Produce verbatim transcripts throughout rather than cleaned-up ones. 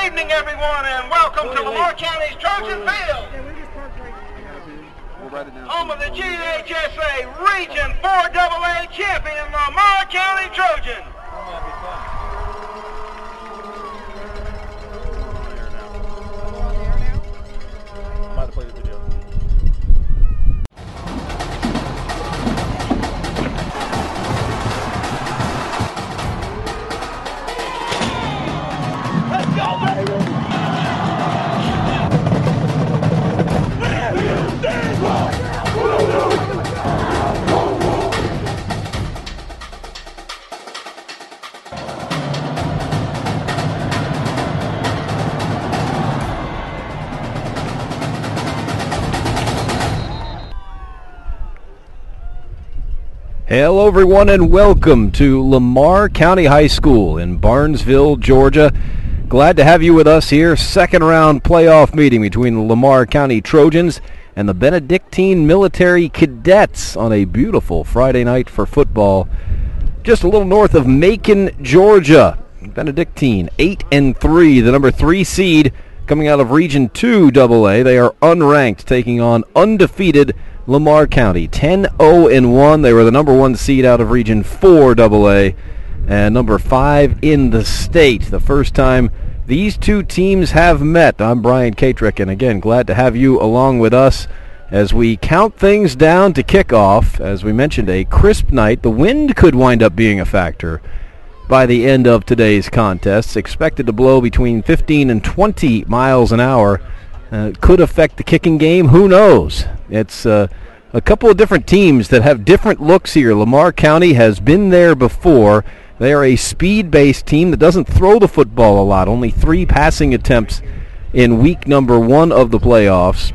evening, everyone, and welcome to Lamar County's Trojan Field. Home of the G H S A Region four double A champion, Lamar County Trojan. I'm about to play the video. Let's go, baby! Hello everyone and welcome to Lamar County High School in Barnesville, Georgia. Glad to have you with us here. Second round playoff meeting between the Lamar County Trojans and the Benedictine Military Cadets on a beautiful Friday night for football. Just a little north of Macon, Georgia. Benedictine eight and three, the number three seed coming out of Region two double A. They are unranked, taking on undefeated Lamar County, ten oh and one. They were the number one seed out of Region four double A and number five in the state. The first time these two teams have met. I'm Brian Katrick, and again, glad to have you along with us as we count things down to kickoff. As we mentioned, a crisp night. The wind could wind up being a factor by the end of today's contest. Expected to blow between fifteen and twenty miles an hour. Uh, could affect the kicking game. Who knows? It's uh, a couple of different teams that have different looks here. Lamar County has been there before. They are a speed-based team that doesn't throw the football a lot. Only three passing attempts in week number one of the playoffs.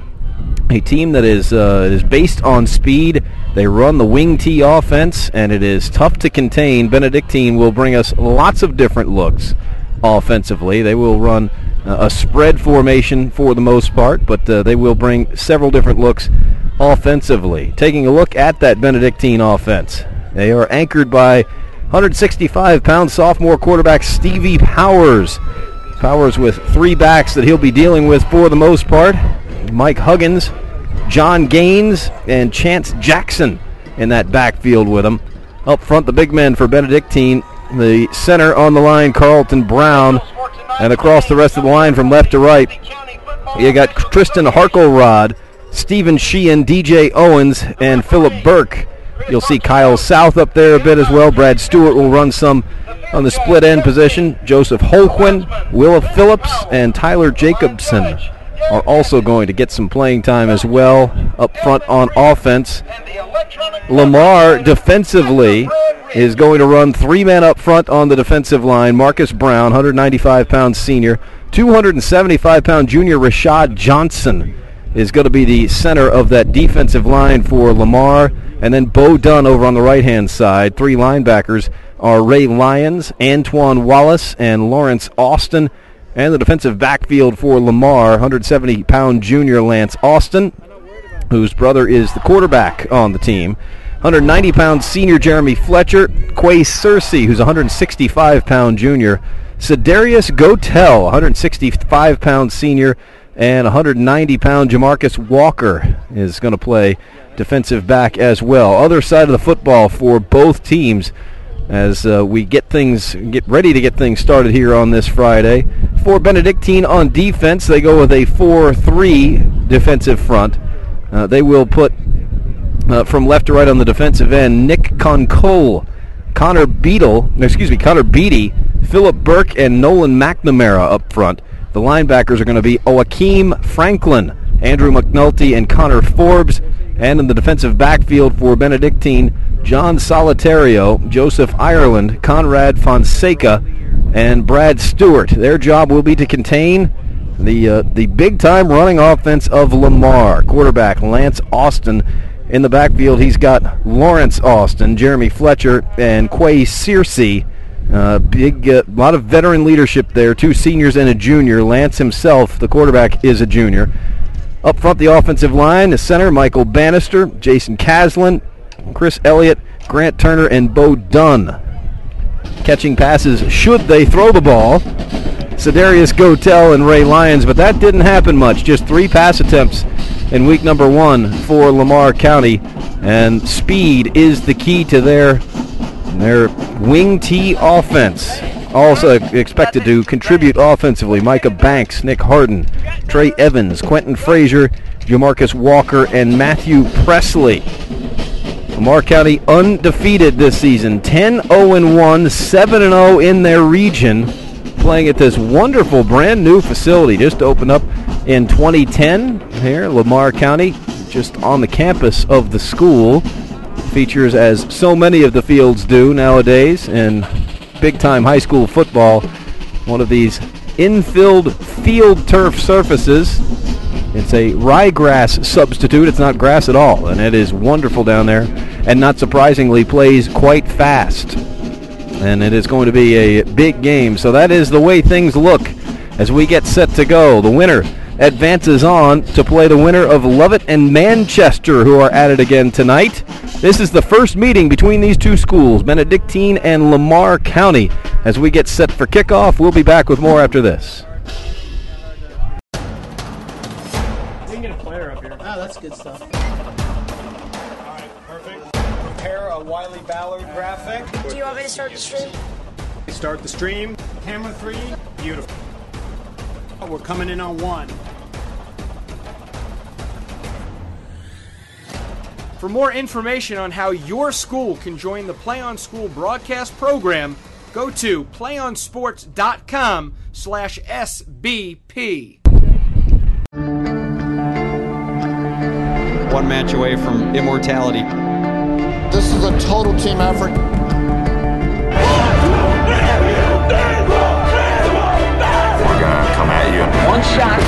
A team that is uh, is based on speed. They run the wing T offense, and it is tough to contain. Benedictine will bring us lots of different looks offensively. They will run uh, a spread formation for the most part, but uh, they will bring several different looks offensively. Taking a look at that Benedictine offense, they are anchored by one hundred sixty-five pound sophomore quarterback Stevie Powers. Powers with three backs that he'll be dealing with for the most part. Mike Huggins, John Gaines, and Chance Jackson in that backfield with him. Up front, the big men for Benedictine, the center on the line, Carlton Brown, and across the rest of the line from left to right, you got Tristan Harkelrod, Stephen Sheehan, D J Owens, and Philip Burke. You'll see Kyle South up there a bit as well. Brad Stewart will run some on the split end position. Joseph Holquin, Willa Phillips, and Tyler Jacobson are also going to get some playing time as well up front on offense. Lamar defensively is going to run three men up front on the defensive line. Marcus Brown, one hundred ninety-five pound senior. two hundred seventy-five pound junior Rashad Johnson is going to be the center of that defensive line for Lamar. And then Bo Dunn over on the right-hand side. Three linebackers are Ray Lyons, Antoine Wallace, and Lawrence Austin. And the defensive backfield for Lamar, one hundred seventy pound junior Lance Austin, whose brother is the quarterback on the team. one hundred ninety pound senior Jeremy Fletcher, Quay Searcy, who's one hundred sixty-five pound junior, Cedarius Gotel, one hundred sixty-five pound senior, and one hundred ninety pound Jamarcus Walker is going to play defensive back as well. Other side of the football for both teams as uh, we get things get ready to get things started here on this Friday. For Benedictine on defense, they go with a four three defensive front. Uh, they will put uh, from left to right on the defensive end Nick Concole, Connor Beadle, excuse me, Connor Beatty, Philip Burke, and Nolan McNamara up front. The linebackers are going to be Joaquim Franklin, Andrew McNulty, and Connor Forbes. And in the defensive backfield for Benedictine, John Solitario, Joseph Ireland, Conrad Fonseca, and Brad Stewart. Their job will be to contain the uh, the big-time running offense of Lamar. Quarterback Lance Austin. In the backfield, he's got Lawrence Austin, Jeremy Fletcher, and Quay Searcy. Uh, big, a uh, lot of veteran leadership there. Two seniors and a junior. Lance himself, the quarterback, is a junior. Up front, the offensive line, the center, Michael Bannister, Jason Caslin, Chris Elliott, Grant Turner, and Bo Dunn. Catching passes should they throw the ball. Cedarius Gotel and Ray Lyons, but that didn't happen much. Just three pass attempts in week number one for Lamar County, and speed is the key to their, their wing T offense. Also expected to contribute offensively, Micah Banks, Nick Harden, Trey Evans, Quentin Frazier, Jamarcus Walker, and Matthew Presley. Lamar County undefeated this season, ten oh one, seven and oh in their region, playing at this wonderful brand new facility just opened up in twenty ten here. Lamar County, just on the campus of the school, features, as so many of the fields do nowadays in big-time high school football, one of these infilled field turf surfaces. It's a ryegrass substitute. It's not grass at all, and it is wonderful down there, and not surprisingly plays quite fast. And it is going to be a big game. So that is the way things look as we get set to go. The winner advances on to play the winner of Lovett and Manchester, who are at it again tonight. This is the first meeting between these two schools, Benedictine and Lamar County. As we get set for kickoff, we'll be back with more after this. We can get a player up here. Oh, that's good stuff. All right, perfect. Prepare a Wiley Ballard graphic. Do you want me to start the stream? Start the stream. Camera three. Beautiful. We're coming in on one. For more information on how your school can join the Play On School broadcast program, go to playonsports.com slash SBP. One match away from immortality. This is a total team effort. We're gonna come at you in one shot.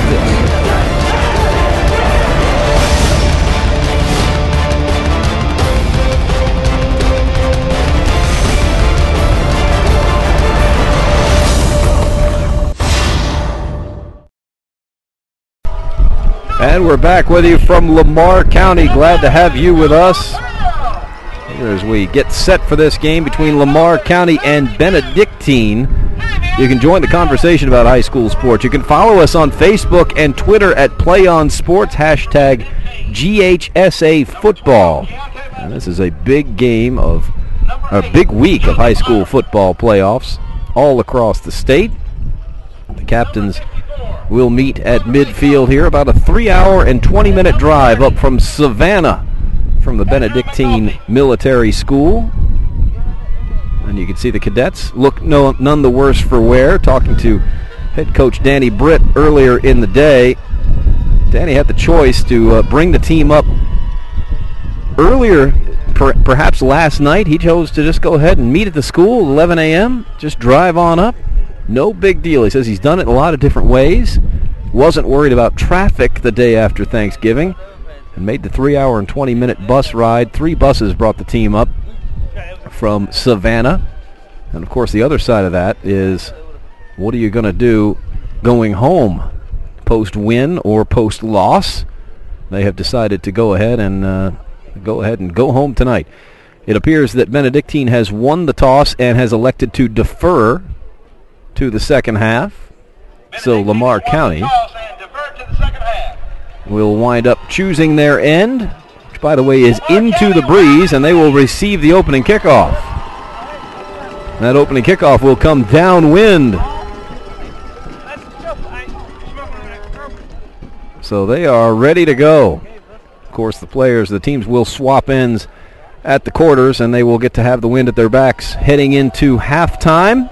And we're back with you from Lamar County. Glad to have you with us here as we get set for this game between Lamar County and Benedictine. You can join the conversation about high school sports. You can follow us on Facebook and Twitter at Play On Sports, hashtag G H S A Football. And this is a big game of, a big week of high school football playoffs all across the state. The captains will meet at midfield here, about a three-hour and twenty-minute drive up from Savannah from the Benedictine Military School. And you can see the cadets look no, none the worse for wear. Talking to head coach Danny Britt earlier in the day, Danny had the choice to uh, bring the team up earlier, per, perhaps last night. He chose to just go ahead and meet at the school at eleven a.m., just drive on up. No big deal. He says he's done it in a lot of different ways. Wasn't worried about traffic the day after Thanksgiving, and made the three-hour and twenty-minute bus ride. Three buses brought the team up from Savannah. And, of course, the other side of that is, what are you going to do going home? Post-win or post-loss? They have decided to go ahead and uh, go ahead and go home tonight. It appears that Benedictine has won the toss and has elected to defer to the second half. So Lamar County will wind up choosing their end, which, by the way, is into the breeze, and they will receive the opening kickoff. That opening kickoff will come downwind. So they are ready to go. Of course, the players, the teams will swap ends at the quarters, and they will get to have the wind at their backs heading into halftime.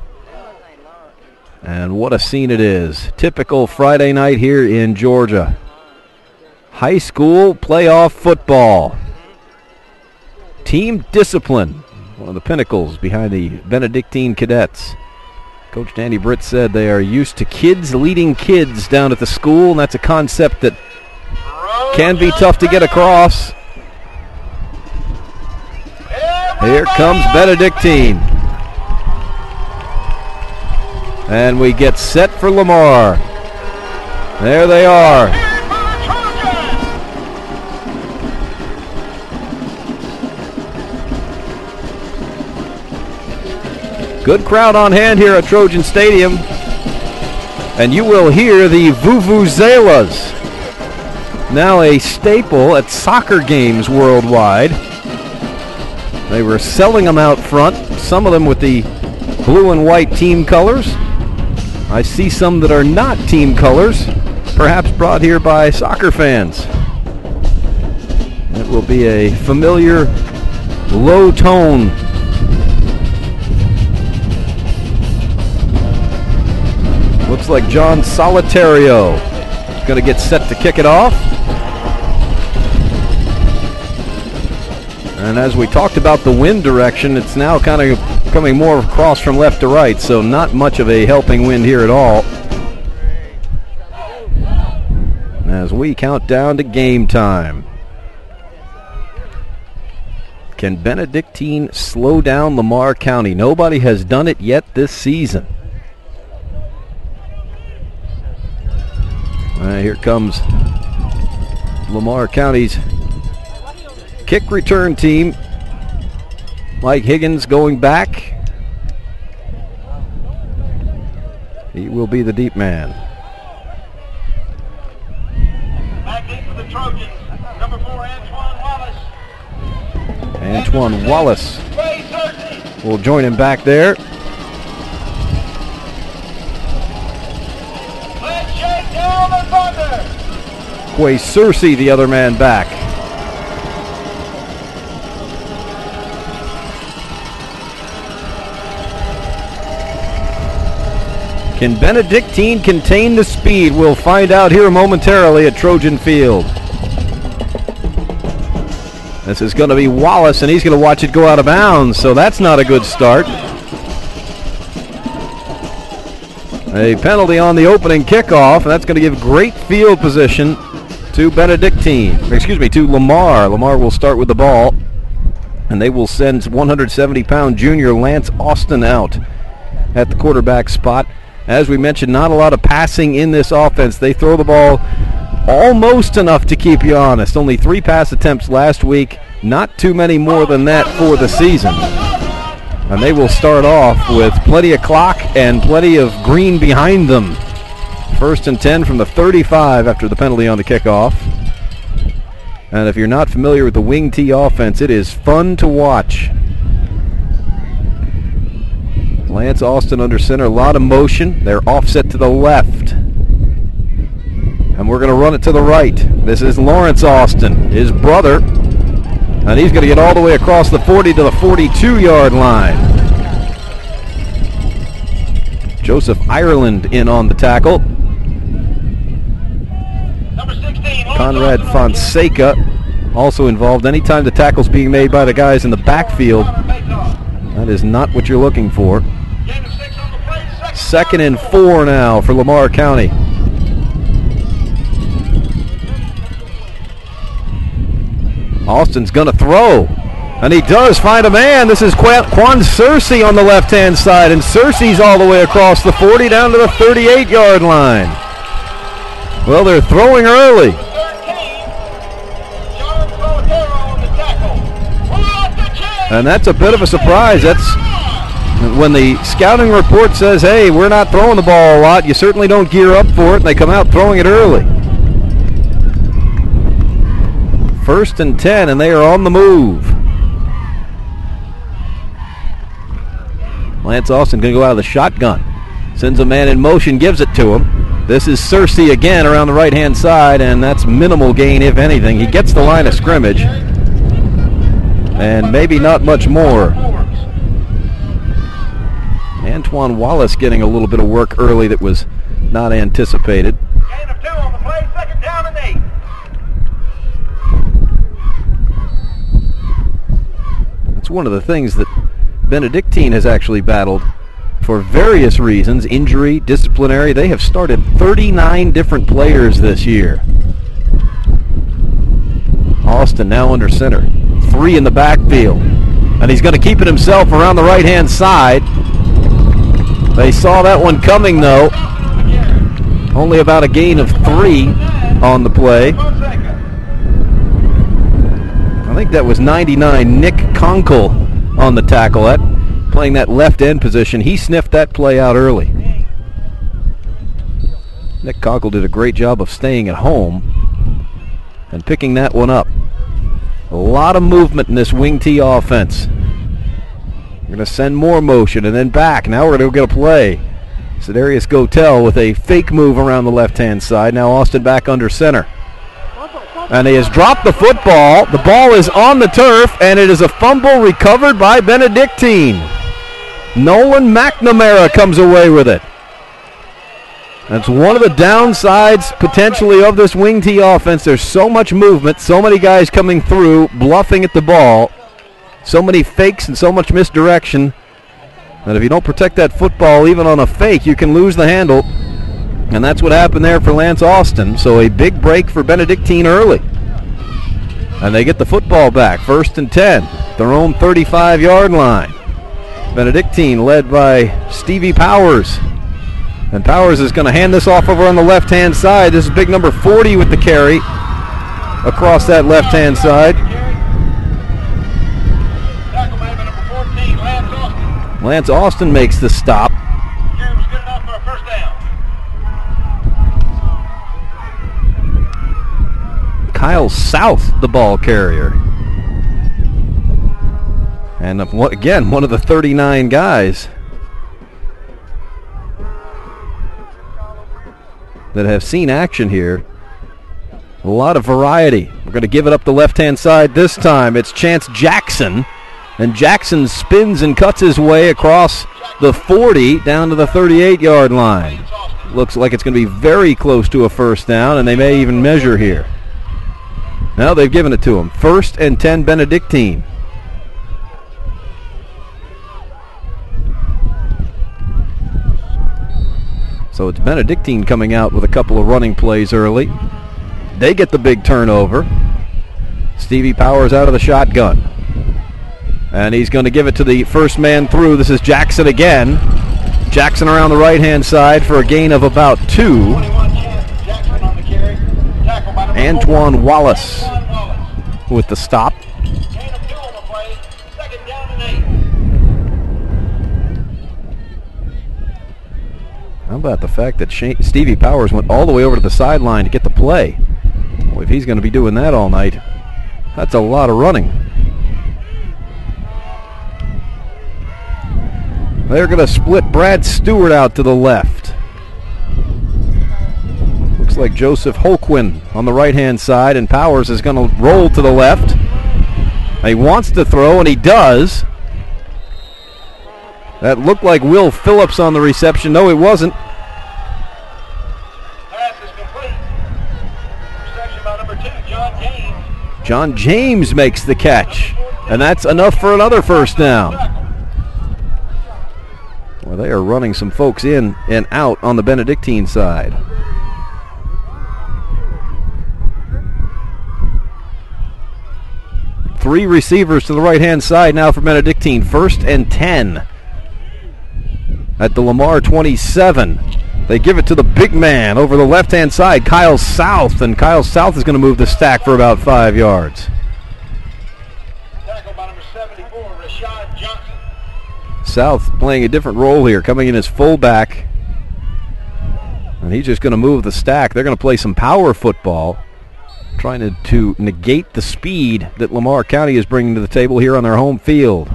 And what a scene it is. Typical Friday night here in Georgia. High school playoff football. Team discipline, one of the pinnacles behind the Benedictine cadets. Coach Danny Britt said they are used to kids leading kids down at the school, and that's a concept that can be tough to get across. Here comes Benedictine. And we get set for Lamar. There they are. Good crowd on hand here at Trojan Stadium. and you will hear the vuvuzelas, now a staple at soccer games worldwide. They were selling them out front, some of them with the blue and white team colors. I see some that are not team colors, perhaps brought here by soccer fans. It will be a familiar low tone. Looks like John Solitario is going to get set to kick it off. And as we talked about the wind direction, it's now kind of coming more across from left to right, so not much of a helping wind here at all. As we count down to game time. Can Benedictine slow down Lamar County? Nobody has done it yet this season. Uh, here comes Lamar County's kick return team. Mike Higgins going back. He will be the deep man. Back in for the Trojans, number four, Antoine Wallace. Antoine Wallace will join him back there. Let's shake down the thunder. Quay Searcy, the other man back. Can Benedictine contain the speed? We'll find out here momentarily at Trojan Field. This is going to be Wallace, and he's going to watch it go out of bounds, so that's not a good start. A penalty on the opening kickoff, and that's going to give great field position to Benedictine. Excuse me, to Lamar. Lamar will start with the ball, and they will send one hundred seventy pound junior Lance Austin out at the quarterback spot. As we mentioned, not a lot of passing in this offense. They throw the ball almost enough to keep you honest. Only three pass attempts last week. Not too many more than that for the season. And they will start off with plenty of clock and plenty of green behind them. First and ten from the thirty-five after the penalty on the kickoff. And if you're not familiar with the wing T offense, it is fun to watch. Lance Austin under center, a lot of motion. They're offset to the left. And we're going to run it to the right. This is Lawrence Austin, his brother. And he's going to get all the way across the forty to the forty-two yard line. Joseph Ireland in on the tackle. Number sixteen, Conrad Fonseca also involved. Anytime the tackle's being made by the guys in the backfield, that is not what you're looking for. Second and four now for Lamar County. Austin's going to throw, and he does find a man. This is Quan, Quan Searcy on the left-hand side, and Searcy's all the way across the forty down to the thirty-eight yard line. Well, they're throwing early. And that's a bit of a surprise. That's when the scouting report says, hey, we're not throwing the ball a lot, you certainly don't gear up for it, and they come out throwing it early. First and ten, and they are on the move. Lance Austin going to go out of the shotgun. Sends a man in motion, gives it to him. This is Searcy again around the right-hand side, and that's minimal gain, if anything. He gets the line of scrimmage, and maybe not much more. Antoine Wallace getting a little bit of work early that was not anticipated. Gain of two on the play, second down and eight. It's one of the things that Benedictine has actually battled for various reasons, injury, disciplinary. They have started thirty-nine different players this year. Austin now under center. Three in the backfield. And he's going to keep it himself around the right-hand side. They saw that one coming, though. Only about a gain of three on the play. I think that was ninety-nine, Nick Conkle on the tackle, that, playing that left end position. He sniffed that play out early. Nick Conkle did a great job of staying at home and picking that one up. A lot of movement in this wing T offense. We're going to send more motion and then back. Now we're going to go get a play. Sedarius Gotel with a fake move around the left-hand side. Now Austin back under center. And he has dropped the football. The ball is on the turf, and it is a fumble recovered by Benedictine. Nolan McNamara comes away with it. That's one of the downsides potentially of this wing T offense. There's so much movement, so many guys coming through, bluffing at the ball, so many fakes and so much misdirection that if you don't protect that football even on a fake, you can lose the handle. And that's what happened there for Lance Austin. So a big break for Benedictine early. And they get the football back, first and ten, their own thirty-five-yard line. Benedictine led by Stevie Powers. And Powers is going to hand this off over on the left-hand side. This is big number forty with the carry across that left-hand side. Lance Austin makes the stop. Kyle South, the ball carrier. And again, one of the thirty-nine guys that have seen action here. A lot of variety. We're going to give it up the left-hand side this time. It's Chance Jackson. And Jackson spins and cuts his way across the forty down to the thirty-eight-yard line. Looks like it's going to be very close to a first down, and they may even measure here. Now they've given it to him. First and ten Benedictine. So it's Benedictine coming out with a couple of running plays early. They get the big turnover. Stevie Powers out of the shotgun. And he's going to give it to the first man through. This is Jackson again. Jackson around the right-hand side for a gain of about two. Antoine Wallace with the stop. How about the fact that Shane, Stevie Powers went all the way over to the sideline to get the play? Well, if he's going to be doing that all night, that's a lot of running. They're going to split Brad Stewart out to the left. Looks like Joseph Holquin on the right-hand side, and Powers is going to roll to the left. He wants to throw, and he does. That looked like Will Phillips on the reception. No, it wasn't. Pass is complete. Reception by number two, John James. John James makes the catch, and that's enough for another first down. Well, they are running some folks in and out on the Benedictine side. Three receivers to the right-hand side now for Benedictine. First and ten at the Lamar twenty-seven. They give it to the big man over the left-hand side, Kyle South, and Kyle South is going to move the stack for about five yards. Tackle by number seventy-four, Rashad Johnson. South playing a different role here, coming in as fullback. And he's just going to move the stack. They're going to play some power football, trying to, to negate the speed that Lamar County is bringing to the table here on their home field.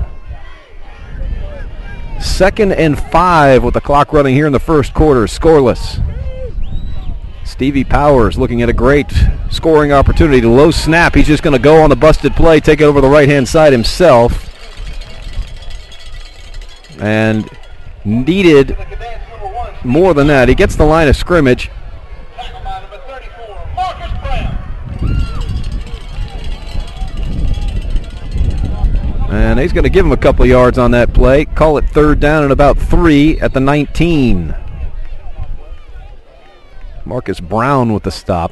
Second and five with the clock running here in the first quarter, scoreless. Stevie Powers looking at a great scoring opportunity. To low snap, he's just going to go on the busted play, take it over the right-hand side himself. And needed more than that. He gets the line of scrimmage. Tackle by number thirty-four, Marcus Brown. And he's going to give him a couple yards on that play. Call it third down and about three at the nineteen. Marcus Brown with the stop.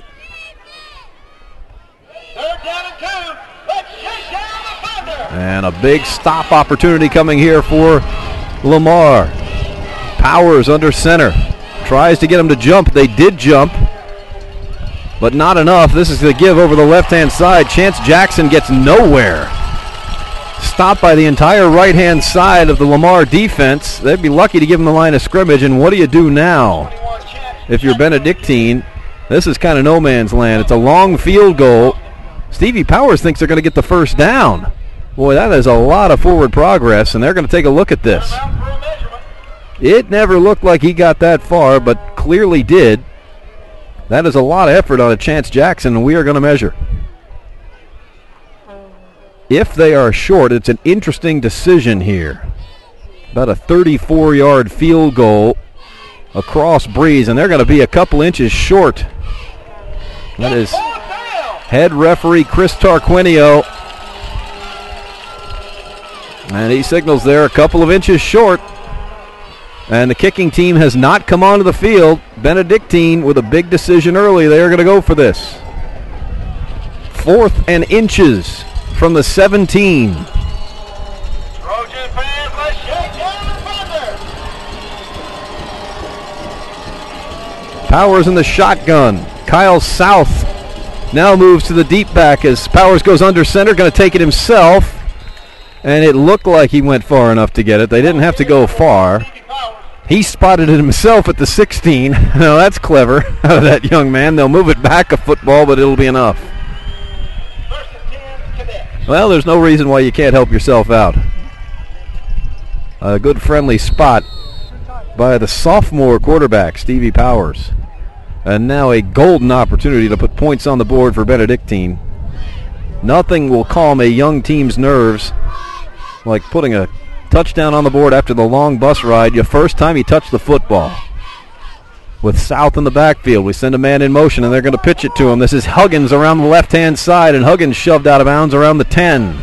Third down and two. Let's chase down the thunder. And a big stop opportunity coming here for Lamar. Powers under center. Tries to get him to jump. They did jump, but not enough. This is the give over the left-hand side. Chance Jackson gets nowhere. Stopped by the entire right-hand side of the Lamar defense. They'd be lucky to give him the line of scrimmage, and what do you do now? twenty-one, Chance if you're Benedictine, this is kind of no man's land. It's a long field goal. Stevie Powers thinks they're going to get the first down. Boy, that is a lot of forward progress, and they're going to take a look at this. It never looked like he got that far, but clearly did. That is a lot of effort on a Chance Jackson, and we are going to measure. If they are short, it's an interesting decision here. About a thirty-four-yard field goal across Breeze, and they're going to be a couple inches short. That is head referee Chris Tarquinio. And he signals there a couple of inches short. And the kicking team has not come onto the field. Benedictine with a big decision early. They are going to go for this. Fourth and inches from the seventeen. Trojan fans, let's shake down the thunder. Powers in the shotgun. Kyle South now moves to the deep back as Powers goes under center. Going to take it himself. And it looked like he went far enough to get it. They didn't have to go far. He spotted it himself at the sixteen. Now that's clever out of that young man. They'll move it back a football, but it'll be enough. Well, there's no reason why you can't help yourself out. A good friendly spot by the sophomore quarterback, Stevie Powers. And now a golden opportunity to put points on the board for Benedictine. Nothing will calm a young team's nerves like putting a touchdown on the board after the long bus ride. Your first time you touch the football. With South in the backfield, we send a man in motion, and they're going to pitch it to him. This is Huggins around the left-hand side, and Huggins shoved out of bounds around the ten.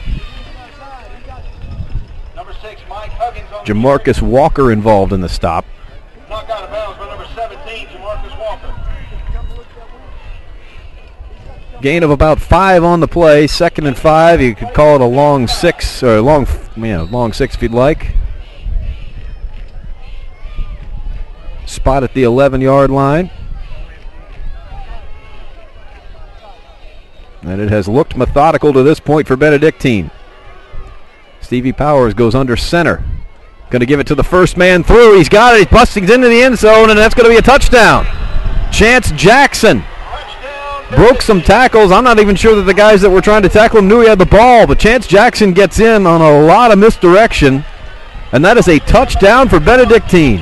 Number six, Mike Huggins on Jamarcus Walker involved in the stop. knocked out of bounds by number seventeen, Jamarcus Walker. Gain of about five on the play. Second and five. You could call it a long six, or long, yeah, long six if you'd like. Spot at the eleven-yard line. And it has looked methodical to this point for Benedictine. Stevie Powers goes under center. Going to give it to the first man through. He's got it. He's busting into the end zone, and that's going to be a touchdown. Chance Jackson broke some tackles. I'm not even sure that the guys that were trying to tackle him knew he had the ball, but Chance Jackson gets in on a lot of misdirection, and that is a touchdown for Benedictine.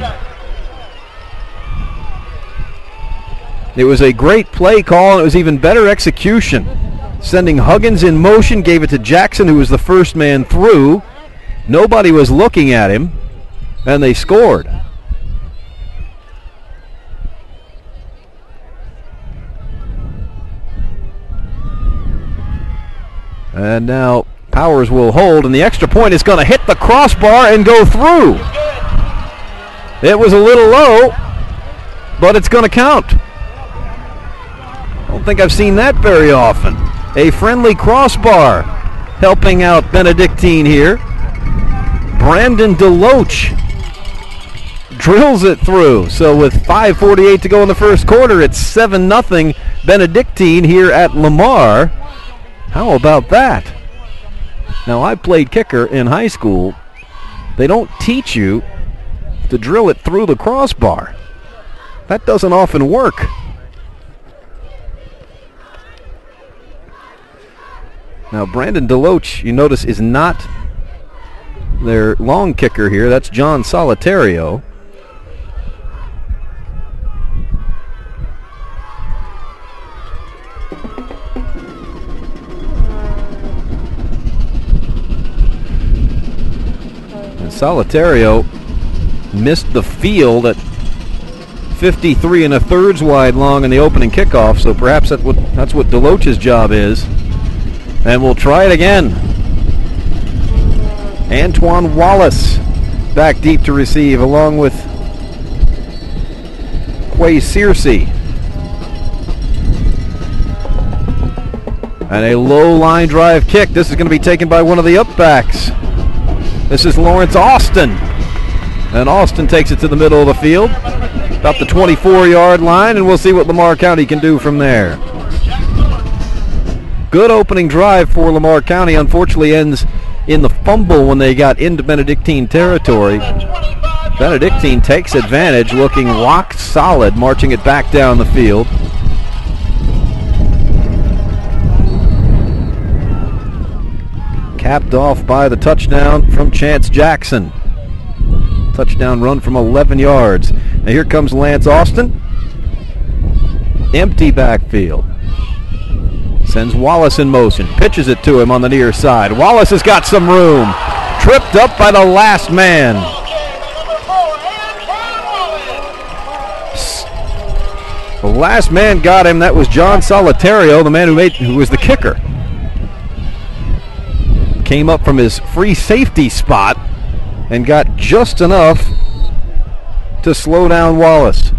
It was a great play call, and it was even better execution. Sending Huggins in motion, gave it to Jackson, who was the first man through. Nobody was looking at him, and they scored. And now Powers will hold, and the extra point is going to hit the crossbar and go through. It was a little low, but it's going to count. I don't think I've seen that very often. A friendly crossbar helping out Benedictine here. Brandon DeLoach drills it through. So with five forty-eight to go in the first quarter, it's seven nothing Benedictine here at Lamar. How about that? Now, I played kicker in high school. They don't teach you to drill it through the crossbar. That doesn't often work. Now, Brandon DeLoach, you notice, is not their long kicker here. That's John Solitario. And Solitario missed the field at fifty-three and a thirds wide long in the opening kickoff, so perhaps that's what, that's what DeLoach's job is. And we'll try it again. Antoine Wallace back deep to receive, along with Quay Searcy. And a low line drive kick. This is going to be taken by one of the upbacks. This is Lawrence Austin. And Austin takes it to the middle of the field, about the twenty-four-yard line, and we'll see what Lamar County can do from there. Good opening drive for Lamar County. Unfortunately ends in the fumble when they got into Benedictine territory. Benedictine takes advantage, looking rock solid, marching it back down the field. Capped off by the touchdown from Chance Jackson. Touchdown run from eleven yards. Now here comes Lance Austin. Empty backfield. Sends Wallace in motion. Pitches it to him on the near side. Wallace has got some room. Tripped up by the last man. The last man got him. That was John Solitario, the man who made, who was the kicker. Came up from his free safety spot and got just enough to slow down Wallace.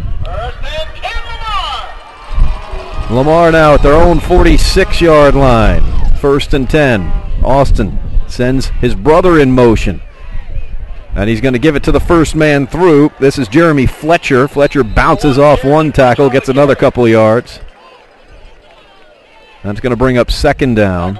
Lamar now at their own forty-six-yard line. First and ten. Austin sends his brother in motion. And he's going to give it to the first man through. This is Jeremy Fletcher. Fletcher bounces off one tackle, gets another couple of yards. That's going to bring up second down.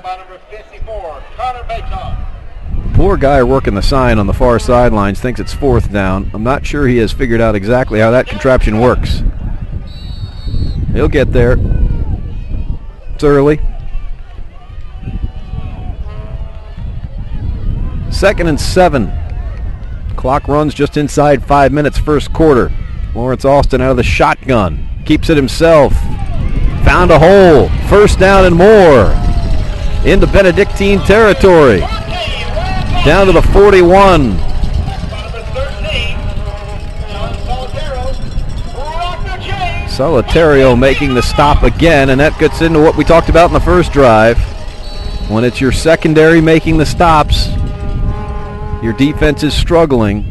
Poor guy working the sign on the far sidelines thinks it's fourth down. I'm not sure he has figured out exactly how that contraption works. He'll get there. It's early. Second and seven. Clock runs just inside five minutes first quarter. Lawrence Austin out of the shotgun. Keeps it himself. Found a hole. First down and more. Into Benedictine territory. Down to the forty-one. Solitario making the stop again, and that gets into what we talked about in the first drive. When it's your secondary making the stops, your defense is struggling.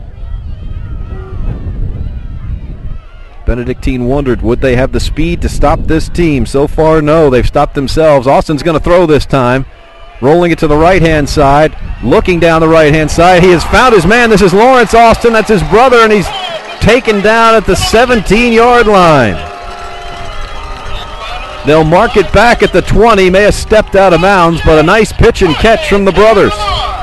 Benedictine wondered, would they have the speed to stop this team? So far, no. They've stopped themselves. Austin's going to throw this time. Rolling it to the right-hand side. Looking down the right-hand side. He has found his man. This is Lawrence Austin. That's his brother, and he's taken down at the seventeen-yard line. They'll mark it back at the twenty. May have stepped out of bounds, but a nice pitch and catch from the brothers.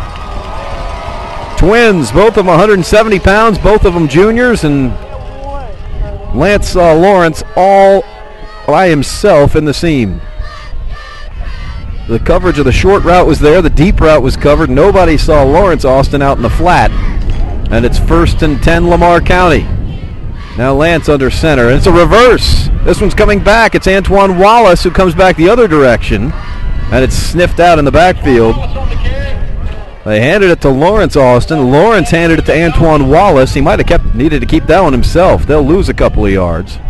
Twins, both of them one hundred seventy pounds, both of them juniors, and Lance saw Lawrence all by himself in the seam. The coverage of the short route was there. The deep route was covered. Nobody saw Lawrence Austin out in the flat. And it's first and ten Lamar County. Now Lance under center. And it's a reverse. This one's coming back. It's Antoine Wallace who comes back the other direction. And it's sniffed out in the backfield. They handed it to Lawrence Austin. Lawrence handed it to Antoine Wallace. He might have kept needed to keep that one himself. They'll lose a couple of yards.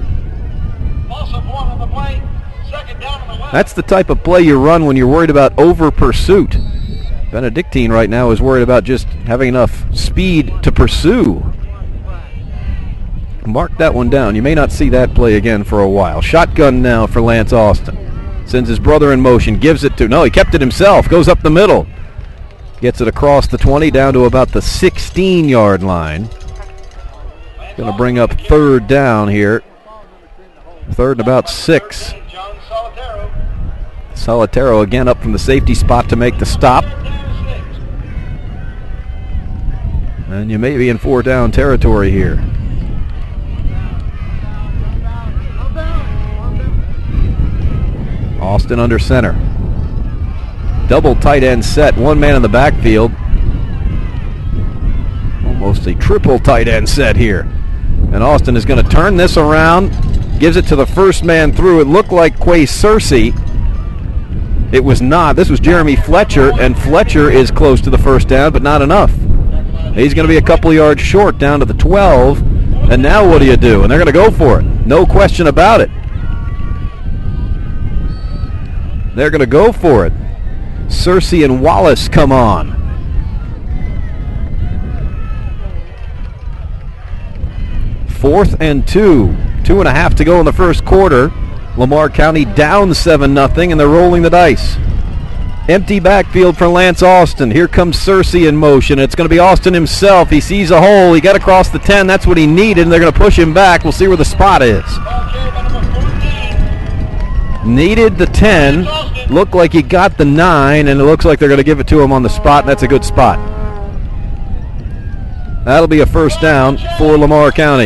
That's the type of play you run when you're worried about over pursuit. Benedictine right now is worried about just having enough speed to pursue. Mark that one down. You may not see that play again for a while. Shotgun now for Lance Austin. Sends his brother in motion. Gives it to, no, he kept it himself. Goes up the middle. Gets it across the twenty down to about the sixteen-yard line. Going to bring up third down here. Third and about six. Solitario again up from the safety spot to make the stop. And you may be in four down territory here. Austin under center. Double tight end set. One man in the backfield. Almost a triple tight end set here. And Austin is going to turn this around. Gives it to the first man through. It looked like Quay Searcy. It was not. This was Jeremy Fletcher, and Fletcher is close to the first down, but not enough. He's going to be a couple yards short down to the twelve. And now what do you do? And they're going to go for it. No question about it. They're going to go for it. Searcy and Wallace come on. Fourth and two. Two and a half to go in the first quarter. Lamar County down seven nothing, and they're rolling the dice. Empty backfield for Lance Austin. Here comes Searcy in motion. It's going to be Austin himself. He sees a hole. He got across the ten. That's what he needed, and they're going to push him back. We'll see where the spot is. Needed the ten. Looked like he got the nine, and it looks like they're going to give it to him on the spot, and that's a good spot. That'll be a first down for Lamar County.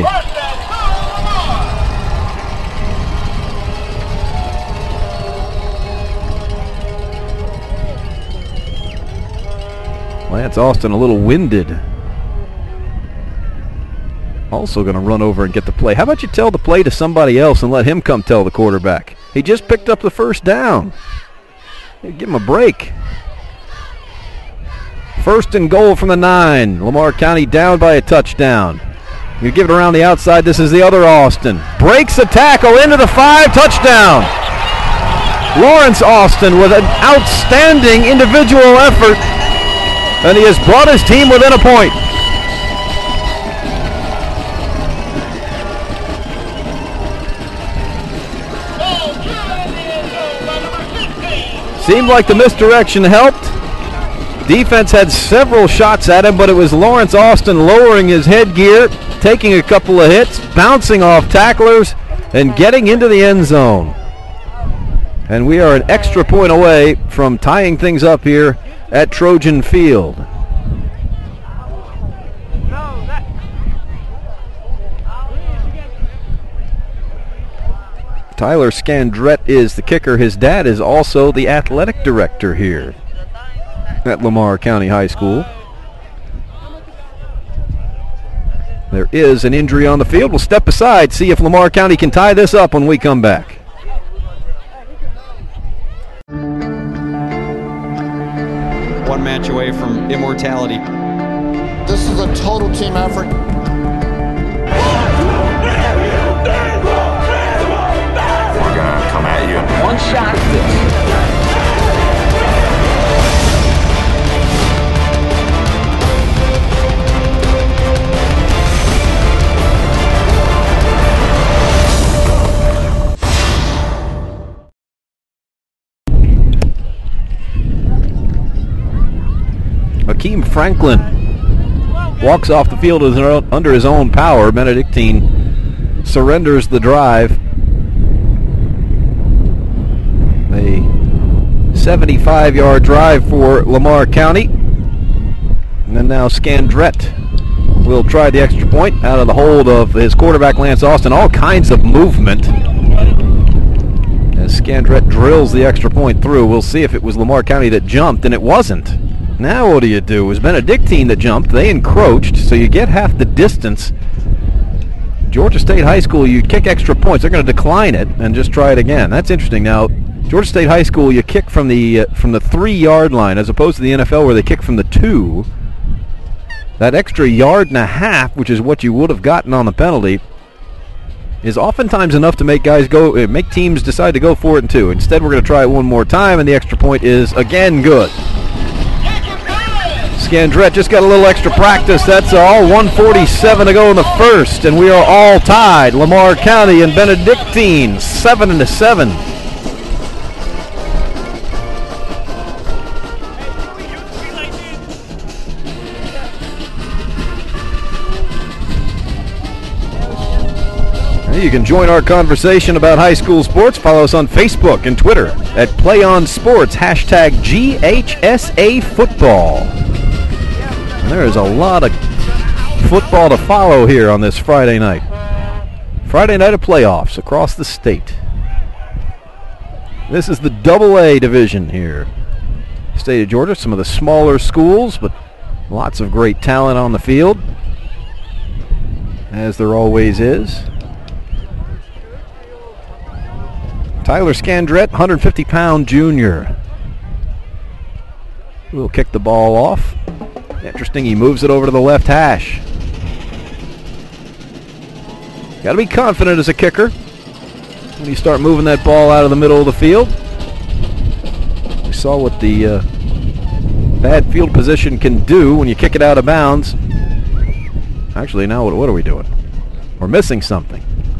Lance Austin a little winded. Also going to run over and get the play. How about you tell the play to somebody else and let him come tell the quarterback? He just picked up the first down. Give him a break. First and goal from the nine. Lamar County down by a touchdown. You give it around the outside. This is the other Austin. Breaks the tackle into the five. Touchdown. Lawrence Austin with an outstanding individual effort. And he has brought his team within a point. Seemed like the misdirection helped. Defense had several shots at him, but it was Lawrence Austin lowering his headgear, taking a couple of hits, bouncing off tacklers, and getting into the end zone. And we are an extra point away from tying things up here at Trojan Field. Tyler Scandrette is the kicker. His dad is also the athletic director here at Lamar County High School. There is an injury on the field. We'll step aside, see if Lamar County can tie this up when we come back. One match away from immortality. This is a total team effort. Come at you. One shot at this. Akeem Franklin walks off the field under his own power. Benedictine surrenders the drive. A seventy-five-yard drive for Lamar County. And then now Scandrette will try the extra point out of the hold of his quarterback, Lance Austin. All kinds of movement as Scandrette drills the extra point through. We'll see if it was Lamar County that jumped, and it wasn't. Now what do you do? It was Benedictine that jumped. They encroached, so you get half the distance. Georgia State High School, you kick extra points. They're going to decline it and just try it again. That's interesting. Now, Georgia State High School, you kick from the uh, from the three-yard line as opposed to the N F L where they kick from the two. That extra yard and a half, which is what you would have gotten on the penalty, is oftentimes enough to make guys go, uh, make teams decide to go for it in two. Instead, we're going to try it one more time, and the extra point is again good. Scandrette just got a little extra practice, that's all. one forty-seven to go in the first, and we are all tied. Lamar County and Benedictine, seven to seven. You can join our conversation about high school sports. Follow us on Facebook and Twitter at Play On Sports, hashtag G H S A Football. And there is a lot of football to follow here on this Friday night. Friday night of playoffs across the state. This is the double A division here. State of Georgia, some of the smaller schools, but lots of great talent on the field, as there always is. Tyler Scandrette, one hundred fifty pound junior. Will kick the ball off. Interesting, he moves it over to the left hash. Got to be confident as a kicker when you start moving that ball out of the middle of the field. We saw what the uh, bad field position can do when you kick it out of bounds. Actually, now what, what are we doing? We're missing something.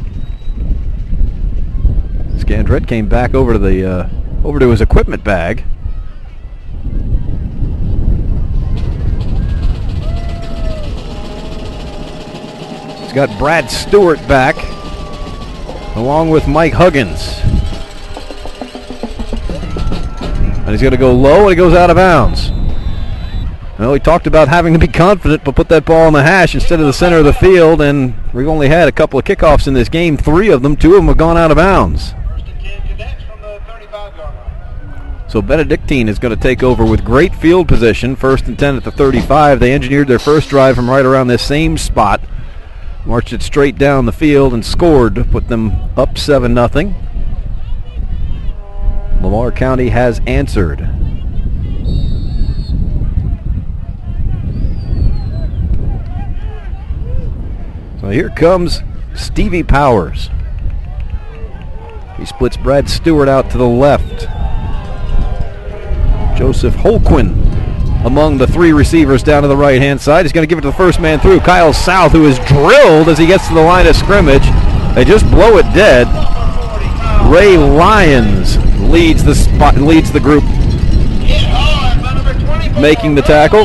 Scandrette came back over to the uh, over to his equipment bag. He's got Brad Stewart back, along with Mike Huggins. And he's going to go low, and he goes out of bounds. Well, we talked about having to be confident, but put that ball in the hash instead of the center of the field, and we've only had a couple of kickoffs in this game. Three of them, two of them have gone out of bounds. So Benedictine is going to take over with great field position. First and ten at the thirty-five. They engineered their first drive from right around this same spot. Marched it straight down the field and scored to put them up seven nothing. Lamar County has answered. So here comes Stevie Powers. He splits Brad Stewart out to the left. Joseph Holquin among the three receivers down to the right-hand side. He's going to give it to the first man through, Kyle South, who is drilled as he gets to the line of scrimmage. They just blow it dead. Ray Lyons leads the spot, leads the group, making the tackle.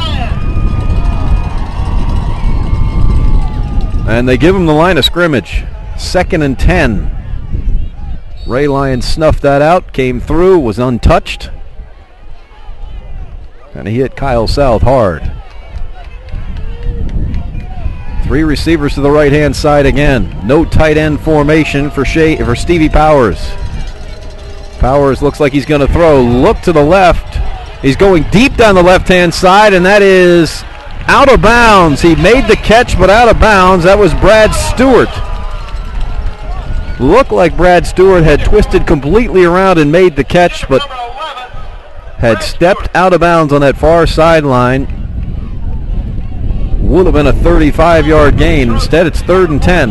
And they give him the line of scrimmage. Second and ten. Ray Lyons snuffed that out, came through, was untouched. And he hit Kyle South hard. Three receivers to the right-hand side again. No tight end formation for Shea, for Stevie Powers. Powers looks like he's going to throw. Look to the left. He's going deep down the left-hand side, and that is out of bounds. He made the catch, but out of bounds. That was Brad Stewart. Looked like Brad Stewart had twisted completely around and made the catch, but had stepped out of bounds on that far sideline. Would have been a thirty-five yard gain. Instead, it's third and ten.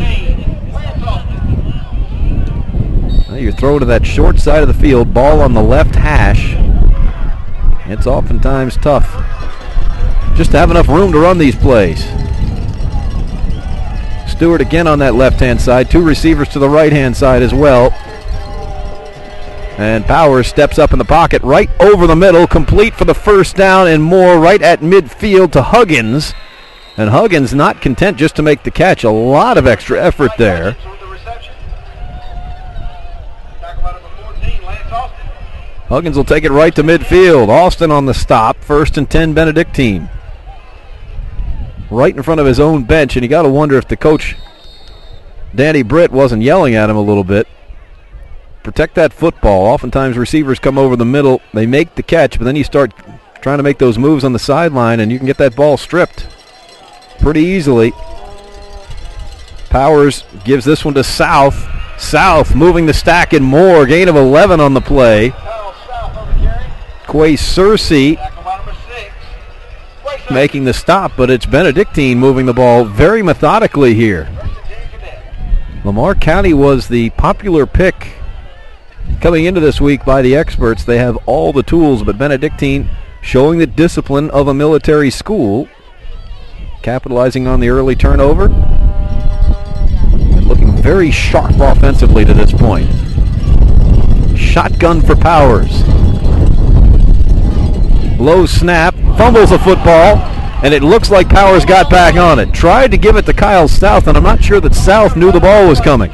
Now you throw to that short side of the field, ball on the left hash. It's oftentimes tough just to have enough room to run these plays. Stewart again on that left-hand side. Two receivers to the right-hand side as well. And Powers steps up in the pocket right over the middle, complete for the first down and more right at midfield to Huggins. And Huggins not content just to make the catch. A lot of extra effort there. Huggins will take it right to midfield. Austin on the stop. First and ten, Benedictine. Right in front of his own bench, and you got to wonder if the coach, Danny Britt, wasn't yelling at him a little bit. Protect that football. Oftentimes receivers come over the middle, they make the catch, but then you start trying to make those moves on the sideline, and you can get that ball stripped pretty easily. Powers gives this one to South. South moving the stack and more. Gain of eleven on the play. Quay Searcy making the stop, but it's Benedictine moving the ball very methodically here. Lamar County was the popular pick coming into this week by the experts. They have all the tools, but Benedictine showing the discipline of a military school, capitalizing on the early turnover, and looking very sharp offensively to this point. Shotgun for Powers. Low snap, fumbles a football, and it looks like Powers got back on it. Tried to give it to Kyle South, and I'm not sure that South knew the ball was coming.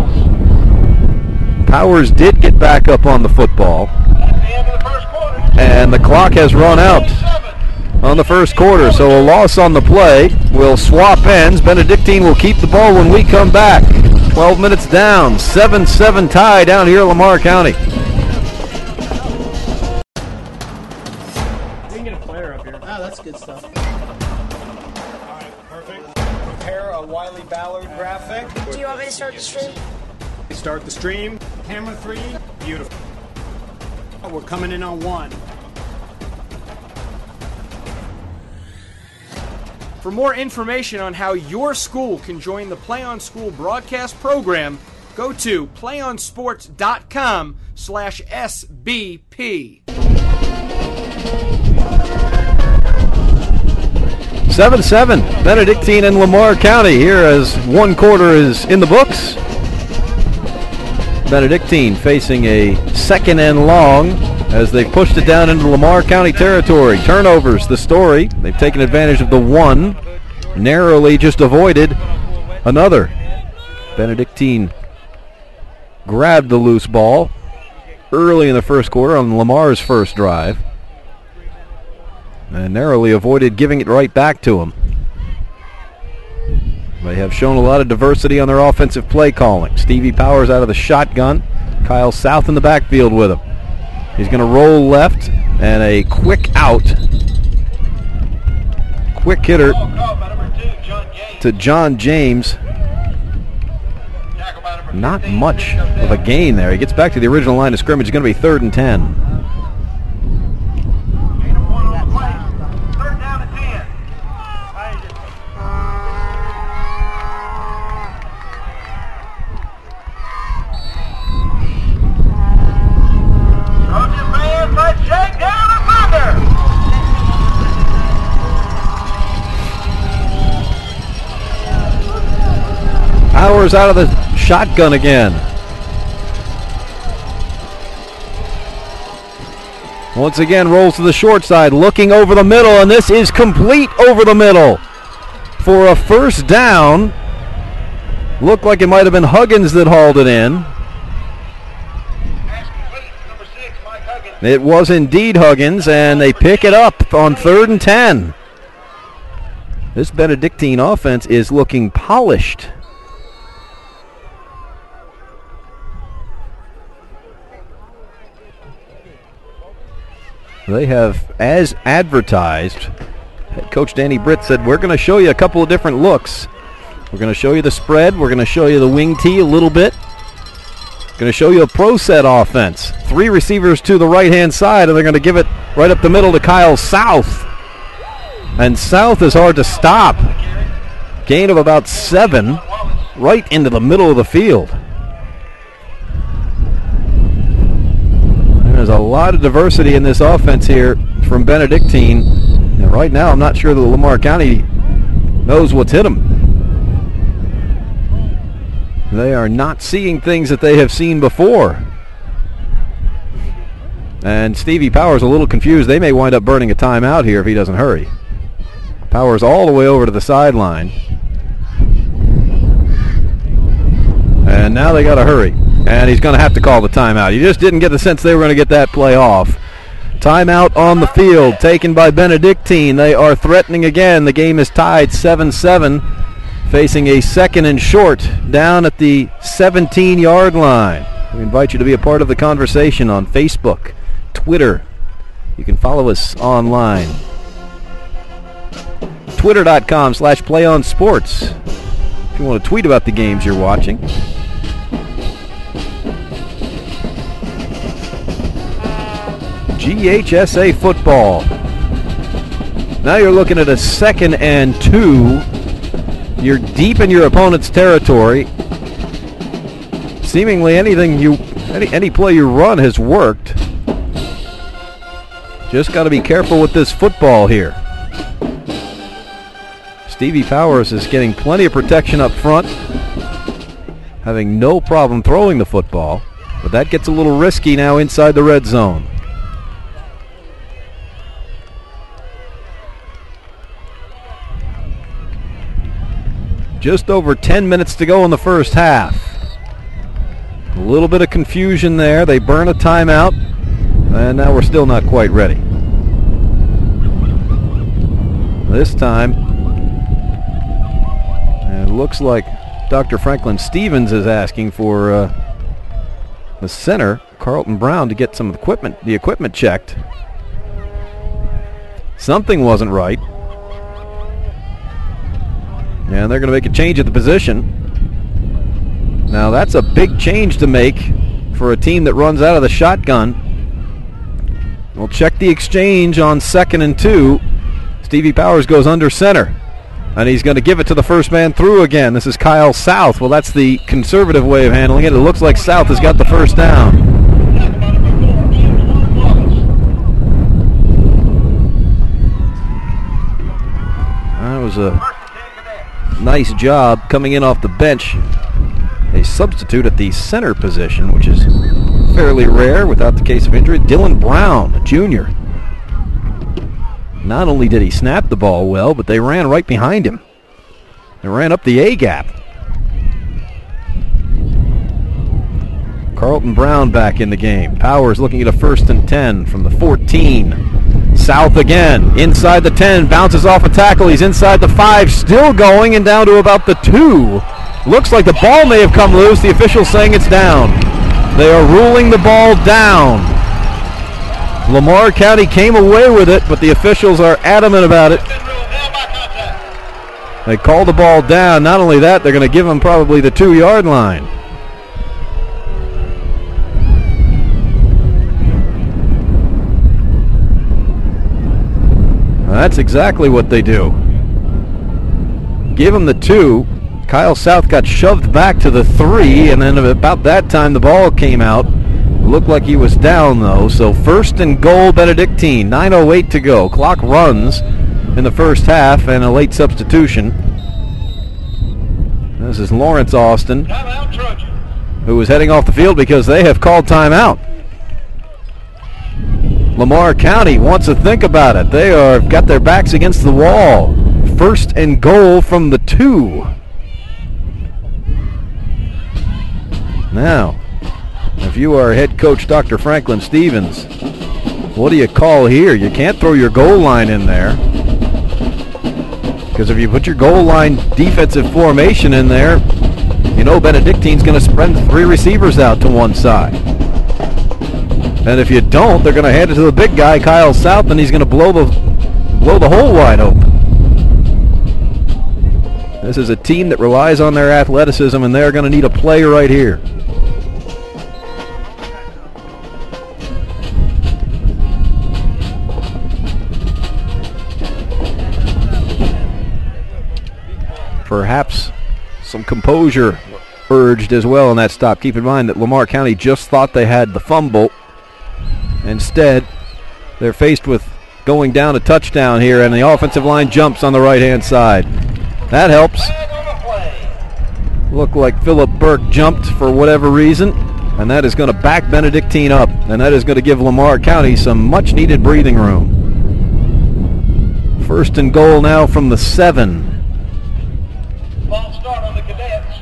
Powers did get back up on the football, and the clock has run out on the first quarter, so a loss on the play will swap ends. Benedictine will keep the ball when we come back. twelve minutes down, seven seven tie down here in Lamar County. Good stuff. All right, perfect. Prepare a Wiley Ballard graphic. Do you want me to start the stream? Start the stream. Camera three. Beautiful. We're coming in on one. For more information on how your school can join the Play on School broadcast program, go to playonsports.com slash SBP. seven seven, Benedictine and Lamar County here as one quarter is in the books. Benedictine facing a second and long as they pushed it down into Lamar County territory. Turnovers, the story. They've taken advantage of the one, narrowly just avoided another. Benedictine grabbed the loose ball early in the first quarter on Lamar's first drive. and narrowly avoided giving it right back to him. They have shown a lot of diversity on their offensive play calling. Stevie Powers out of the shotgun. Kyle South in the backfield with him. He's going to roll left, and a quick out. Quick hitter to John James. Not much of a gain there. He gets back to the original line of scrimmage. It's going to be third and ten. Powers out of the shotgun again. Once again, rolls to the short side, looking over the middle, and this is complete over the middle for a first down. Looked like it might have been Huggins that hauled it in. It was indeed Huggins, and they pick it up on third and ten. This Benedictine offense is looking polished. They have, as advertised, Coach Danny Britt said, we're going to show you a couple of different looks. We're going to show you the spread. We're going to show you the wing tee a little bit. Going to show you a pro set offense. Three receivers to the right-hand side, and they're going to give it right up the middle to Kyle South. And South is hard to stop. Gain of about seven, right into the middle of the field. There's a lot of diversity in this offense here from Benedictine. And right now, I'm not sure that Lamar County knows what's hit them. They are not seeing things that they have seen before. And Stevie Powers a little confused. They may wind up burning a timeout here if he doesn't hurry. Powers all the way over to the sideline. And now they got to hurry. And he's going to have to call the timeout. You just didn't get the sense they were going to get that play off. Timeout on the field taken by Benedictine. They are threatening again. The game is tied seven seven. Facing a second and short down at the seventeen-yard line. We invite you to be a part of the conversation on Facebook, Twitter. You can follow us online. Twitter.com slash play on sports. If you want to tweet about the games you're watching. G H S A football. Now you're looking at a second and two. You're deep in your opponent's territory. Seemingly anything you, any, any play you run has worked. Just got to be careful with this football here. Stevie Powers is getting plenty of protection up front, having no problem throwing the football, but that gets a little risky now inside the red zone. Just over ten minutes to go in the first half. A little bit of confusion there. They burn a timeout, and now we're still not quite ready. This time, it looks like Doctor Franklin Stevens is asking for uh, the center, Carlton Brown, to get some of the equipment, the equipment checked. Something wasn't right. And they're going to make a change at the position. Now that's a big change to make for a team that runs out of the shotgun. We'll check the exchange on second and two. Stevie Powers goes under center. And he's going to give it to the first man through again. This is Kyle South. Well, that's the conservative way of handling it. It looks like South has got the first down. That was a nice job coming in off the bench. A substitute at the center position, which is fairly rare without the case of injury. Dylan Brown, a junior. Not only did he snap the ball well, but they ran right behind him. They ran up the A-gap. Carlton Brown back in the game. Powers looking at a first and ten from the fourteen. South again, inside the ten, bounces off a tackle. He's inside the five, still going, and down to about the two. Looks like the ball may have come loose. The officials saying it's down. They are ruling the ball down. Lamar County came away with it, but the officials are adamant about it. They call the ball down. Not only that, they're going to give them probably the two-yard line. That's exactly what they do. Give him the two. Kyle South got shoved back to the three, and then about that time the ball came out. Looked like he was down, though. So first and goal, Benedictine. nine oh eight to go. Clock runs in the first half, and a late substitution. This is Lawrence Austin, who is heading off the field because they have called timeout. Lamar County wants to think about it. They are got their backs against the wall. First and goal from the two. Now, if you are head coach Doctor Franklin Stevens, what do you call here? You can't throw your goal line in there, because if you put your goal line defensive formation in there, you know Benedictine's going to spread three receivers out to one side. And if you don't, they're going to hand it to the big guy, Kyle South, and he's going to blow the blow the hole wide open. This is a team that relies on their athleticism, and they're going to need a play right here. Perhaps some composure urged as well in that stop. Keep in mind that Lamar County just thought they had the fumble. Instead, they're faced with going down a touchdown here, and the offensive line jumps on the right-hand side. That helps. Looked like Philip Burke jumped for whatever reason, and that is going to back Benedictine up, and that is going to give Lamar County some much-needed breathing room. First and goal now from the seven. False start on the Cadets.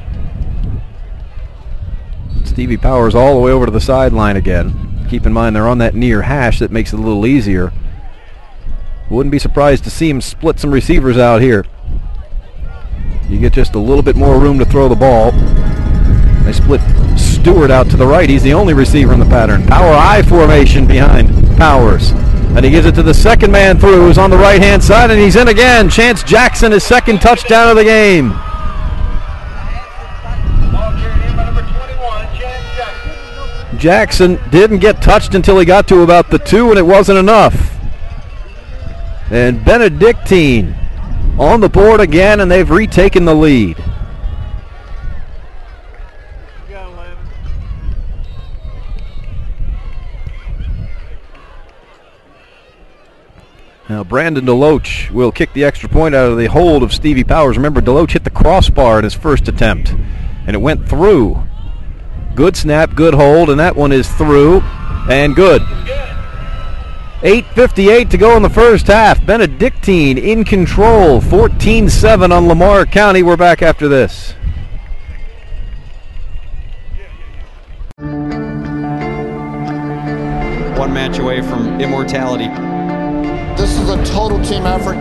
Stevie Powers all the way over to the sideline again. Keep in mind they're on that near hash. That makes it a little easier. Wouldn't be surprised to see him split some receivers out here. You get just a little bit more room to throw the ball. They split Stewart out to the right. He's the only receiver in the pattern. Power I formation behind Powers. And he gives it to the second man through, who's on the right-hand side, and he's in again. Chance Jackson, his second touchdown of the game. Jackson didn't get touched until he got to about the two, and it wasn't enough. And Benedictine on the board again, and they've retaken the lead. Now Brandon DeLoach will kick the extra point out of the hold of Stevie Powers. Remember, DeLoach hit the crossbar in his first attempt, and it went through. Good snap, good hold, and that one is through and good. eight fifty-eight to go in the first half. Benedictine in control, fourteen seven on Lamar County. We're back after this. One match away from immortality. This is a total team effort.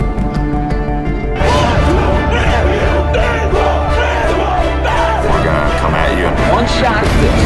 We're gonna come at you in one shot.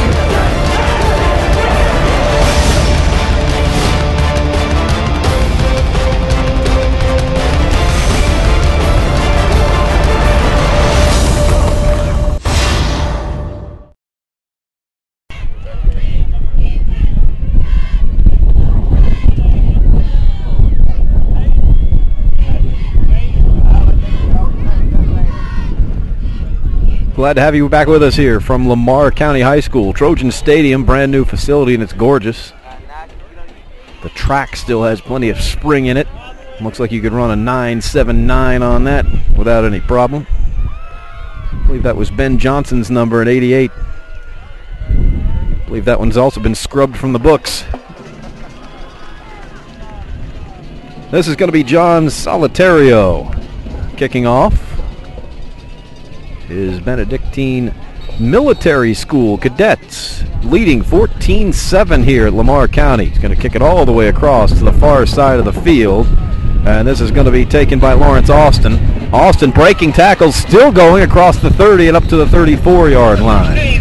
Glad to have you back with us here from Lamar County High School. Trojan Stadium, brand new facility, and it's gorgeous. The track still has plenty of spring in it. Looks like you could run a nine seven nine on that without any problem. I believe that was Ben Johnson's number at eighty-eight. I believe that one's also been scrubbed from the books. This is going to be John Solitario kicking off. Is Benedictine Military School Cadets. leading fourteen seven here at Lamar County. He's going to kick it all the way across to the far side of the field. And this is going to be taken by Lawrence Austin. Austin breaking tackles, still going across the thirty and up to the thirty-four-yard line.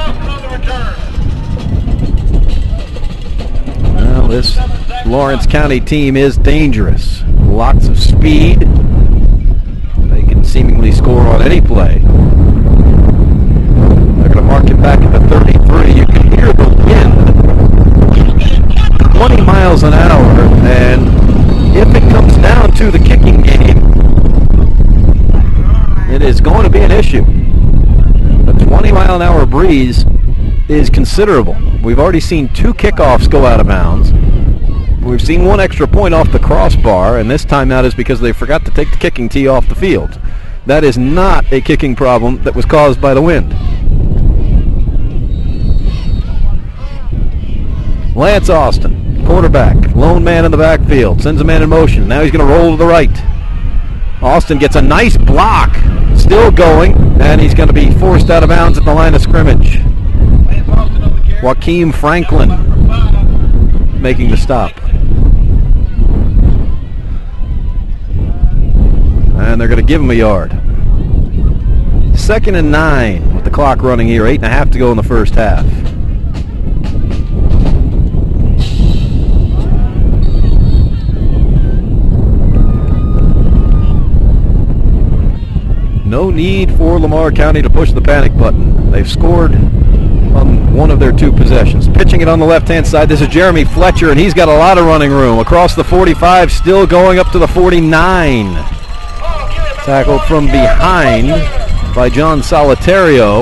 Well, this Lawrence County team is dangerous. Lots of speed. They can seemingly score on any play. They're going to mark it back at the thirty-three. You can hear the wind. twenty miles an hour, and if it comes down to the kicking game, it is going to be an issue. A twenty mile an hour breeze is considerable. We've already seen two kickoffs go out of bounds. We've seen one extra point off the crossbar, and this time that is because they forgot to take the kicking tee off the field. That is not a kicking problem that was caused by the wind. Lance Austin, quarterback, lone man in the backfield, sends a man in motion. Now he's going to roll to the right. Austin gets a nice block, still going, and he's going to be forced out of bounds at the line of scrimmage. Joaquin Franklin making the stop. And they're going to give him a yard. Second and nine with the clock running here. Eight and a half to go in the first half. No need for Lamar County to push the panic button. They've scored on one of their two possessions. Pitching it on the left-hand side, this is Jeremy Fletcher, and he's got a lot of running room. Across the forty-five, still going up to the forty-nine. Tackled from behind by John Solitario.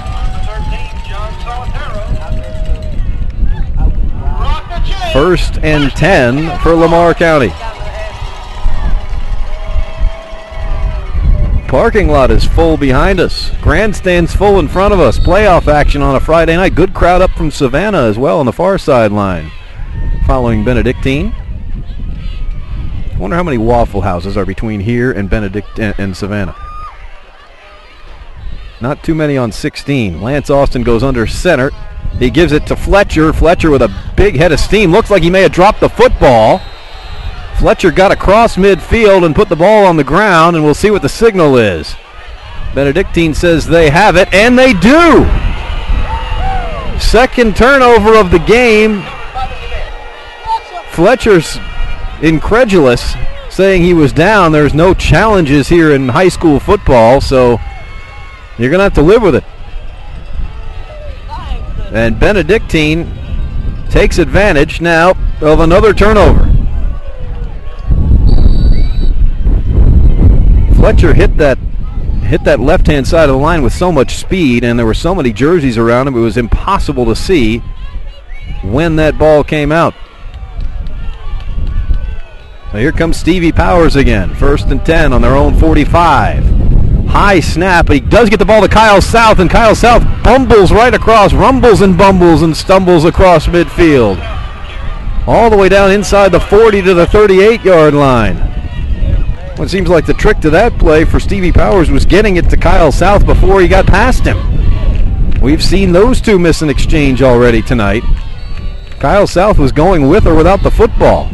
First and ten for Lamar County. Parking lot is full behind us. Grandstand's full in front of us. Playoff action on a Friday night. Good crowd up from Savannah as well on the far sideline. Following Benedictine. I wonder how many Waffle Houses are between here and Benedict and, and Savannah. Not too many on sixteen. Lance Austin goes under center. He gives it to Fletcher. Fletcher with a big head of steam. Looks like he may have dropped the football. Fletcher got across midfield and put the ball on the ground, and we'll see what the signal is. Benedictine says they have it, and they do. Second turnover of the game. Fletcher's incredulous, saying he was down. There's no challenges here in high school football, so you're going to have to live with it. And Benedictine takes advantage now of another turnover. Fletcher hit that hit that left-hand side of the line with so much speed, and there were so many jerseys around him, it was impossible to see when that ball came out. Now here comes Stevie Powers again. First and ten on their own forty-five. High snap, but he does get the ball to Kyle South, and Kyle South bumbles right across, rumbles and bumbles and stumbles across midfield. All the way down inside the forty to the thirty-eight-yard line. Well, it seems like the trick to that play for Stevie Powers was getting it to Kyle South before he got past him. We've seen those two miss an exchange already tonight. Kyle South was going with or without the football.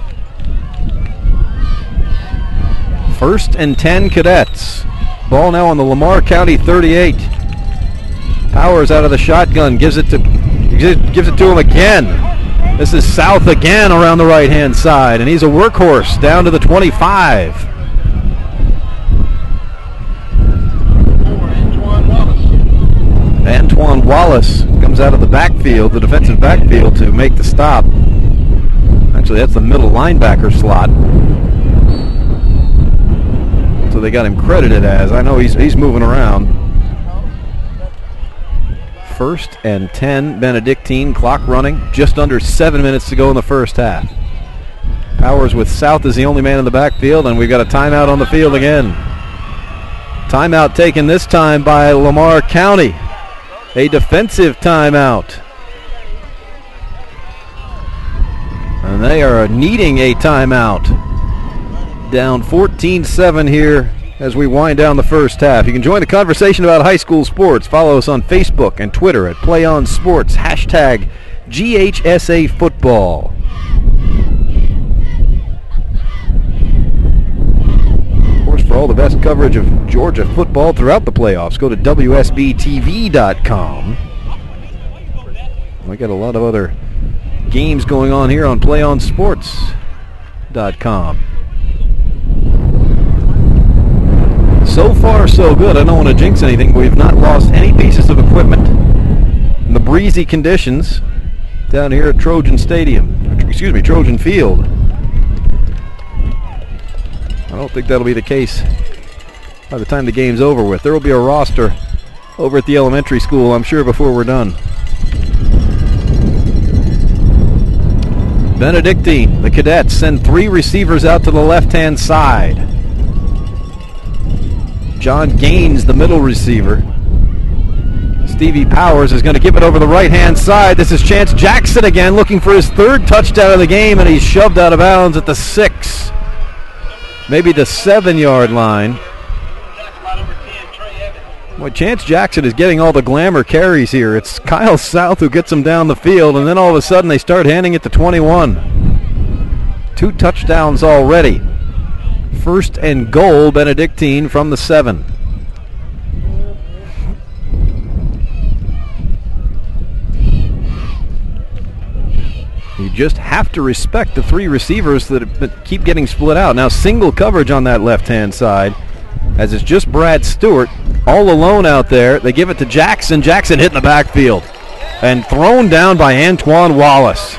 First and ten Cadets. Ball now on the Lamar County thirty-eight. Powers out of the shotgun, gives it to gives it to him again. This is South again around the right-hand side, and he's a workhorse down to the twenty-five. Antoine Wallace comes out of the backfield, the defensive backfield, to make the stop. Actually, that's the middle linebacker slot. So they got him credited as. I know he's he's moving around. First and ten, Benedictine, clock running, just under seven minutes to go in the first half. Powers with South as the only man in the backfield, and we've got a timeout on the field again. Timeout taken this time by Lamar County. A defensive timeout. And they are needing a timeout. Down fourteen seven here as we wind down the first half. You can join the conversation about high school sports. Follow us on Facebook and Twitter at Play On Sports, hashtag G H S A Football. Of course, for all the best coverage of Georgia football throughout the playoffs, go to W S B T V dot com. We got a lot of other games going on here on Play On Sports dot com. So far, so good. I don't want to jinx anything, but we've not lost any pieces of equipment in the breezy conditions down here at Trojan Stadium. Excuse me, Trojan Field. I don't think that'll be the case by the time the game's over with. There will be a roster over at the elementary school, I'm sure, before we're done. Benedictine, the cadets, send three receivers out to the left-hand side. John Gaines, the middle receiver. Stevie Powers is going to give it over the right-hand side. This is Chance Jackson again, looking for his third touchdown of the game, and he's shoved out of bounds at the six, maybe the seven-yard line. Boy, Chance Jackson is getting all the glamour carries here. It's Kyle South who gets him down the field, and then all of a sudden they start handing it to twenty-one. Two touchdowns already. First and goal, Benedictine from the seven. You just have to respect the three receivers that keep getting split out. Now single coverage on that left-hand side, as it's just Brad Stewart all alone out there. They give it to Jackson. Jackson hit in the backfield and thrown down by Antoine Wallace.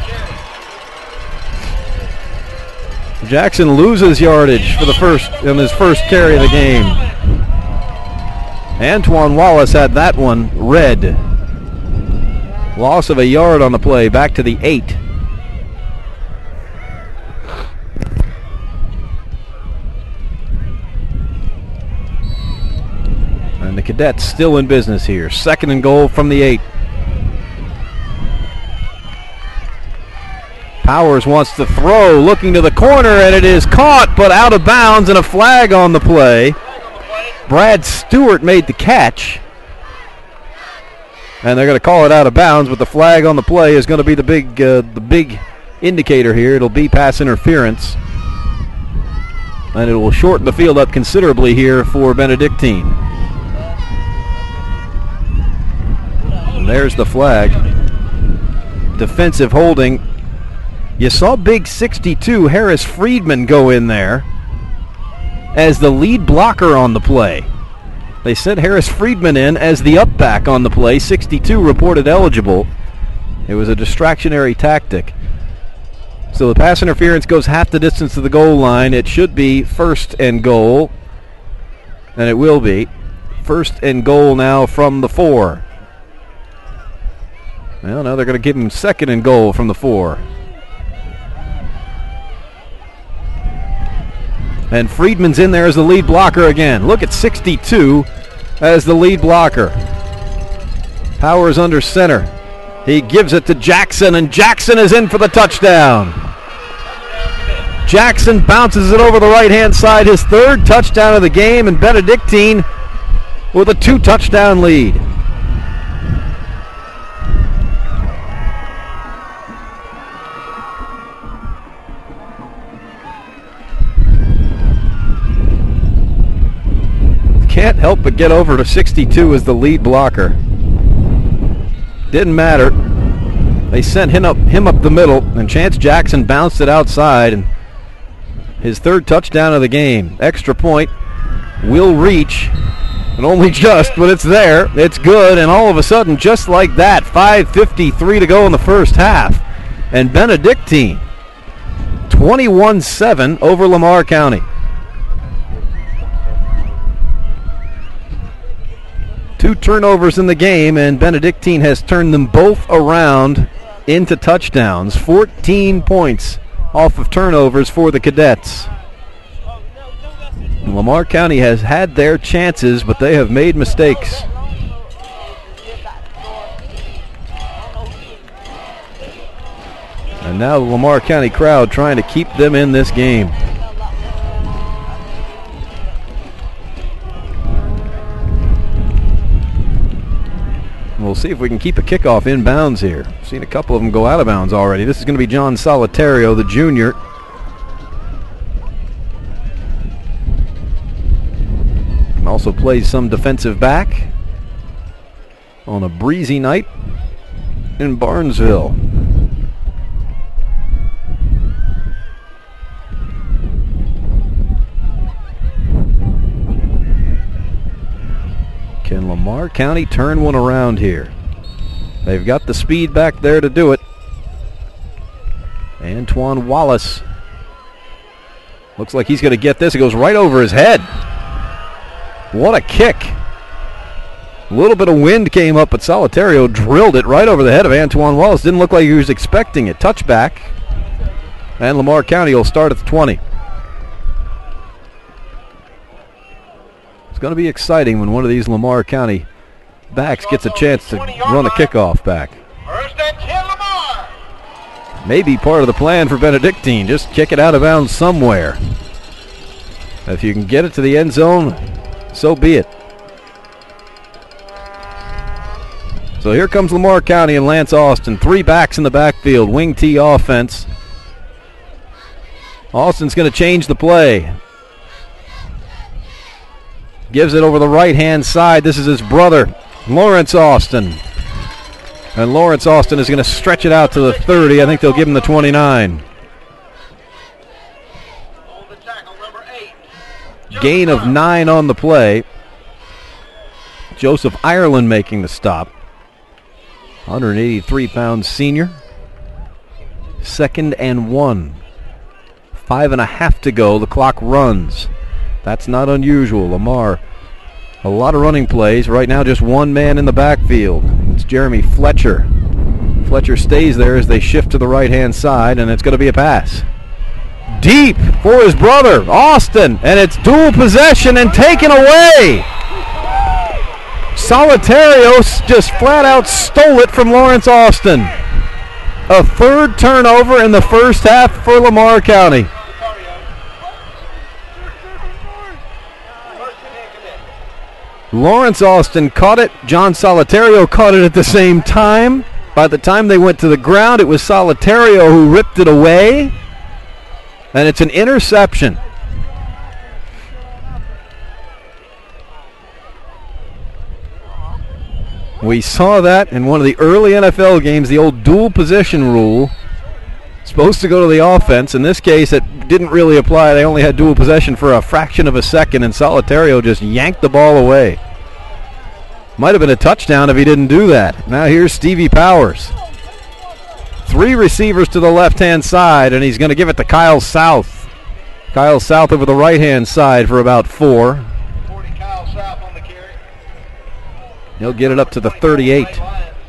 Jackson loses yardage for the first in his first carry of the game. Antoine Wallace had that one red. Loss of a yard on the play, back to the eight. And the Cadets still in business here. Second and goal from the eight. Powers wants to throw, looking to the corner, and it is caught, but out of bounds, and a flag on the play. Brad Stewart made the catch, and they're going to call it out of bounds, but the flag on the play is going to be the big, uh, the big indicator here. It'll be pass interference, and it will shorten the field up considerably here for Benedictine. And there's the flag. Defensive holding. You saw big sixty-two Harris Friedman go in there as the lead blocker on the play. They sent Harris Friedman in as the up back on the play. sixty-two reported eligible. It was a distractionary tactic. So the pass interference goes half the distance to the goal line. It should be first and goal, and it will be. First and goal now from the four. Well, now they're going to give him second and goal from the four. And Friedman's in there as the lead blocker again. Look at sixty-two as the lead blocker. Powers under center. He gives it to Jackson, and Jackson is in for the touchdown. Jackson bounces it over the right-hand side, his third touchdown of the game, and Benedictine with a two-touchdown lead. Can't help but get over to sixty-two as the lead blocker. Didn't matter. They sent him up, him up the middle, and Chance Jackson bounced it outside, and his third touchdown of the game. Extra point will reach, and only just, but it's there. It's good, and all of a sudden, just like that, five fifty-three to go in the first half, and Benedictine twenty-one seven over Lamar County. Two turnovers in the game, and Benedictine has turned them both around into touchdowns. fourteen points off of turnovers for the Cadets. And Lamar County has had their chances, but they have made mistakes. And now the Lamar County crowd trying to keep them in this game. We'll see if we can keep a kickoff inbounds here. Seen a couple of them go out of bounds already. This is going to be John Solitario, the junior. And also plays some defensive back on a breezy night in Barnesville. Can Lamar County turn one around here? They've got the speed back there to do it. Antoine Wallace. Looks like he's going to get this. It goes right over his head. What a kick. A little bit of wind came up, but Solitario drilled it right over the head of Antoine Wallace. Didn't look like he was expecting it. Touchback. And Lamar County will start at the twenty. It's going to be exciting when one of these Lamar County backs gets a chance to run a kickoff back. First and ten, Lamar. Maybe part of the plan for Benedictine. Just kick it out of bounds somewhere. If you can get it to the end zone, so be it. So here comes Lamar County and Lance Austin. Three backs in the backfield. Wing T offense. Austin's going to change the play. Gives it over the right-hand side. This is his brother, Lawrence Austin. And Lawrence Austin is going to stretch it out to the thirty. I think they'll give him the twenty-nine. Gain of nine on the play. Joseph Ireland making the stop. one hundred eighty-three pound senior. Second and one. Five and a half to go. The clock runs. That's not unusual. Lamar, a lot of running plays. Right now just one man in the backfield. It's Jeremy Fletcher. Fletcher stays there as they shift to the right-hand side, and it's going to be a pass. Deep for his brother, Austin, and it's dual possession and taken away. Solitario just flat out stole it from Lawrence Austin. A third turnover in the first half for Lamar County. Lawrence Austin caught it. John Solitario caught it at the same time. By the time they went to the ground, it was Solitario who ripped it away. And it's an interception. We saw that in one of the early N F L games, the old dual position rule. Supposed to go to the offense. In this case, it didn't really apply. They only had dual possession for a fraction of a second, and Solitario just yanked the ball away. Might have been a touchdown if he didn't do that. Now here's Stevie Powers. Three receivers to the left-hand side, and he's going to give it to Kyle South. Kyle South over the right-hand side for about four. forty Kyle South on the carry. He'll get it up to the thirty-eight.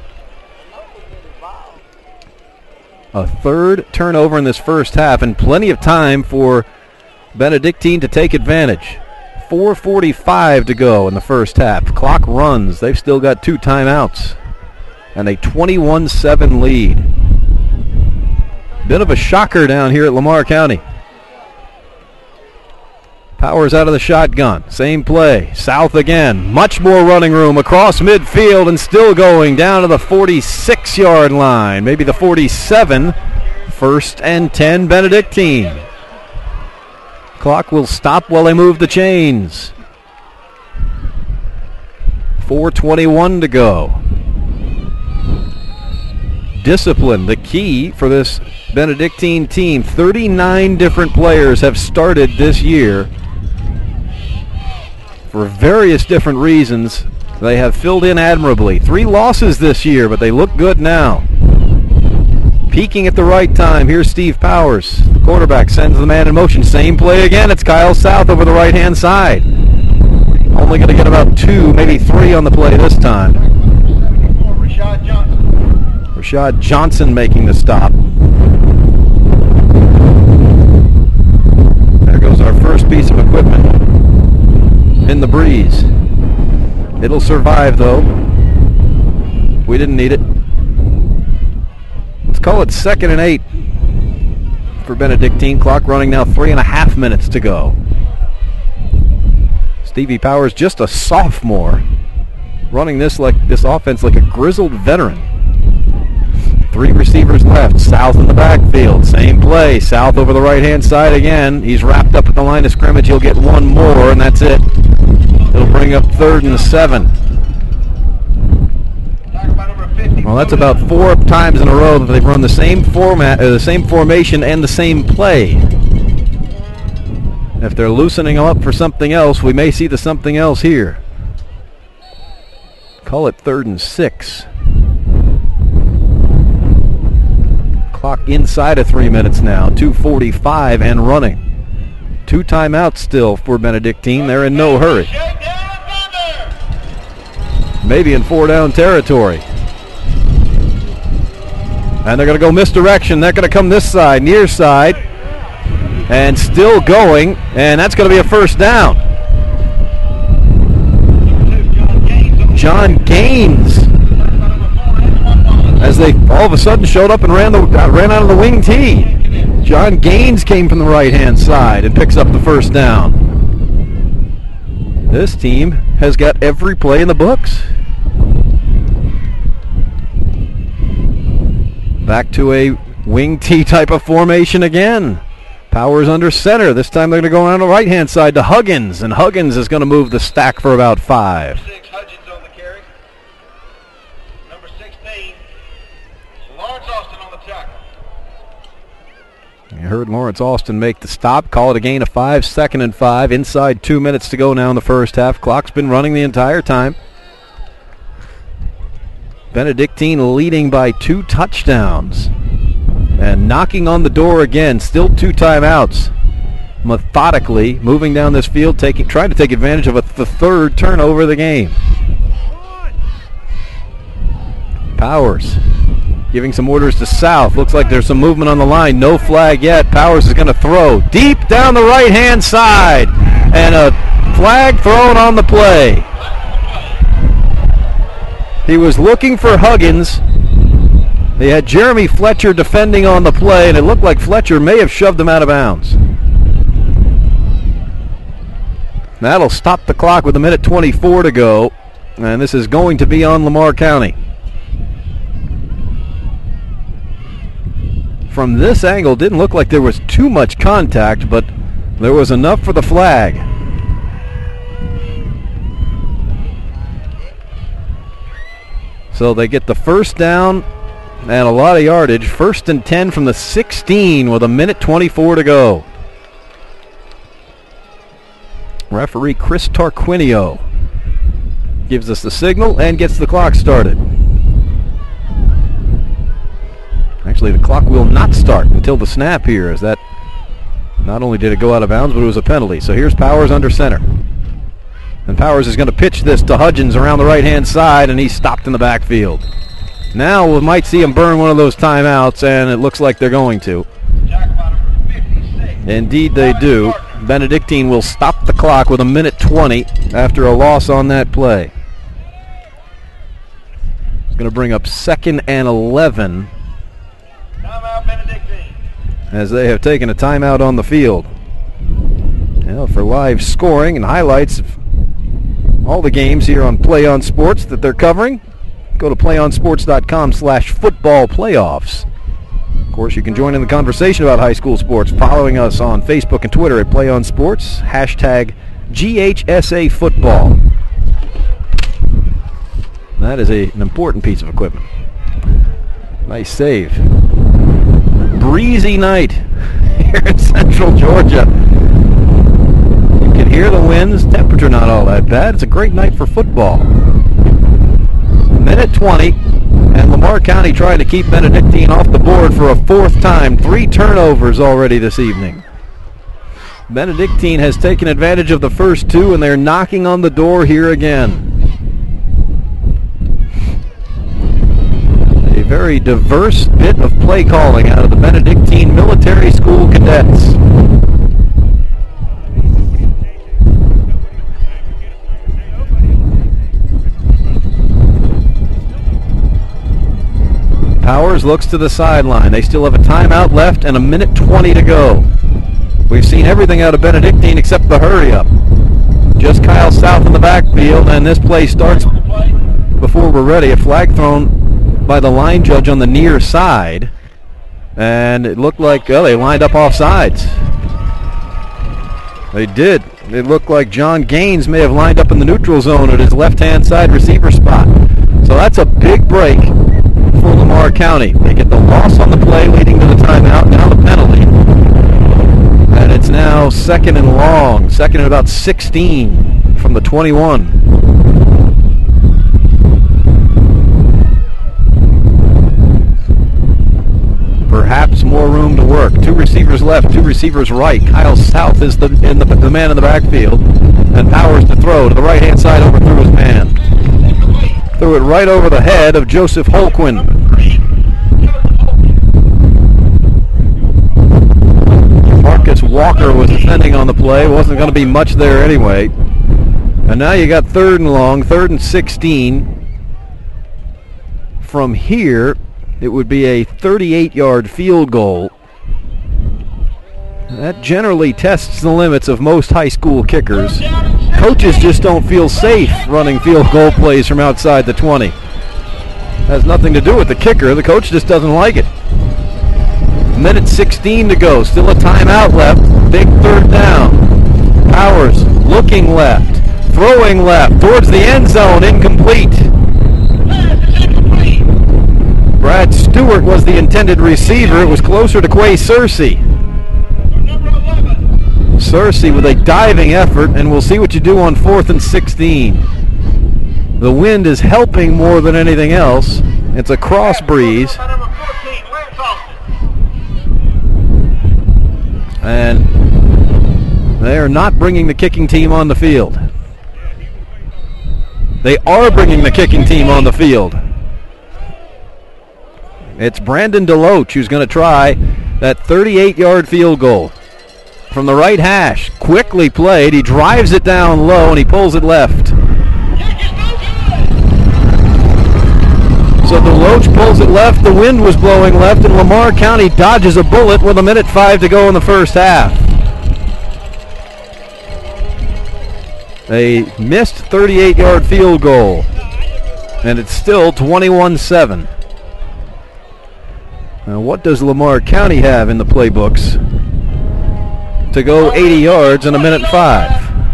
A third turnover in this first half, and plenty of time for Benedictine to take advantage. four forty-five to go in the first half. Clock runs. They've still got two timeouts. And a twenty-one seven lead. Bit of a shocker down here at Lamar County. Powers out of the shotgun. Same play. South again. Much more running room across midfield and still going down to the forty-six yard line. Maybe the forty-seven. First and ten Benedictine. Clock will stop while they move the chains. four twenty-one to go. Discipline, the key for this Benedictine team. thirty-nine different players have started this year. For various different reasons, they have filled in admirably. Three losses this year, but they look good now. Peaking at the right time. Here's Steve Powers. The quarterback sends the man in motion. Same play again. It's Kyle South over the right-hand side. Only going to get about two, maybe three on the play this time. Rashad Johnson. Rashad Johnson making the stop. There goes our first piece of equipment in the breeze. It'll survive, though. We didn't need it. Let's call it second and eight for Benedictine. Clock running now, three and a half minutes to go. Stevie Powers, just a sophomore. running this like this offense like a grizzled veteran. Three receivers left. South in the backfield. Same play. South over the right-hand side again. He's wrapped up at the line of scrimmage. He'll get one more, and that's it. It'll bring up third and seven. Well, that's about four times in a row that they've run the same format, uh, the same formation, and the same play. If they're loosening them up for something else, we may see the something else here. Call it third and six. Clock inside of three minutes now. two forty-five and running. Two timeouts still for Benedictine. They're in no hurry. Maybe in four-down territory. And they're going to go misdirection. They're going to come this side, near side. And still going. And that's going to be a first down. John Gaines. As they all of a sudden showed up and ran, the, uh, ran out of the wing tee. John Gaines came from the right-hand side and picks up the first down. This team has got every play in the books. Back to a wing tee type of formation again. Powers under center. This time they're going to go on the right-hand side to Huggins, and Huggins is going to move the stack for about five. Six, Hudgens on the carry. Number sixteen, Lawrence Austin on the tackle. You heard Lawrence Austin make the stop, call it a gain of five, second and five. Inside two minutes to go now in the first half. Clock's been running the entire time. Benedictine leading by two touchdowns. And knocking on the door again, still two timeouts. Methodically moving down this field, taking, trying to take advantage of a, the third turnover of the game. Powers giving some orders to South. Looks like there's some movement on the line. No flag yet. Powers is going to throw deep down the right-hand side. And a flag thrown on the play. He was looking for Huggins. They had Jeremy Fletcher defending on the play, and it looked like Fletcher may have shoved him out of bounds. That'll stop the clock with a minute twenty-four to go, and this is going to be on Lamar County. From this angle, didn't look like there was too much contact, but there was enough for the flag. So they get the first down and a lot of yardage. First and ten from the sixteen with a minute twenty-four to go. Referee Chris Tarquinio gives us the signal and gets the clock started. Actually, the clock will not start until the snap here, as that not only did it go out of bounds, but it was a penalty. So here's Powers under center. And Powers is going to pitch this to Hudgens around the right-hand side, and he's stopped in the backfield. Now we might see him burn one of those timeouts, and it looks like they're going to. Indeed they do. Benedictine will stop the clock with a minute twenty after a loss on that play. It's going to bring up second and eleven. Timeout, Benedictine. As they have taken a timeout on the field. Well, for live scoring and highlights of all the games here on Play On Sports that they're covering, go to playonsports.com slash football playoffs. Of course, you can join in the conversation about high school sports, following us on Facebook and Twitter at Play On Sports, hashtag G H S A football. That is a, an important piece of equipment. Nice save. Breezy night here in central Georgia. You can hear the winds, temperature not all that bad. It's a great night for football. Minute twenty, and Lamar County trying to keep Benedictine off the board for a fourth time. Three turnovers already this evening. Benedictine has taken advantage of the first two, and they're knocking on the door here again. A very diverse bit of play calling out of the Benedictine Military School cadets. Powers looks to the sideline. They still have a timeout left and a minute twenty to go. We've seen everything out of Benedictine except the hurry up. Just Kyle South in the backfield, and this play starts before we're ready. A flag thrown by the line judge on the near side. And it looked like, oh, they lined up off sides. They did. It looked like John Gaines may have lined up in the neutral zone at his left-hand side receiver spot. So that's a big break for Lamar County. They get the loss on the play leading to the timeout, now the penalty. And it's now second and long, second and about sixteen from the twenty-one. Perhaps more room to work. Two receivers left, two receivers right. Kyle South is the in the, the man in the backfield, and Powers to throw to the right-hand side, overthrew his man. Threw it right over the head of Joseph Holquin. Marcus Walker was defending on the play. Wasn't going to be much there anyway. And now you got third and long, third and sixteen. From here, it would be a thirty-eight-yard field goal. That generally tests the limits of most high school kickers. Coaches just don't feel safe running field goal plays from outside the twenty. Has nothing to do with the kicker. The coach just doesn't like it. Minute sixteen to go. Still a timeout left. Big third down. Powers looking left. Throwing left towards the end zone. Incomplete. Brad Stewart was the intended receiver. It was closer to Quay Searcy. Searcy with a diving effort, and we'll see what you do on fourth and sixteen. The wind is helping more than anything else. It's a cross breeze. And they are not bringing the kicking team on the field. They are bringing the kicking team on the field. It's Brandon DeLoach who's going to try that thirty-eight-yard field goal. From the right hash, quickly played. He drives it down low and he pulls it left. So DeLoach pulls it left. The wind was blowing left, and Lamar County dodges a bullet with a minute five to go in the first half. A missed thirty-eight-yard field goal, and it's still twenty-one seven. Now, what does Lamar County have in the playbooks to go eighty yards in a minute five?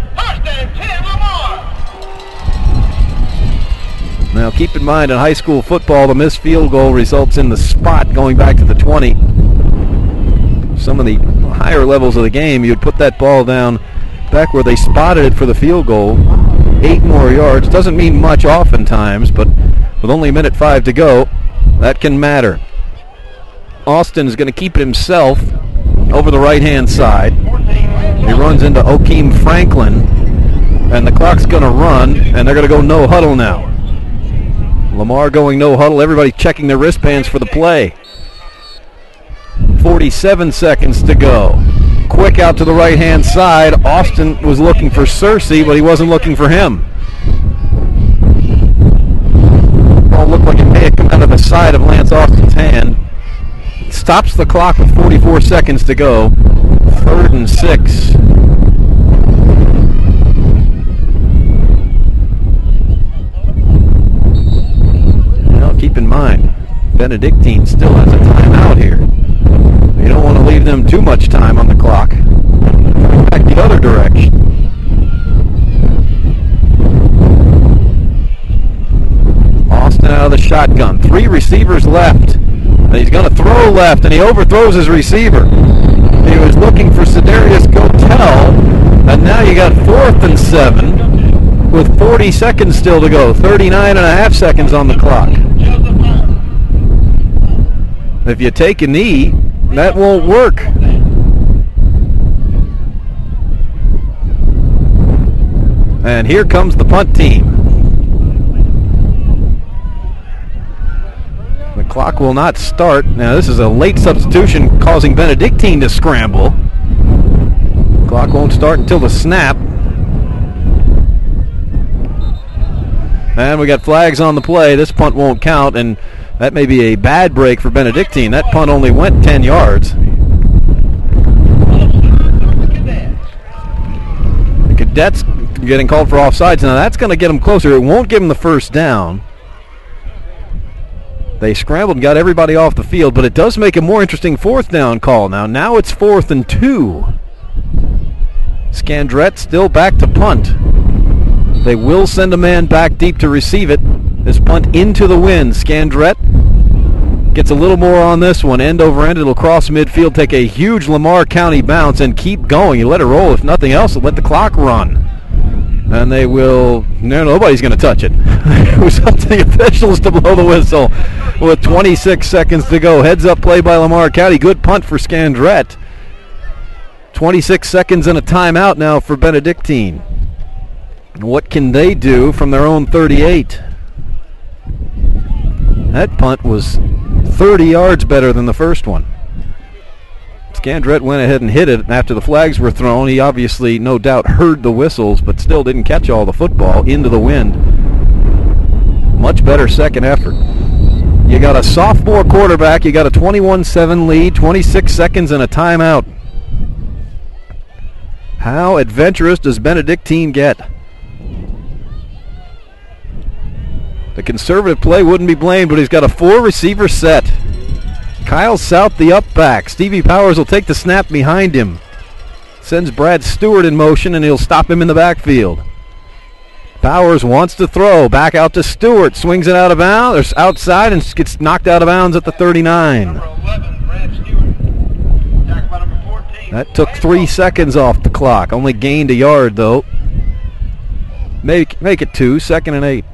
Now, keep in mind, in high school football, the missed field goal results in the spot going back to the twenty. Some of the higher levels of the game, you'd put that ball down back where they spotted it for the field goal. Eight more yards. Doesn't mean much oftentimes, but with only a minute five to go, that can matter. Austin is going to keep it himself over the right-hand side. He runs into Okeem Franklin, and the clock's going to run, and they're going to go no huddle now. Lamar going no huddle. Everybody checking their wristbands for the play. forty-seven seconds to go. Quick out to the right-hand side. Austin was looking for Searcy, but he wasn't looking for him. Ball looked like it may have come out of the side of Lance Austin's hand. Stops the clock with forty-four seconds to go. Third and six. Now keep in mind, Benedictine still has a timeout here. You don't want to leave them too much time on the clock. Coming back the other direction. Austin out of the shotgun. Three receivers left. And he's going to throw left, and he overthrows his receiver. He was looking for Cedarius Gotel, and now you got fourth and seven with forty seconds still to go. thirty-nine and a half seconds on the clock. If you take a knee, that won't work. And here comes the punt team. The clock will not start. Now this is a late substitution causing Benedictine to scramble. Clock won't start until the snap. And we got flags on the play. This punt won't count, and that may be a bad break for Benedictine. That punt only went ten yards. The Cadets getting called for offsides. Now that's going to get them closer. It won't give them the first down. They scrambled and got everybody off the field, but it does make a more interesting fourth down call now. Now it's fourth and two. Scandrette still back to punt. They will send a man back deep to receive it. This punt into the wind. Scandrette gets a little more on this one. End over end, it'll cross midfield, take a huge Lamar County bounce, and keep going. You let it roll. If nothing else, let the clock run. And they will, no, nobody's going to touch it. It was up to the officials to blow the whistle with twenty-six seconds to go. Heads up play by Lamar County. Good punt for Scandrette. twenty-six seconds and a timeout now for Benedictine. What can they do from their own thirty-eight? That punt was thirty yards better than the first one. Scandrette went ahead and hit it after the flags were thrown. He obviously, no doubt, heard the whistles, but still didn't catch all the football into the wind. Much better second effort. You got a sophomore quarterback. You got a twenty-one seven lead, twenty-six seconds and a timeout. How adventurous does Benedictine get? The conservative play wouldn't be blamed, but he's got a four-receiver set. Kyle South, the up back. Stevie Powers will take the snap behind him. Sends Brad Stewart in motion, and he'll stop him in the backfield. Powers wants to throw. Back out to Stewart. Swings it out of bounds, or outside, and gets knocked out of bounds at the thirty-nine. That took three seconds off the clock. Only gained a yard, though. Make, make it two. Second and eight.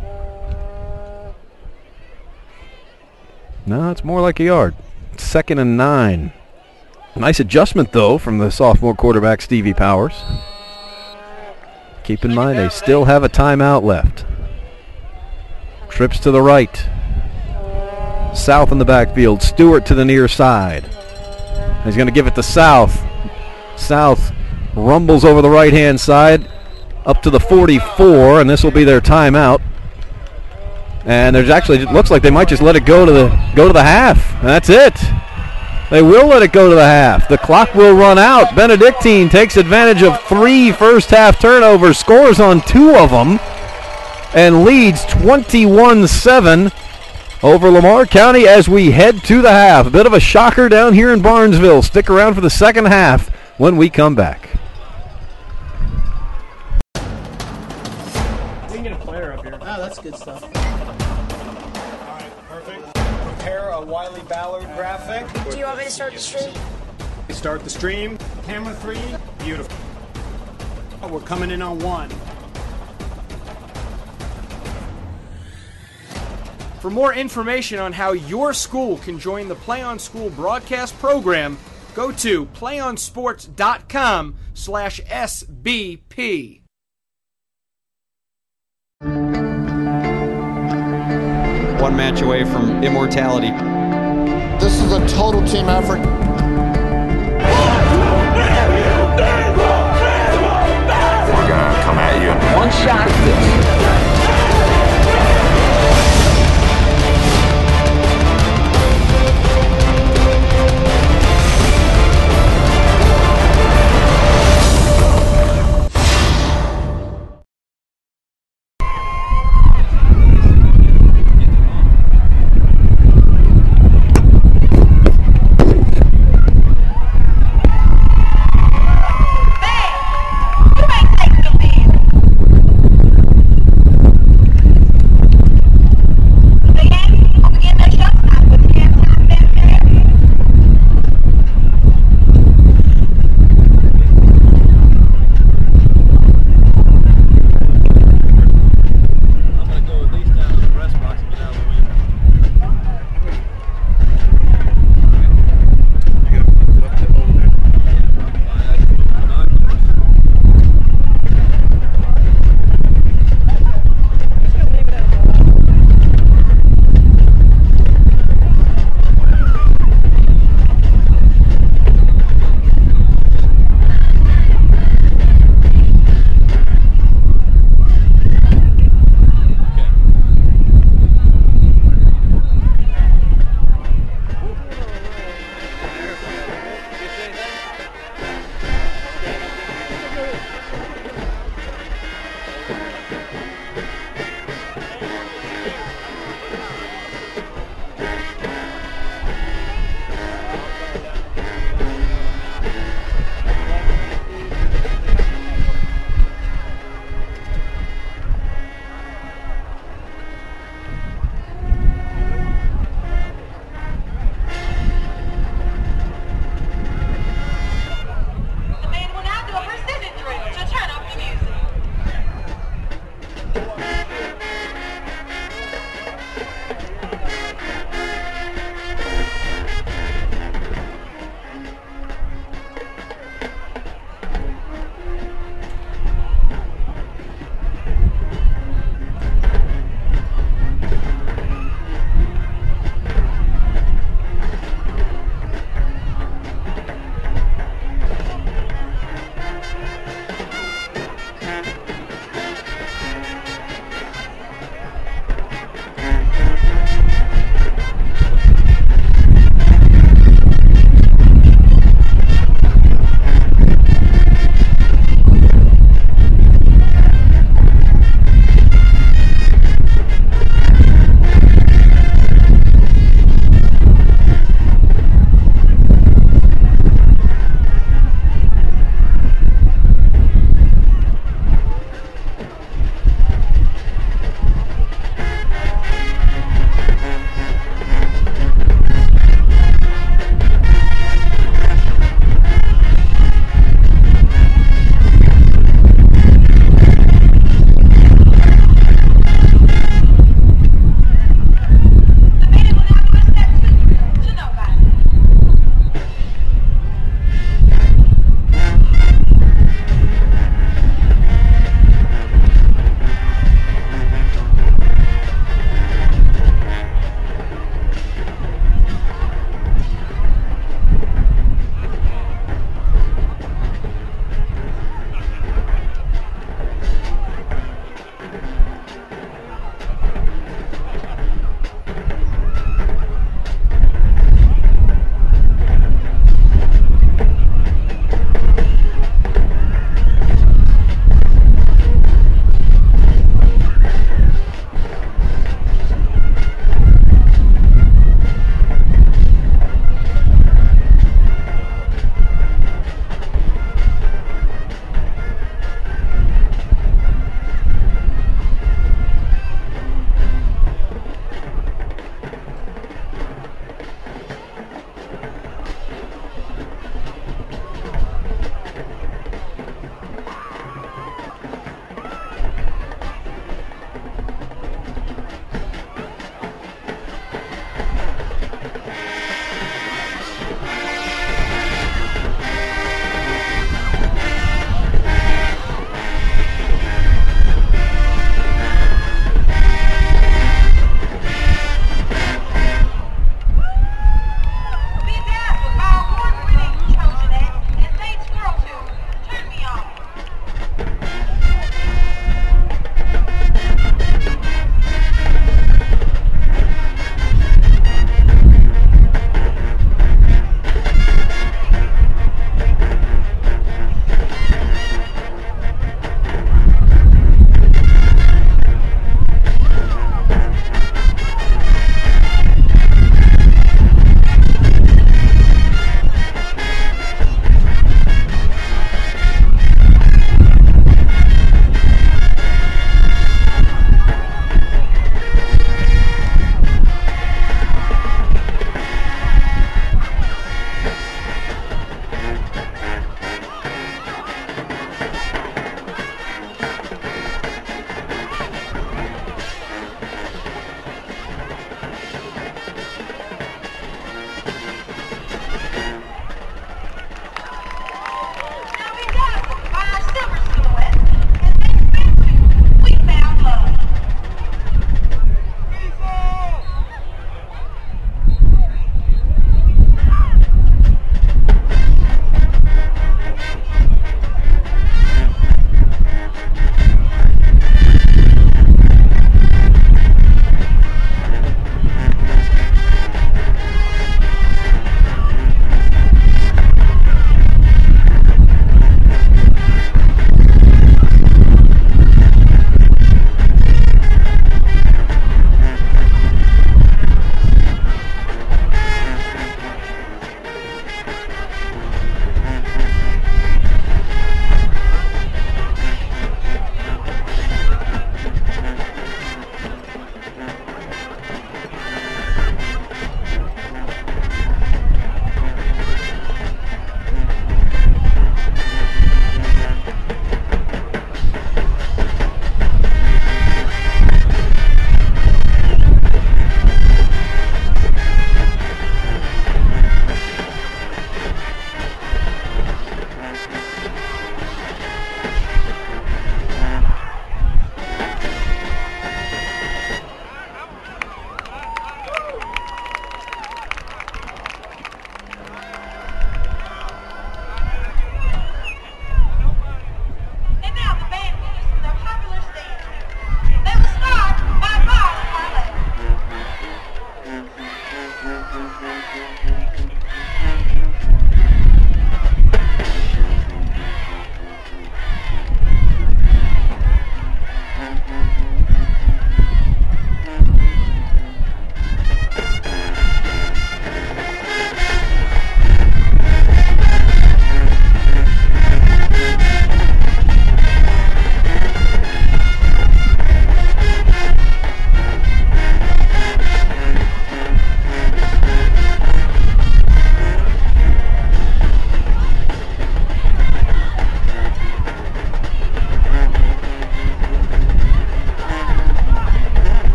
No, it's more like a yard. Second and nine. Nice adjustment, though, from the sophomore quarterback, Stevie Powers. Keep in mind, they still have a timeout left. Trips to the right. South in the backfield. Stewart to the near side. He's going to give it to South. South rumbles over the right-hand side up to the forty-four, and this will be their timeout. And there's actually, it looks like they might just let it go to the go to the half. That's it. They will let it go to the half. The clock will run out. Benedictine takes advantage of three first half turnovers, scores on two of them, and leads twenty-one seven over Lamar County as we head to the half. A bit of a shocker down here in Barnesville. Stick around for the second half when we come back. We can get a player up here. Oh, that's good stuff. Prepare a Wiley Ballard graphic. Do you want me to start the stream? Start the stream. Camera three. Beautiful. Oh, we're coming in on one. For more information on how your school can join the Play on School broadcast program, go to playonsports.com slash SBP. One match away from immortality. This is a total team effort. We're gonna come at you in one shot at this.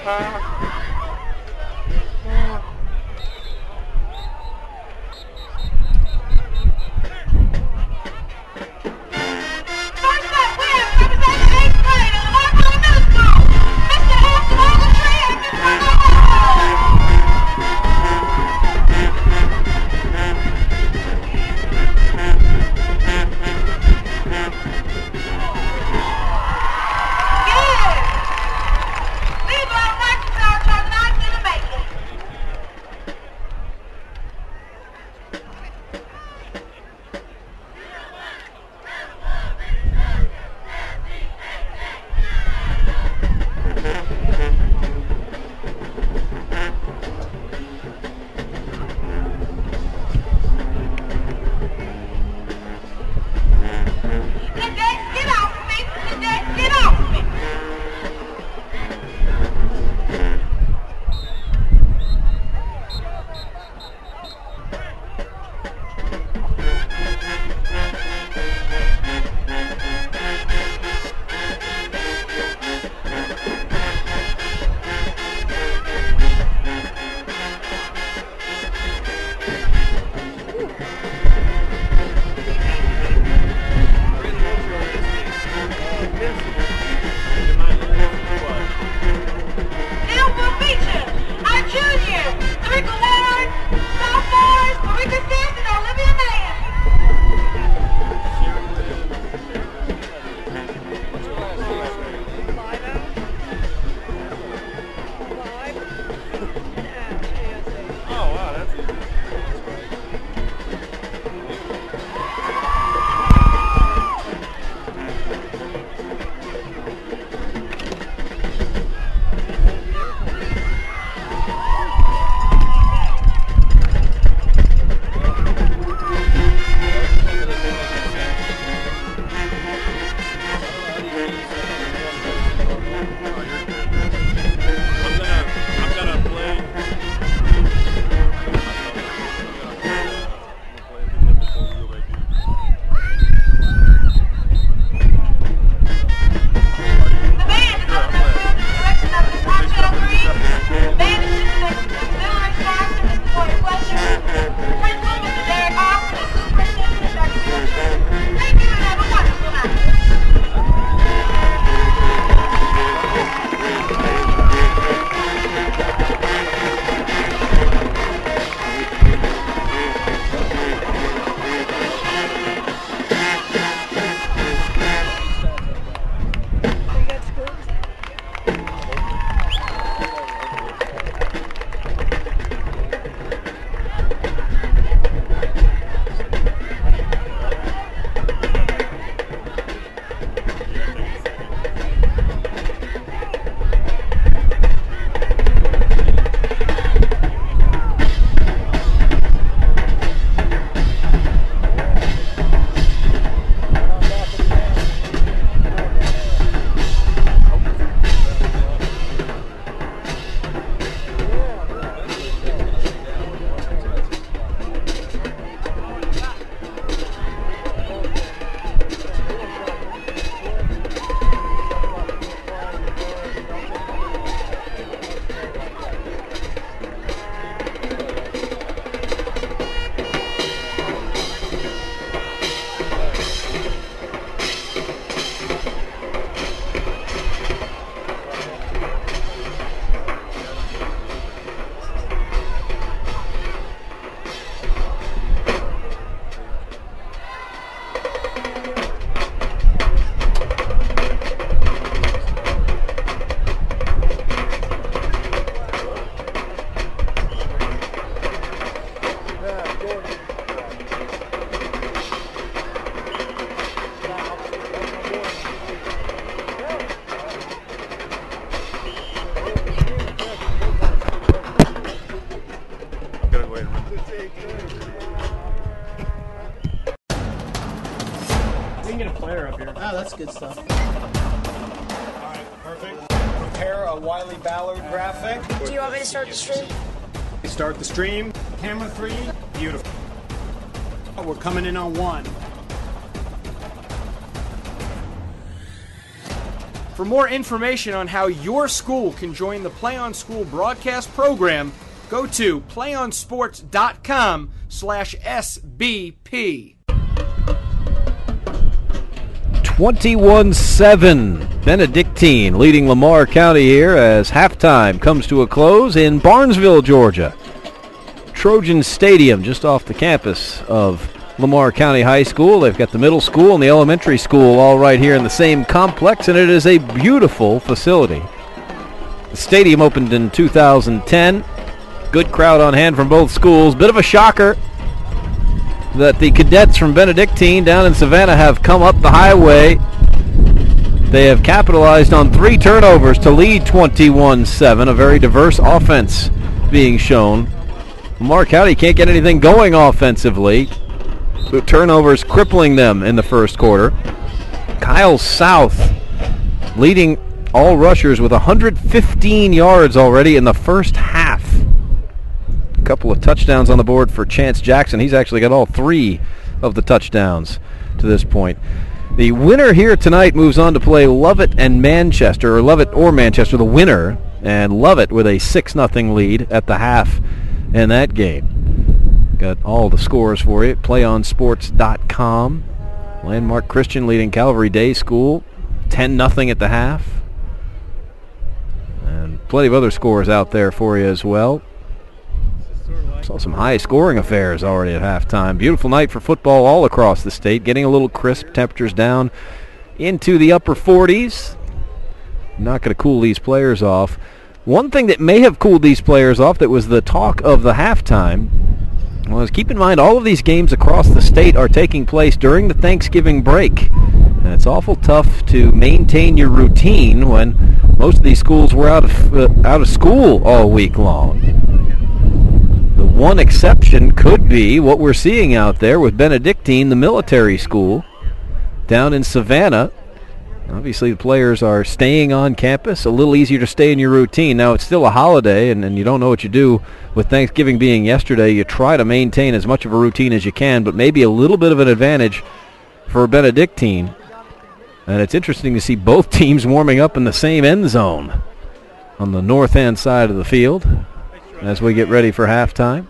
Oh, that's good stuff. All right, perfect. Prepare a Wiley Ballard graphic. Do you want me to start the stream? Start the stream. Camera three. Beautiful. We're coming in on one. For more information on how your school can join the Play On School broadcast program, go to playonsports.com slash SBP. twenty-one seven, Benedictine leading Lamar County here as halftime comes to a close in Barnesville, Georgia. Trojan Stadium just off the campus of Lamar County High School. They've got the middle school and the elementary school all right here in the same complex, and it is a beautiful facility. The stadium opened in two thousand ten. Good crowd on hand from both schools. Bit of a shocker that the cadets from Benedictine down in Savannah have come up the highway. They have capitalized on three turnovers to lead twenty-one seven, a very diverse offense being shown. Lamar County can't get anything going offensively. The turnovers crippling them in the first quarter. Kyle South leading all rushers with one hundred fifteen yards already in the first half. A couple of touchdowns on the board for Chance Jackson. He's actually got all three of the touchdowns to this point. The winner here tonight moves on to play Lovett and Manchester, or Lovett or Manchester, the winner, and Lovett with a six nothing lead at the half in that game. Got all the scores for you at play on sports dot com. Landmark Christian leading Calvary Day School ten nothing at the half. And plenty of other scores out there for you as well. Saw some high scoring affairs already at halftime. Beautiful night for football all across the state. Getting a little crisp, temperatures down into the upper forties. Not going to cool these players off. One thing that may have cooled these players off that was the talk of the halftime was, keep in mind, all of these games across the state are taking place during the Thanksgiving break. And it's awful tough to maintain your routine when most of these schools were out of, uh, out of school all week long. The one exception could be what we're seeing out there with Benedictine, the military school, down in Savannah. Obviously, the players are staying on campus. A little easier to stay in your routine. Now, it's still a holiday, and, and you don't know what you do. With Thanksgiving being yesterday, you try to maintain as much of a routine as you can, but maybe a little bit of an advantage for Benedictine. And it's interesting to see both teams warming up in the same end zone on the north-hand side of the field as we get ready for halftime.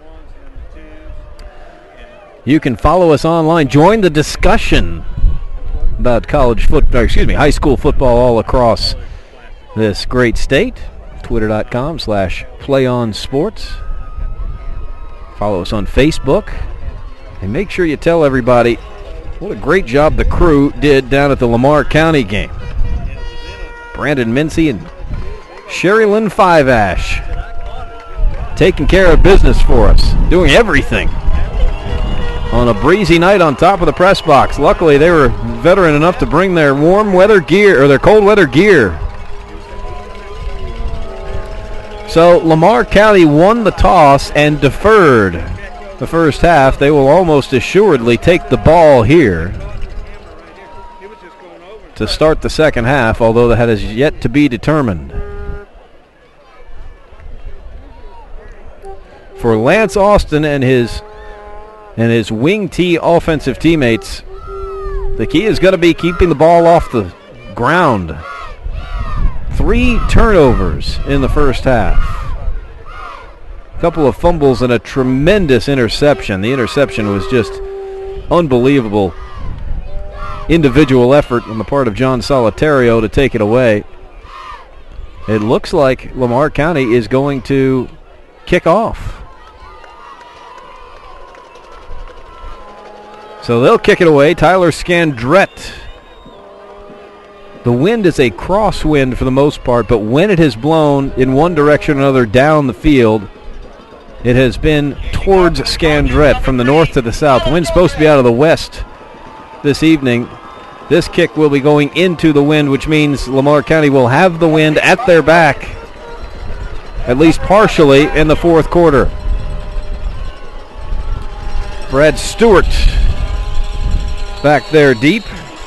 You can follow us online. Join the discussion about college football, excuse me, high school football all across this great state. Twitter.com slash playonsports. Follow us on Facebook. And make sure you tell everybody what a great job the crew did down at the Lamar County game. Brandon Mincy and Sherry Lynn Fiveash taking care of business for us, doing everything on a breezy night on top of the press box. Luckily, they were veteran enough to bring their warm weather gear, or their cold weather gear. So Lamar County won the toss and deferred the first half. They will almost assuredly take the ball here to start the second half, although that is yet to be determined. For Lance Austin and his and his wing T offensive teammates, the key is going to be keeping the ball off the ground. Three turnovers in the first half. A couple of fumbles and a tremendous interception. The interception was just unbelievable individual effort on the part of John Solitario to take it away. It looks like Lamar County is going to kick off. So they'll kick it away. Tyler Scandrett. The wind is a crosswind for the most part, but when it has blown in one direction or another down the field, it has been towards Scandrett from the north to the south. The wind's supposed to be out of the west this evening. This kick will be going into the wind, which means Lamar County will have the wind at their back, at least partially, in the fourth quarter. Brad Stewart back there deep.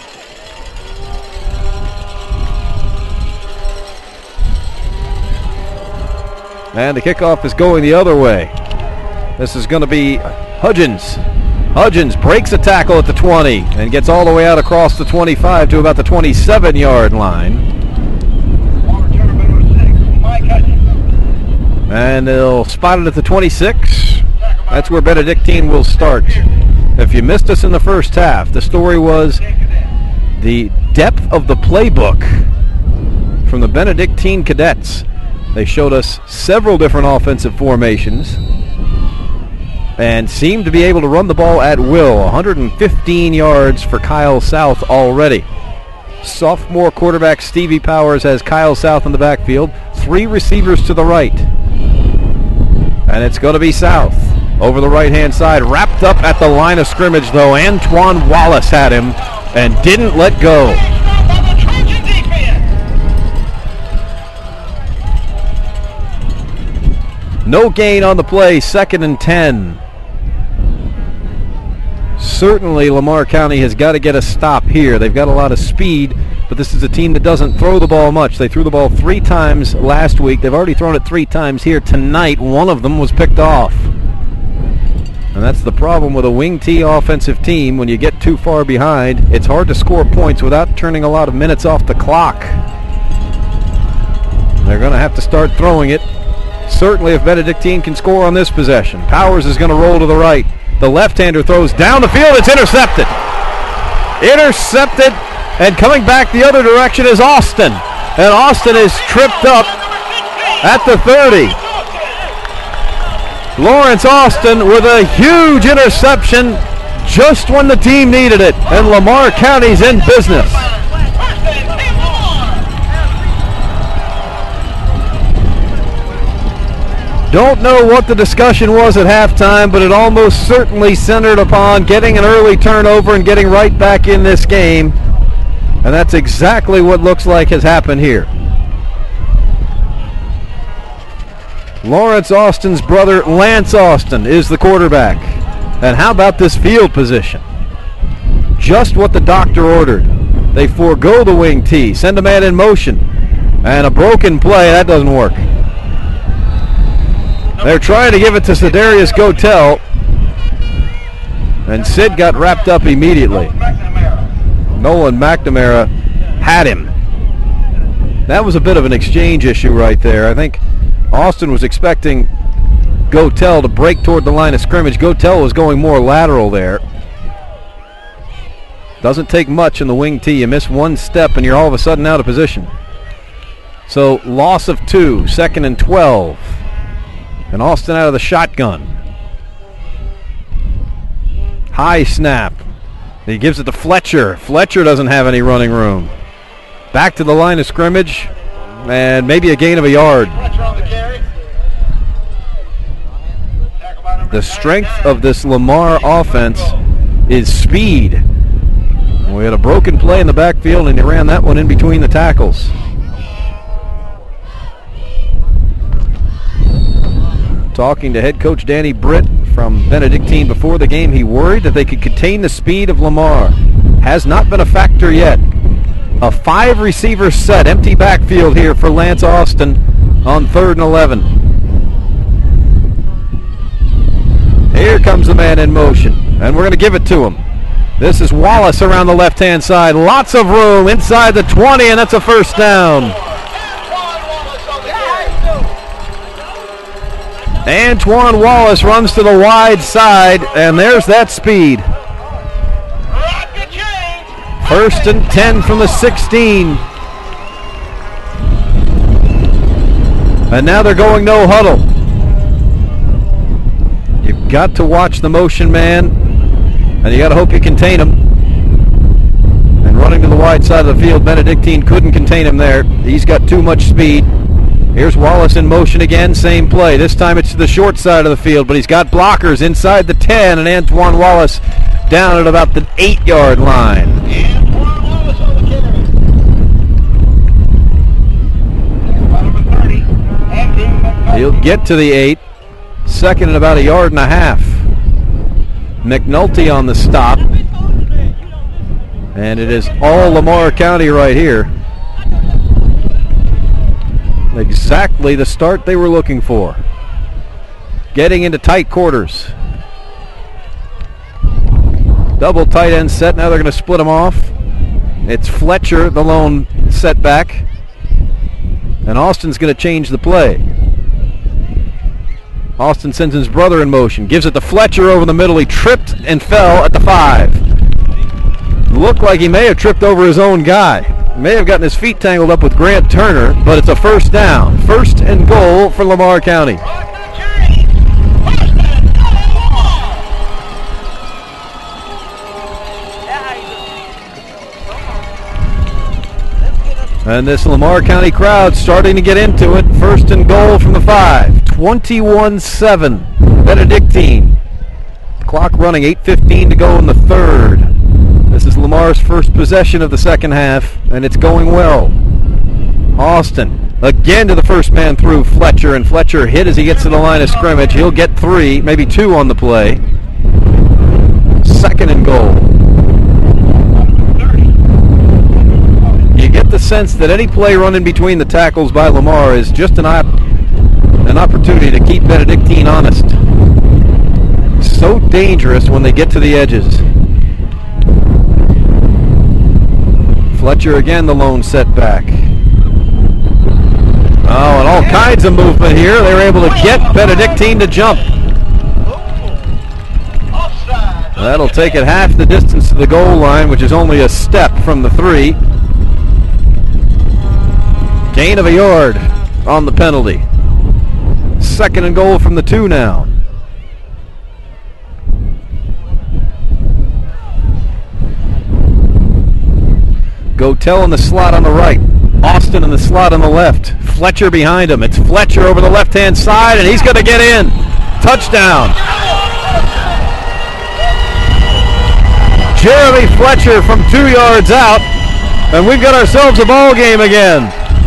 And the kickoff is going the other way. This is going to be Hudgens. Hudgens breaks a tackle at the twenty and gets all the way out across the twenty-five to about the twenty-seven yard line. And they'll spot it at the twenty-six. That's where Benedictine will start. If you missed us in the first half, the story was the depth of the playbook from the Benedictine cadets. They showed us several different offensive formations and seemed to be able to run the ball at will. one hundred fifteen yards for Kyle South already. Sophomore quarterback Stevie Powers has Kyle South in the backfield. Three receivers to the right. And it's going to be South over the right-hand side. Wrapped up at the line of scrimmage, though. Antoine Wallace had him and didn't let go. No gain on the play, second and ten. Certainly Lamar County has got to get a stop here. They've got a lot of speed, but this is a team that doesn't throw the ball much. They threw the ball three times last week. They've already thrown it three times here tonight. One of them was picked off. And that's the problem with a wing T offensive team. When you get too far behind, it's hard to score points without turning a lot of minutes off the clock. They're going to have to start throwing it. Certainly if Benedictine can score on this possession. Powers is going to roll to the right. The left-hander throws down the field. It's intercepted. Intercepted, and coming back the other direction is Austin. And Austin is tripped up at the thirty. Lawrence Austin with a huge interception just when the team needed it. And Lamar County's in business. Don't know what the discussion was at halftime, but it almost certainly centered upon getting an early turnover and getting right back in this game. And that's exactly what looks like has happened here. Lawrence Austin's brother, Lance Austin, is the quarterback. And how about this field position? Just what the doctor ordered. They forego the wing T, send a man in motion. And a broken play, that doesn't work. They're trying to give it to Cedarius Gotel, and Sid got wrapped up immediately. Nolan McNamara had him. That was a bit of an exchange issue right there. I think Austin was expecting Gotel to break toward the line of scrimmage. Gotel was going more lateral there. Doesn't take much in the wing T. You miss one step and you're all of a sudden out of position. So loss of two, second and twelve. And Austin out of the shotgun. High snap. He gives it to Fletcher. Fletcher doesn't have any running room. Back to the line of scrimmage. And maybe a gain of a yard. The strength of this Lamar offense is speed. We had a broken play in the backfield, and he ran that one in between the tackles. Talking to head coach Danny Britt from Benedictine before the game, he worried that they could contain the speed of Lamar. Has not been a factor yet. A five receiver set, empty backfield here for Lance Austin on third and eleven. Here comes the man in motion, and we're going to give it to him. This is Wallace around the left-hand side. Lots of room inside the twenty, and that's a first down. Antoine Wallace runs to the wide side, and there's that speed. First and ten from the sixteen. And now they're going no huddle. You've got to watch the motion man, and you got to hope you contain him. And running to the wide side of the field, Benedictine couldn't contain him there. He's got too much speed. Here's Wallace in motion again, same play. This time it's to the short side of the field, but he's got blockers inside the ten, and Antoine Wallace down at about the eight-yard line. Antoine Wallace on the carry. He'll get to the eight. Second and about a yard and a half. McNulty on the stop. And it is all Lamar County right here. Exactly the start they were looking for. Getting into tight quarters. Double tight end set. Now they're going to split them off. It's Fletcher, the lone setback. And Austin's going to change the play. Austin sends his brother in motion, gives it to Fletcher over the middle. He tripped and fell at the five. Looked like he may have tripped over his own guy. He may have gotten his feet tangled up with Grant Turner, but it's a first down. First and goal for Lamar County. And this Lamar County crowd starting to get into it. First and goal from the five. twenty-one seven. Benedictine. Clock running, eight fifteen to go in the third. This is Lamar's first possession of the second half, and it's going well. Austin again to the first man through, Fletcher, and Fletcher hit as he gets to the line of scrimmage. He'll get three, maybe two on the play. Second and goal. You get the sense that any play run in between the tackles by Lamar is just an, op- an opportunity to keep Benedictine honest. So dangerous when they get to the edges. Fletcher again, the lone setback. Oh, and all kinds of movement here. They were able to get Benedictine to jump. That'll take it half the distance to the goal line, which is only a step from the three. Gain of a yard on the penalty. Second and goal from the two now. Gotel in the slot on the right. Austin in the slot on the left. Fletcher behind him. It's Fletcher over the left-hand side, and he's going to get in. Touchdown. Jeremy Fletcher from two yards out, and we've got ourselves a ball game again.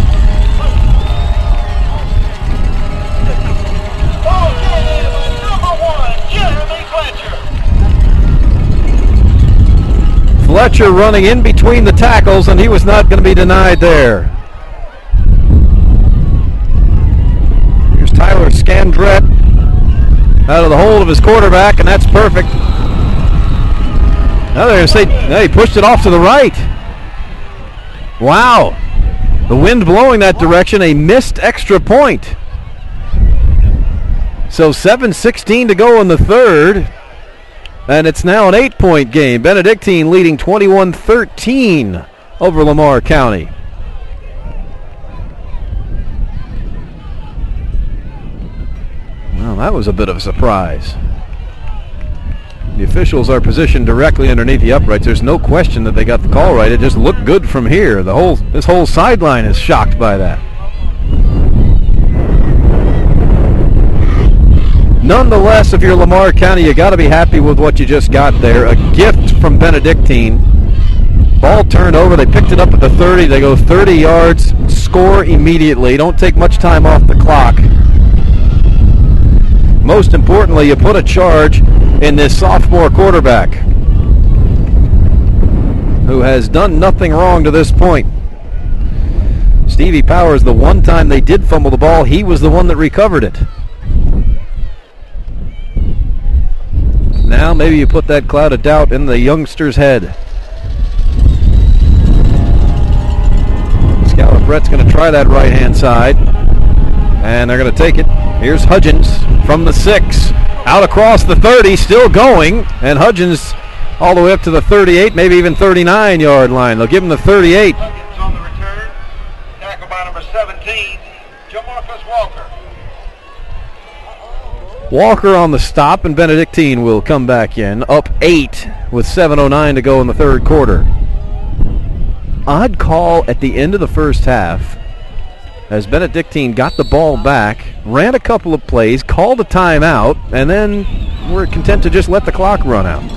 Fletcher running in between the tackles, and he was not going to be denied there. Here's Tyler Scandrett out of the hold of his quarterback, and that's perfect. Now they're going to say, no, he pushed it off to the right. Wow. The wind blowing that direction, a missed extra point. So seven sixteen to go in the third. And it's now an eight-point game. Benedictine leading twenty-one thirteen over Lamar County. Well, that was a bit of a surprise. The officials are positioned directly underneath the uprights. There's no question that they got the call right. It just looked good from here. The whole this whole sideline is shocked by that. Nonetheless, if you're Lamar County, you got to be happy with what you just got there. A gift from Benedictine. Ball turned over. They picked it up at the thirty. They go thirty yards, score immediately. Don't take much time off the clock. Most importantly, you put a charge in this sophomore quarterback who has done nothing wrong to this point. Stevie Powers, the one time they did fumble the ball, he was the one that recovered it. Now maybe you put that cloud of doubt in the youngster's head. Scout Brett's going to try that right-hand side, and they're going to take it. Here's Hudgens from the six. Out across the thirty, still going, and Hudgens all the way up to the thirty-eight, maybe even thirty-nine-yard line. They'll give him the thirty-eight. Hudgens on the return. Tackle by number seventeen, Jamarcus Walker. Walker on the stop, and Benedictine will come back in, up eight with seven oh nine to go in the third quarter. Odd call at the end of the first half as Benedictine got the ball back, ran a couple of plays, called a timeout, and then were content to just let the clock run out.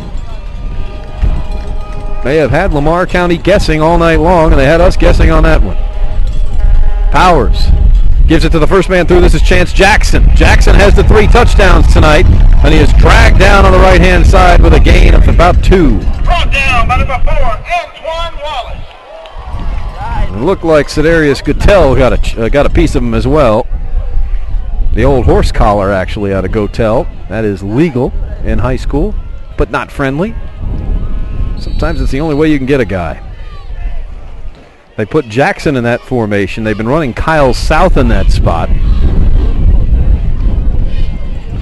They have had Lamar County guessing all night long, and they had us guessing on that one. Powers gives it to the first man through. This is Chance Jackson. Jackson has the three touchdowns tonight, and he is dragged down on the right-hand side with a gain of about two. Brought down by number four, Antoine Wallace. It looked like Cedarius Gotel got a, uh, got a piece of him as well. The old horse collar, actually, out of Gotel. That is legal in high school, but not friendly. Sometimes it's the only way you can get a guy. They put Jackson in that formation. They've been running Kyle South in that spot.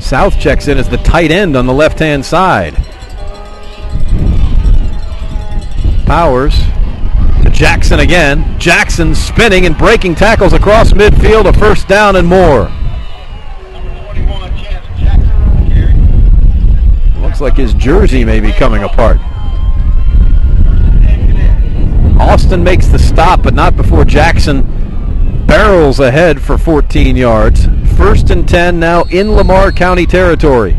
South checks in as the tight end on the left-hand side. Powers to Jackson again. Jackson spinning and breaking tackles across midfield, a first down and more. Looks like his jersey may be coming apart. Austin makes the stop, but not before Jackson barrels ahead for fourteen yards. First and ten now in Lamar County territory.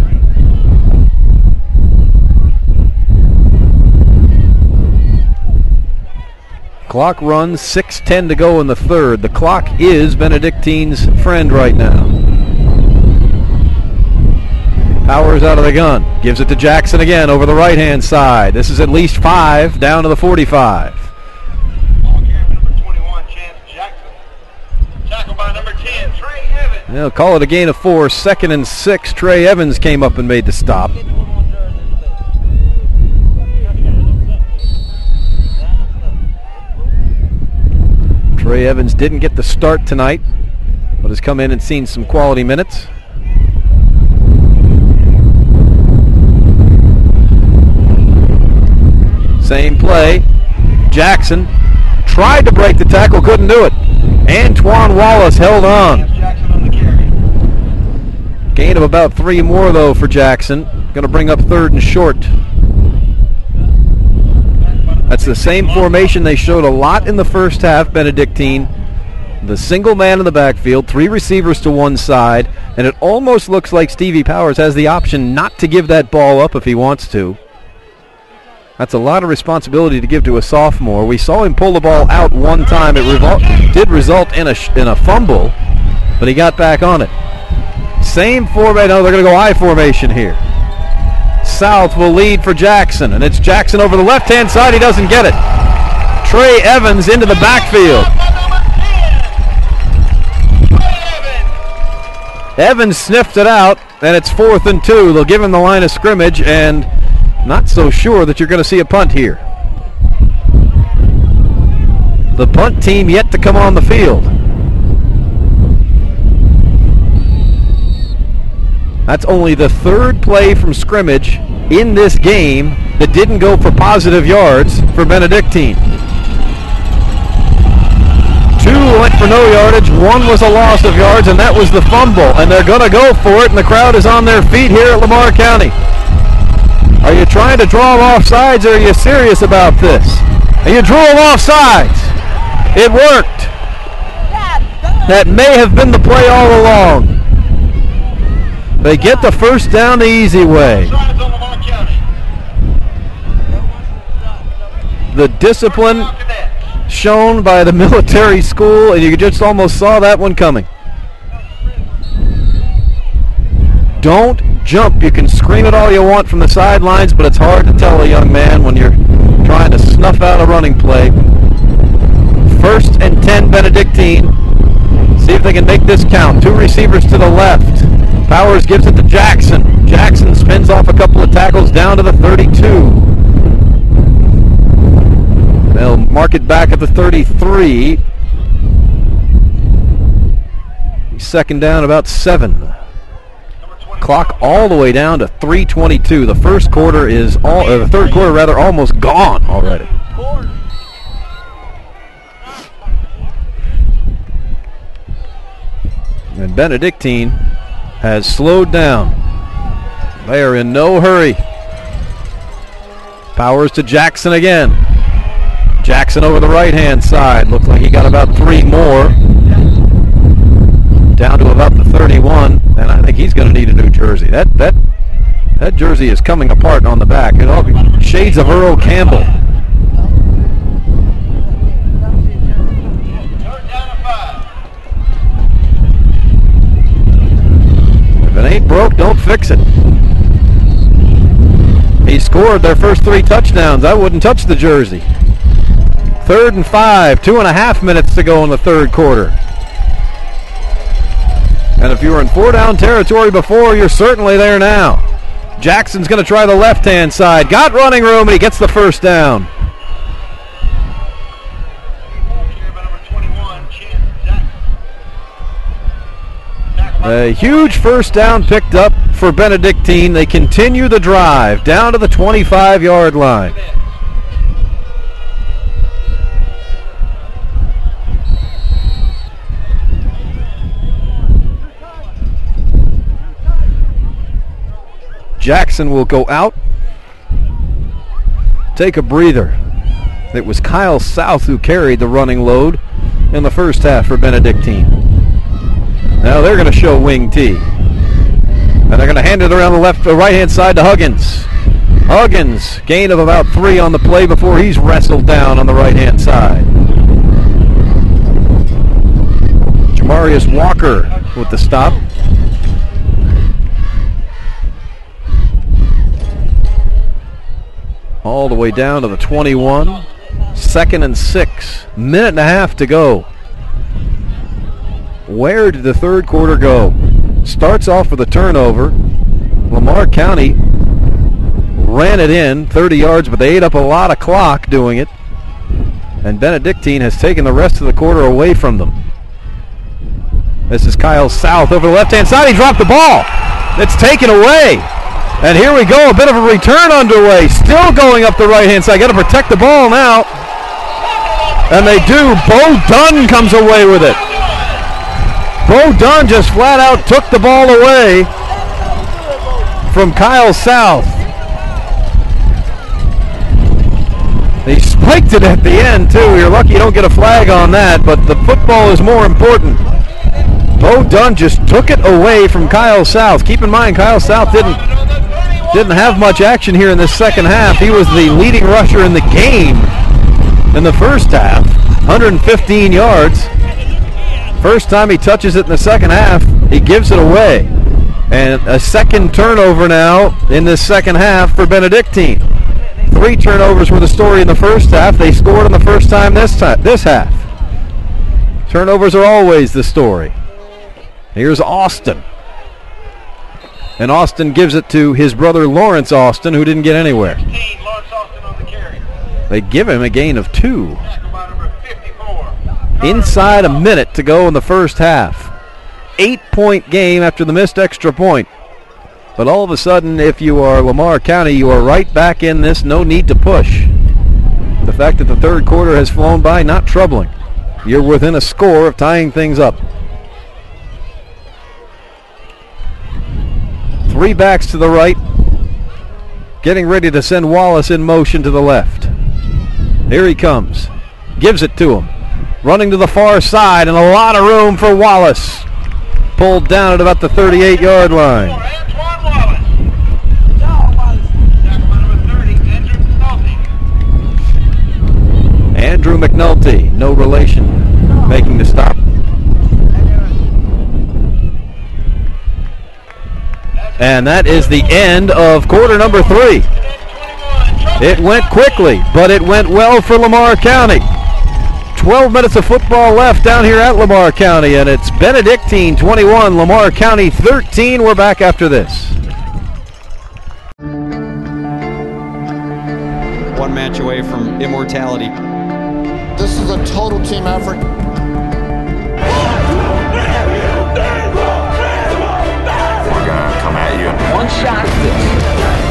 Clock runs, six ten to go in the third. The clock is Benedictine's friend right now. Powers out of the gun. Gives it to Jackson again over the right-hand side. This is at least five, down to the forty-five. Ball carrier number twenty-one, Chance Jackson. Tackled by number ten, Trey Evans. They'll call it a gain of four. Second and six. Trey Evans came up and made the stop. Trey Evans didn't get the start tonight, but has come in and seen some quality minutes. Same play. Jackson tried to break the tackle, couldn't do it. Antoine Wallace held on. Gain of about three more, though, for Jackson. Going to bring up third and short. That's the same formation they showed a lot in the first half, Benedictine. The single man in the backfield, three receivers to one side, and it almost looks like Stevie Powers has the option not to give that ball up if he wants to. That's a lot of responsibility to give to a sophomore. We saw him pull the ball out one time. It revol- did result in a sh- in a fumble, but he got back on it. Same formation. No, they're going to go I formation here. South will lead for Jackson, and it's Jackson over the left-hand side. He doesn't get it. Trey Evans into the backfield. Evans sniffed it out, and it's fourth and two. They'll give him the line of scrimmage, and not so sure that you're going to see a punt here. The punt team yet to come on the field. That's only the third play from scrimmage in this game that didn't go for positive yards for Benedictine. Two went for no yardage, one was a loss of yards, and that was the fumble. And they're going to go for it, and the crowd is on their feet here at Lamar County. Are you trying to draw them off sides, or are you serious about this? And you drew them off sides. It worked. That may have been the play all along. They get the first down the easy way. The discipline shown by the military school, and you just almost saw that one coming. Don't jump. You can scream it all you want from the sidelines, but it's hard to tell a young man when you're trying to snuff out a running play. First and ten, Benedictine. See if they can make this count. Two receivers to the left. Powers gives it to Jackson. Jackson spins off a couple of tackles down to the thirty-two. They'll mark it back at the thirty-three. Second down, about seven. Clock all the way down to three twenty-two. The first quarter is all, or the third quarter rather, almost gone already. And Benedictine has slowed down. They are in no hurry. Powers to Jackson again. Jackson over the right-hand side. Looks like he got about three more. Down to about the thirty-one, and I think he's going to need a new jersey. That that that jersey is coming apart on the back. It all be shades of Earl Campbell. If it ain't broke, don't fix it. He scored their first three touchdowns. I wouldn't touch the jersey. Third and five, two and a half minutes to go in the third quarter. And if you were in four-down territory before, you're certainly there now. Jackson's going to try the left-hand side. Got running room, and he gets the first down. A huge first down picked up for Benedictine. They continue the drive down to the twenty-five-yard line. Jackson will go out, take a breather. It was Kyle South who carried the running load in the first half for Benedictine. Now they're going to show wing T. And they're going to hand it around the left, the right-hand side to Huggins. Huggins, gain of about three on the play before he's wrestled down on the right-hand side. Jamarius Walker with the stop. All the way down to the twenty-one. Second and six. Minute and a half to go. Where did the third quarter go? Starts off with a turnover. Lamar County ran it in thirty yards, but they ate up a lot of clock doing it. And Benedictine has taken the rest of the quarter away from them. This is Kyle South over the left-hand side. He dropped the ball. It's taken away. And here we go, a bit of a return underway. Still going up the right-hand side. Got to protect the ball now. And they do. Bo Dunn comes away with it. Bo Dunn just flat out took the ball away from Kyle South. He spiked it at the end, too. You're lucky you don't get a flag on that, but the football is more important. Bo Dunn just took it away from Kyle South. Keep in mind, Kyle South didn't didn't have much action here in this second half. He was the leading rusher in the game in the first half, one hundred fifteen yards. First time he touches it in the second half, he gives it away. And a second turnover now in this second half for Benedictine. Three turnovers were the story in the first half. They scored on the first time this time, this half. Turnovers are always the story. Here's Austin. And Austin gives it to his brother Lawrence Austin, who didn't get anywhere. They give him a gain of two. Inside a minute to go in the first half. Eight-point game after the missed extra point. But all of a sudden, if you are Lamar County, you are right back in this. No need to push. The fact that the third quarter has flown by, not troubling. You're within a score of tying things up. Three backs to the right, getting ready to send Wallace in motion to the left. Here he comes. Gives it to him. Running to the far side, and a lot of room for Wallace. Pulled down at about the thirty-eight-yard line. Andrew McNulty, no relation, making the stop. And that is the end of quarter number three. It went quickly, but it went well for Lamar County. twelve minutes of football left down here at Lamar County, and it's Benedictine twenty-one, Lamar County thirteen. We're back after this. One match away from immortality. This is a total team effort. Come at you in one shot at this.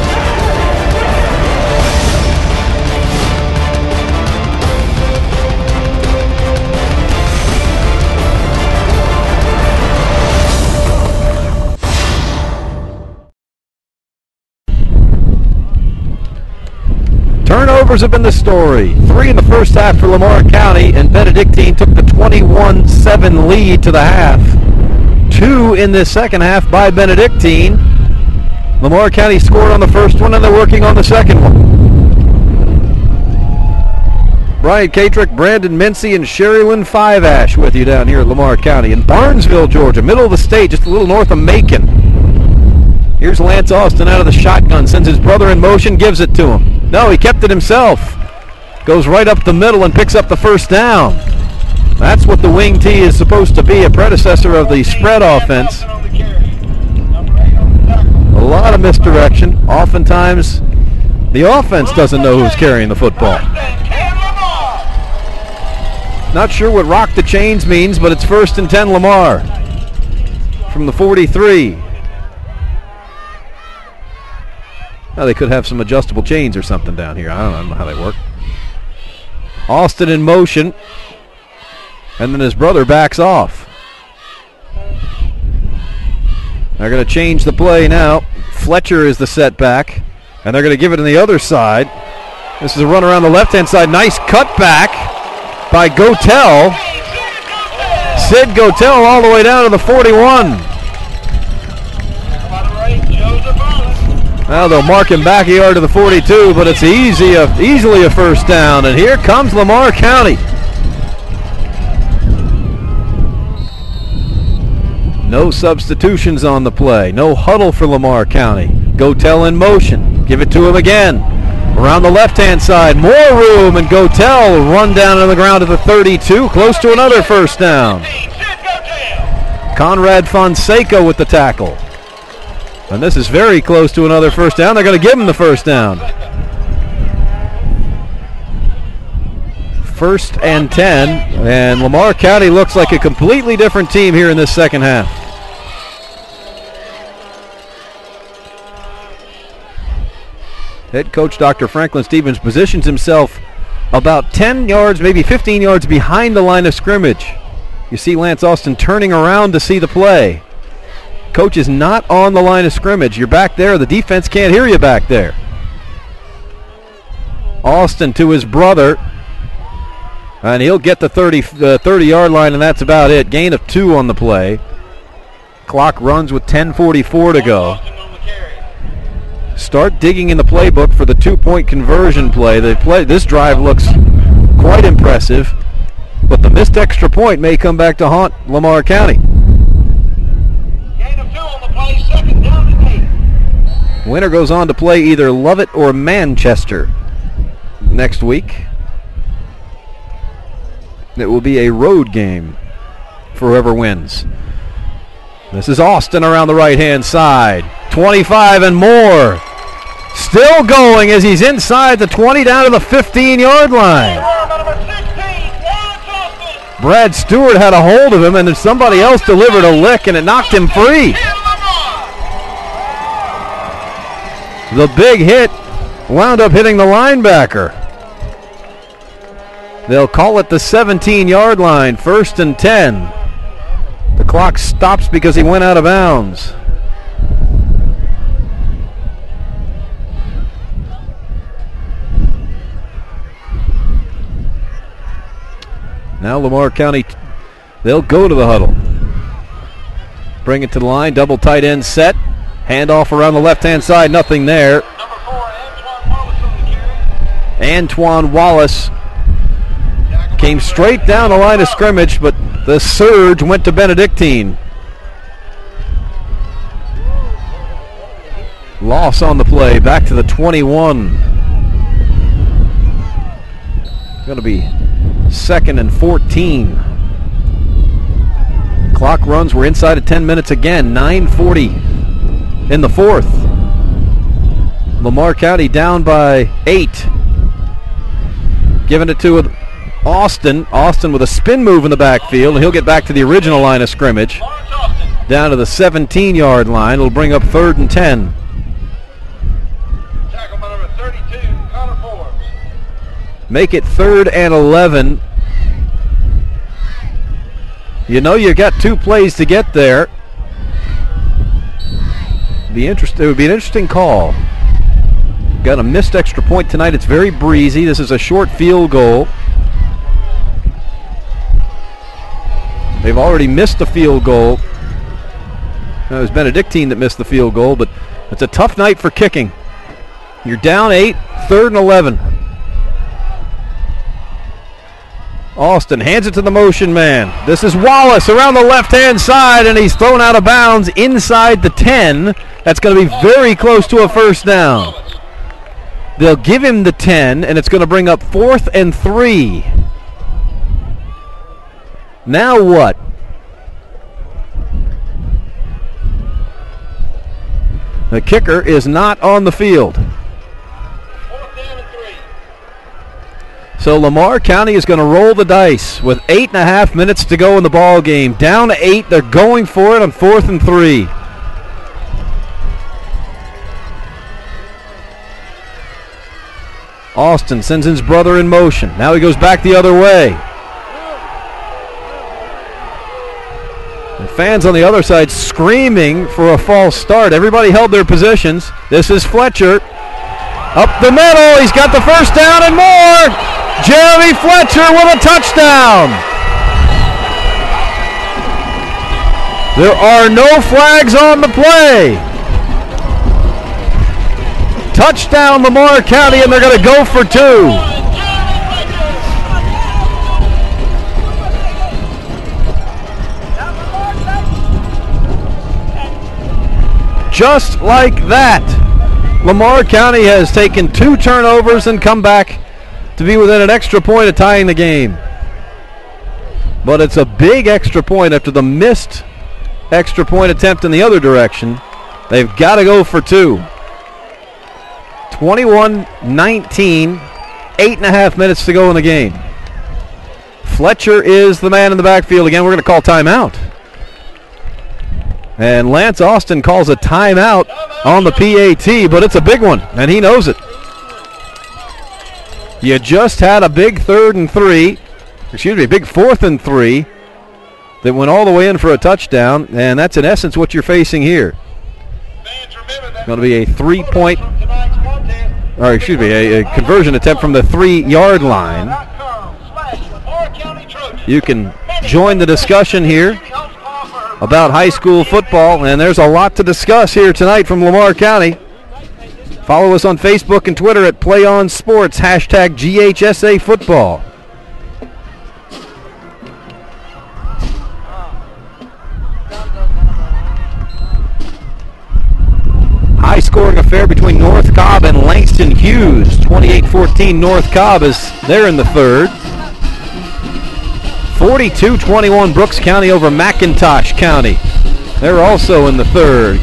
Turnovers have been the story. Three in the first half for Lamar County, and Benedictine took the twenty-one seven lead to the half. Two in the second half by Benedictine. Lamar County scored on the first one, and they're working on the second one. Brian Katrick, Brandon Mincy, and Sherrilyn Five-Ash with you down here at Lamar County in Barnesville, Georgia, middle of the state, just a little north of Macon. Here's Lance Austin out of the shotgun, sends his brother in motion, gives it to him. No, he kept it himself. Goes right up the middle and picks up the first down. That's what the wing T is supposed to be, a predecessor of the spread offense. A lot of misdirection. Oftentimes, the offense doesn't know who's carrying the football. Not sure what rock the chains means, but it's first and ten Lamar. from the forty-three. Now they could have some adjustable chains or something down here. I don't, I don't know how they work. Austin in motion. And then his brother backs off. They're going to change the play now. Fletcher is the setback. And they're going to give it on the other side. This is a run around the left-hand side. Nice cutback by Gotel. Sid Gotel all the way down to the forty-one. Now they'll mark him back a yard to the forty-two, but it's easy, a, easily a first down. And here comes Lamar County. No substitutions on the play. No huddle for Lamar County. Gotel in motion. Give it to him again. Around the left-hand side. More room, and Gotel run down on the ground at the thirty-two. Close to another first down. Conrad Fonseca with the tackle. And this is very close to another first down. They're going to give him the first down. First and ten, and Lamar County looks like a completely different team here in this second half. Head coach Doctor Franklin Stevens positions himself about ten yards, maybe fifteen yards behind the line of scrimmage. You see Lance Austin turning around to see the play. Coach is not on the line of scrimmage. You're back there. The defense can't hear you back there. Austin to his brother. And he'll get the thirty, uh, thirty-yard line, and that's about it. Gain of two on the play. Clock runs with ten forty-four to go. Start digging in the playbook for the two-point conversion play. The play. This drive looks quite impressive, but the missed extra point may come back to haunt Lamar County. Winner goes on to play either Lovett or Manchester next week. It will be a road game for whoever wins. This is Austin around the right-hand side. twenty-five and more. Still going as he's inside the twenty down to the fifteen-yard line. Brad Stewart had a hold of him, and then somebody else delivered a lick, and it knocked him free. The big hit wound up hitting the linebacker. They'll call it the seventeen-yard line, first and ten. The clock stops because he went out of bounds. Now Lamar County, they'll go to the huddle. Bring it to the line, double tight end set. Handoff around the left-hand side, nothing there. Number four, Antoine Wallace on the carry. Antoine Wallace came straight down the line of scrimmage, but the surge went to Benedictine. Loss on the play, back to the twenty-one. Going to be second and fourteen. Clock runs, we're inside of ten minutes again, nine forty in the fourth. Lamar County down by eight. Giving it to Austin. Austin with a spin move in the backfield, and he'll get back to the original line of scrimmage. Down to the seventeen-yard line. It'll bring up third and ten. Tackle by number thirty-two, Connor Forbes. Make it third and eleven. You know you got two plays to get there. Be interest, it would be an interesting call. Got a missed extra point tonight. It's very breezy. This is a short field goal. They've already missed the field goal. It was Benedictine that missed the field goal, but it's a tough night for kicking. You're down eight, third and eleven. Austin hands it to the motion man. This is Wallace around the left-hand side, and he's thrown out of bounds inside the ten. That's going to be very close to a first down. They'll give him the ten, and it's going to bring up fourth and three. Now what? The kicker is not on the field. So Lamar County is going to roll the dice with eight and a half minutes to go in the ball game. Down to eight. They're going for it on fourth and three. Austin sends his brother in motion. Now he goes back the other way. And fans on the other side screaming for a false start. Everybody held their positions. This is Fletcher. Up the middle. He's got the first down and more. Jeremy Fletcher with a touchdown. There are no flags on the play. Touchdown Lamar County, and they're going to go for two. Just like that, Lamar County has taken two turnovers and come back to be within an extra point of tying the game. But it's a big extra point after the missed extra point attempt in the other direction. They've got to go for two. twenty-one nineteen, eight and a half minutes to go in the game. Fletcher is the man in the backfield again. We're going to call timeout. And Lance Austin calls a timeout on the P A T, but it's a big one, and he knows it. You just had a big third and three, excuse me, big fourth and three that went all the way in for a touchdown, and that's in essence what you're facing here. It's going to be a three-point, or excuse me, a, a conversion attempt from the three-yard line. You can join the discussion here about high school football, and there's a lot to discuss here tonight from Lamar County. Follow us on Facebook and Twitter at Play On Sports, hashtag G H S A Football. High-scoring affair between North Cobb and Langston Hughes. twenty-eight fourteen North Cobb is there in the third. forty-two twenty-one Brooks County over McIntosh County. They're also in the third.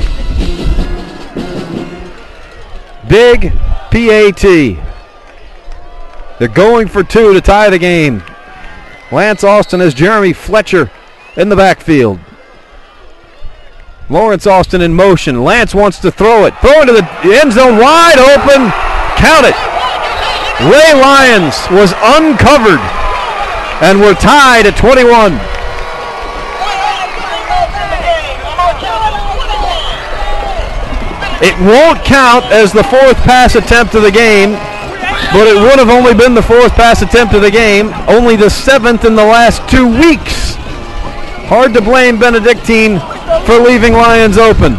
Big P A T. They're going for two to tie the game. Lance Austin has Jeremy Fletcher in the backfield. Lawrence Austin in motion. Lance wants to throw it. Throw into the end zone, wide open. Count it. Ray Lyons was uncovered. And we're tied at twenty-one. It won't count as the fourth pass attempt of the game, but it would have only been the fourth pass attempt of the game, only the seventh in the last two weeks. Hard to blame Benedictine for leaving Lyons open.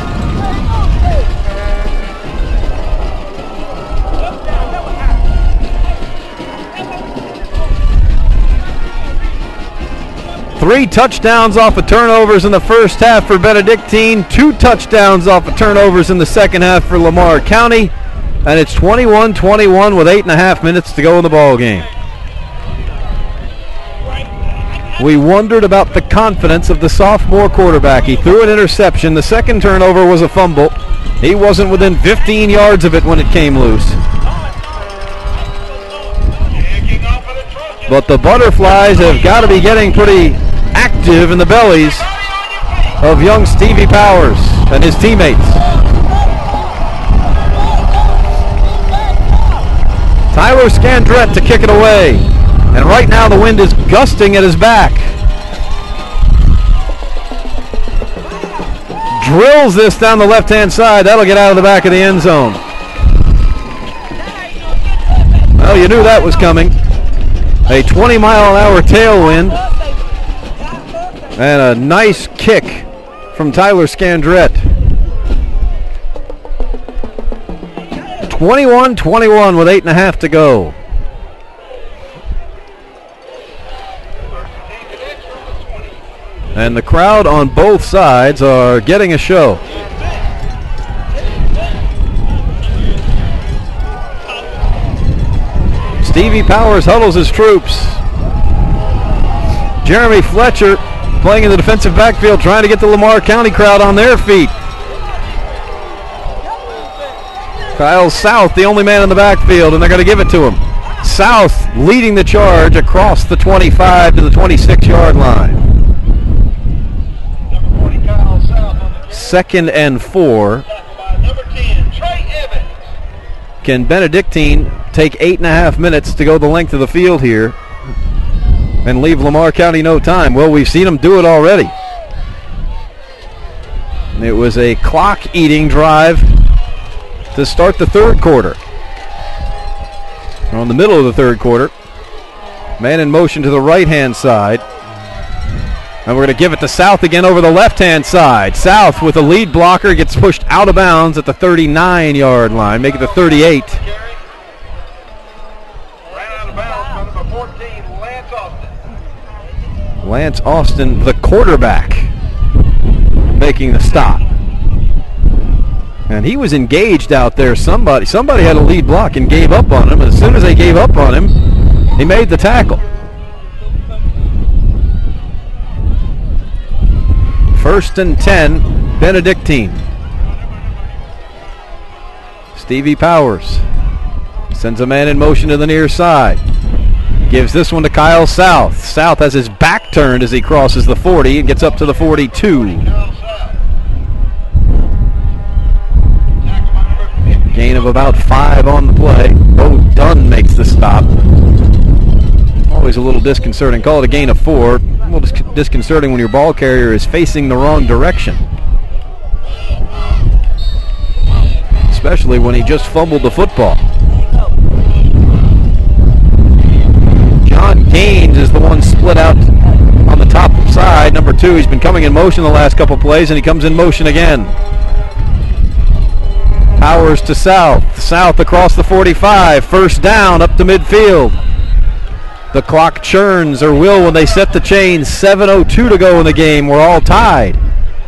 Three touchdowns off of turnovers in the first half for Benedictine. Two touchdowns off of turnovers in the second half for Lamar County. And it's twenty-one twenty-one with eight and a half minutes to go in the ball game. We wondered about the confidence of the sophomore quarterback. He threw an interception. The second turnover was a fumble. He wasn't within fifteen yards of it when it came loose. But the Butterflies have got to be getting pretty active in the bellies of young Stevie Powers and his teammates. Tyler Scandrett to kick it away. And right now the wind is gusting at his back. Drills this down the left-hand side. That'll get out of the back of the end zone. Well, you knew that was coming. A twenty mile an hour tailwind. And a nice kick from Tyler Scandrett. twenty-one twenty-one with eight and a half to go. And the crowd on both sides are getting a show. Stevie Powers huddles his troops. Jeremy Fletcher playing in the defensive backfield, trying to get the Lamar County crowd on their feet. Kyle South, the only man in the backfield, and they're going to give it to him. South leading the charge across the twenty-five to the twenty-six-yard line. Number forty, Kyle South on the carry. Second and four. Tackled by number ten, Trey Evans. Can Benedictine take eight and a half minutes to go the length of the field here and leave Lamar County no time? Well, we've seen them do it already. It was a clock-eating drive to start the third quarter. We're on the middle of the third quarter. Man in motion to the right-hand side. And we're going to give it to South again over the left-hand side. South with a lead blocker gets pushed out of bounds at the thirty-nine-yard line. Make it the thirty-eight. Ran out of bounds by number fourteen, Lance Austin. Lance Austin, the quarterback, making the stop. And he was engaged out there. Somebody somebody had a lead block and gave up on him. As soon as they gave up on him, he made the tackle. First and ten, Benedictine. Stevie Powers sends a man in motion to the near side. Gives this one to Kyle South. South has his back turned as he crosses the forty and gets up to the forty-two. Gain of about five on the play. Bo Dunn makes the stop. Always a little disconcerting. Call it a gain of four. A little dis- disconcerting when your ball carrier is facing the wrong direction. Especially when he just fumbled the football. John Gaines is the one split out on the top side. Number two, he's been coming in motion the last couple plays, and he comes in motion again. Powers to South. South across the forty-five. First down up to midfield. The clock churns, or will when they set the chains. seven oh two to go in the game. We're all tied.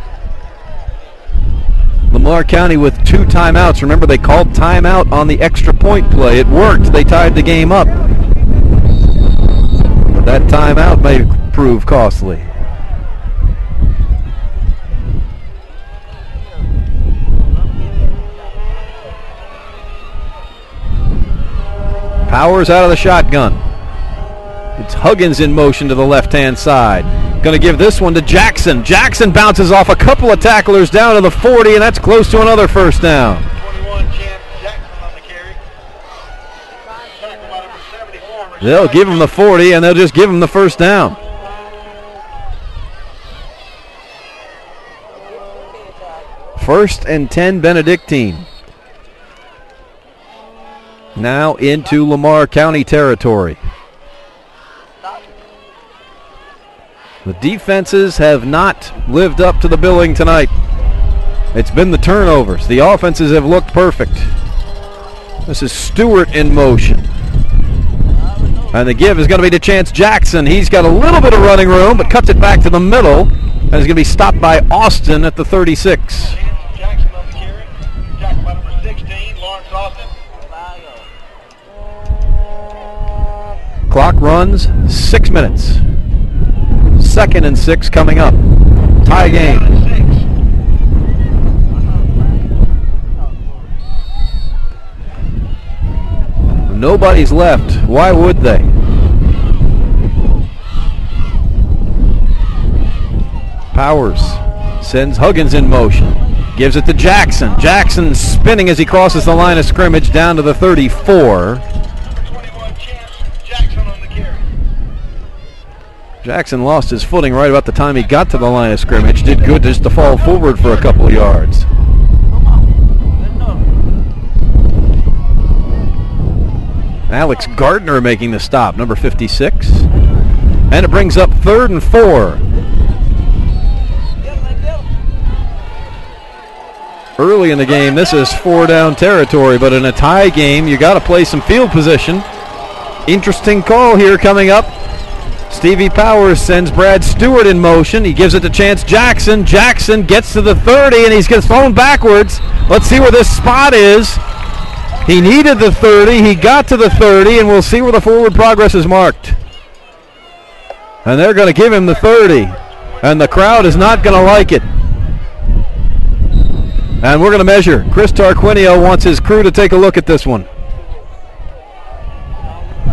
Lamar County with two timeouts. Remember, they called timeout on the extra point play. It worked. They tied the game up. But that timeout may prove costly. Powers out of the shotgun. It's Huggins in motion to the left-hand side. Going to give this one to Jackson. Jackson bounces off a couple of tacklers down to the forty, and that's close to another first down. twenty-one, Champ Jackson on the carry. Tackled by number seventy-four. They'll give him the forty, and they'll just give him the first down. First and ten, Benedictine. Now into Lamar County territory. The defenses have not lived up to the billing tonight. It's been the turnovers. The offenses have looked perfect. This is Stewart in motion. And the give is going to be to Chance Jackson. He's got a little bit of running room, but cuts it back to the middle. And is going to be stopped by Austin at the thirty-six. Chance Jackson on the carry. Tackled by number sixteen, Lawrence Austin. Clock runs six minutes. Second and six coming up. Tie game. Nobody's left. Why would they? Powers sends Huggins in motion. Gives it to Jackson. Jackson spinning as he crosses the line of scrimmage down to the thirty-four. Jackson lost his footing right about the time he got to the line of scrimmage. Did good just to fall forward for a couple of yards. Alex Gardner making the stop, number fifty-six. And it brings up third and four. Early in the game, this is four down territory, but in a tie game, you got to play some field position. Interesting call here coming up. Stevie Powers sends Brad Stewart in motion. He gives it to Chance Jackson. Jackson gets to the thirty, and he's gets thrown backwards. Let's see where this spot is. He needed the thirty. He got to the thirty, and we'll see where the forward progress is marked. And they're going to give him the thirty, and the crowd is not going to like it. And we're going to measure. Chris Tarquinio wants his crew to take a look at this one.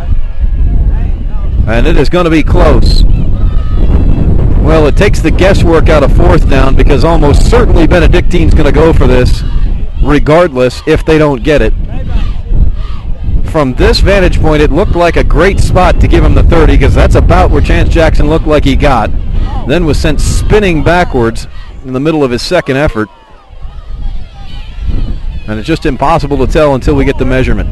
And it is going to be close. Well, it takes the guesswork out of fourth down because almost certainly Benedictine's going to go for this regardless if they don't get it. From this vantage point, it looked like a great spot to give him the thirty because that's about where Chance Jackson looked like he got. Then was sent spinning backwards in the middle of his second effort. And it's just impossible to tell until we get the measurement.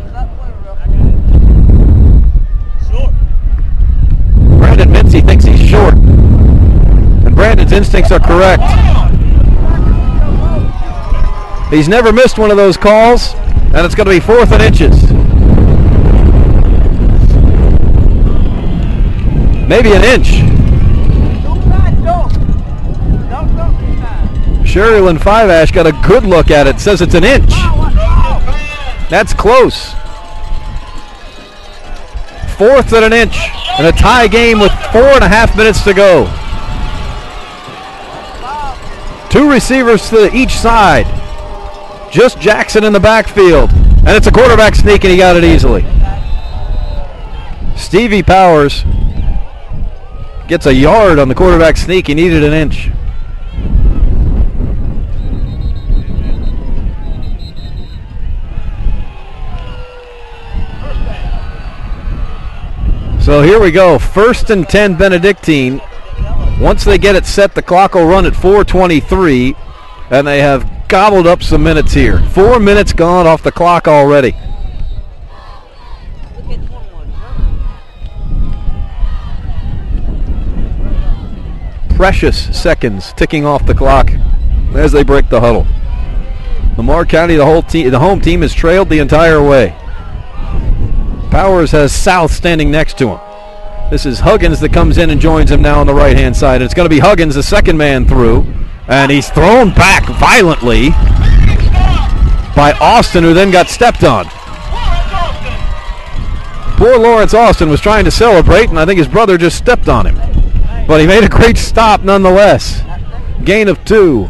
Brandon Mincy thinks he's short. And Brandon's instincts are correct. He's never missed one of those calls, and it's going to be fourth and inches. Maybe an inch. Sherilyn Five-Ash got a good look at it, says it's an inch. That's close. Fourth and an inch, and a tie game with four and a half minutes to go. Two receivers to each side. Just Jackson in the backfield. And it's a quarterback sneak, and he got it easily. Stevie Powers gets a yard on the quarterback sneak. He needed an inch. So here we go. First and ten Benedictine. Once they get it set, the clock will run at four twenty-three, and they have gobbled up some minutes here. Four minutes gone off the clock already. Precious seconds ticking off the clock as they break the huddle. Lamar County, the whole team, the home team, has trailed the entire way. Powers has South standing next to him. This is Huggins that comes in and joins him now on the right-hand side. It's going to be Huggins, the second man through, and he's thrown back violently by Austin, who then got stepped on. Poor Lawrence Austin was trying to celebrate, and I think his brother just stepped on him. But he made a great stop nonetheless. Gain of two.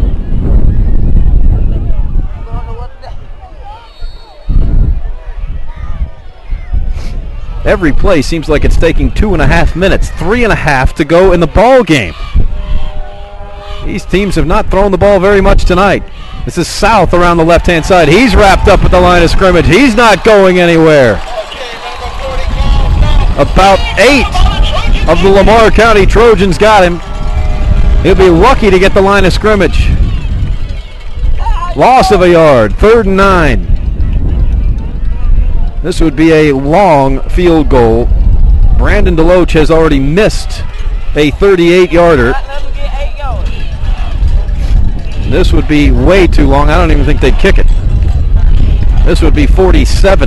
Every play seems like it's taking two and a half minutes, three and a half to go in the ball game. These teams have not thrown the ball very much tonight. This is South around the left-hand side. He's wrapped up at the line of scrimmage. He's not going anywhere. About eight of the Lamar County Trojans got him. He'll be lucky to get the line of scrimmage. Loss of a yard, third and nine. This would be a long field goal. Brandon DeLoach has already missed a thirty-eight yarder. This would be way too long. I don't even think they'd kick it. This would be forty-seven.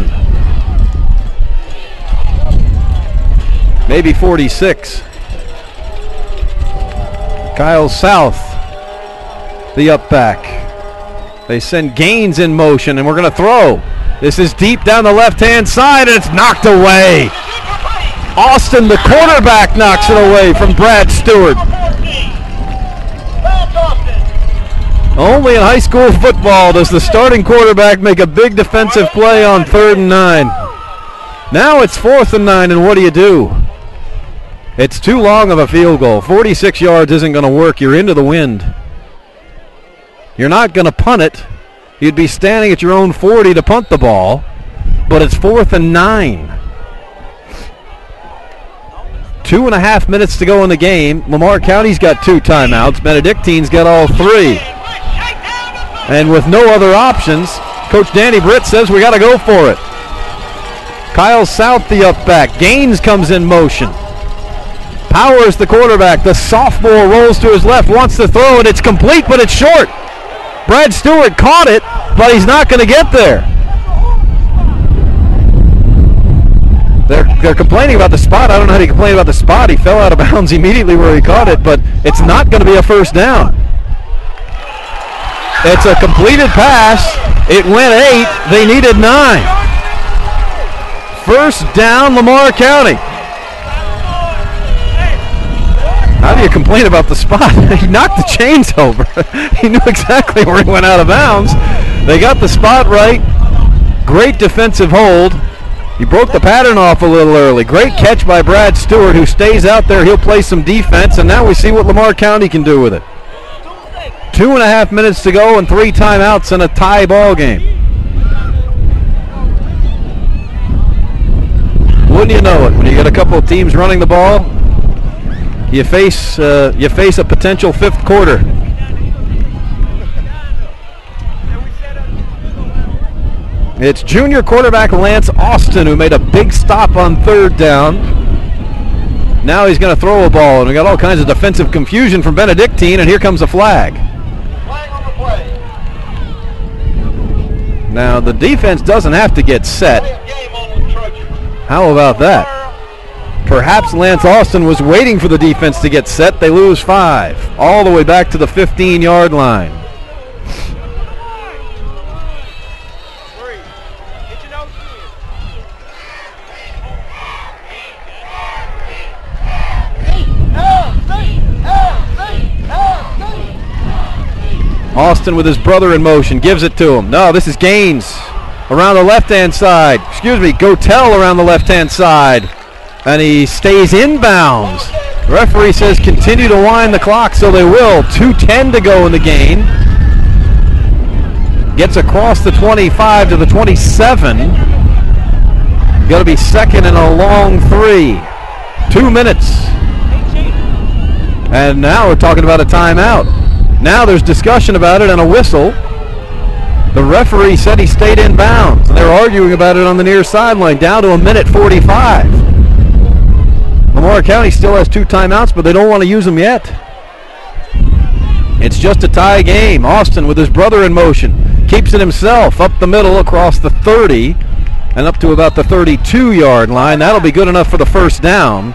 Maybe forty-six. Kyle South, the up back. They send Gaines in motion, and we're going to throw. This is deep down the left-hand side, and it's knocked away. Austin, the quarterback, knocks it away from Brad Stewart. Only in high school football does the starting quarterback make a big defensive play on third and nine. Now it's fourth and nine, and what do you do? It's too long of a field goal. forty-six yards isn't going to work. You're into the wind. You're not going to punt it. You'd be standing at your own forty to punt the ball, but it's fourth and nine. Two and a half minutes to go in the game. Lamar County's got two timeouts. Benedictine's got all three. And with no other options, Coach Danny Britt says we got to go for it. Kyle South, the up back. Gaines comes in motion. Powers, the quarterback. The sophomore rolls to his left, wants to throw it. It's complete, but it's short. Brad Stewart caught it, but he's not going to get there. They're, they're complaining about the spot. I don't know how to complain about the spot. He fell out of bounds immediately where he caught it, but it's not going to be a first down. It's a completed pass. It went eight. They needed nine. First down, Lamar County. How do you complain about the spot? He knocked the chains over. He knew exactly where he went out of bounds. They got the spot right. Great defensive hold. He broke the pattern off a little early. Great catch by Brad Stewart, who stays out there. He'll play some defense, and now we see what Lamar County can do with it. Two and a half minutes to go and three timeouts in a tie ball game. Wouldn't you know it, when you get a couple of teams running the ball, you face uh, you face a potential fifth quarter. It's junior quarterback Lance Austin who made a big stop on third down. Now he's going to throw a ball, and we got all kinds of defensive confusion from Benedictine, and here comes a flag. Flag on the play. Now the defense doesn't have to get set. Play a game on the Trojan. How about that? Perhaps Lance Austin was waiting for the defense to get set. They lose five, all the way back to the fifteen-yard line. Austin with his brother in motion, gives it to him. No, this is Gaines around the left-hand side. Excuse me, Gotel around the left-hand side. And he stays inbounds. The referee says continue to wind the clock, so they will. two ten to go in the game. Gets across the twenty-five to the twenty-seven. Got to be second and a long three. Two minutes. And now we're talking about a timeout. Now there's discussion about it and a whistle. The referee said he stayed in bounds. They're arguing about it on the near sideline. Down to a minute forty-five. Lamar County still has two timeouts, but they don't want to use them yet. It's just a tie game. Austin with his brother in motion. Keeps it himself up the middle across the thirty and up to about the thirty-two-yard line. That'll be good enough for the first down.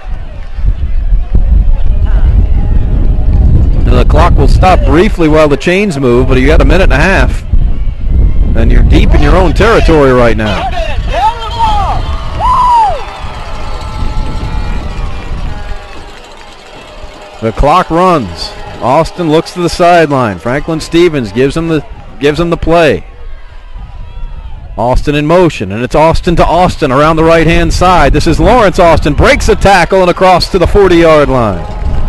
The clock will stop briefly while the chains move, but you got a minute and a half. And you're deep in your own territory right now. The clock runs. Austin looks to the sideline. Franklin Stevens gives him the gives him the play. Austin in motion, and it's Austin to Austin around the right-hand side. This is Lawrence Austin. Breaks a tackle and across to the forty-yard line.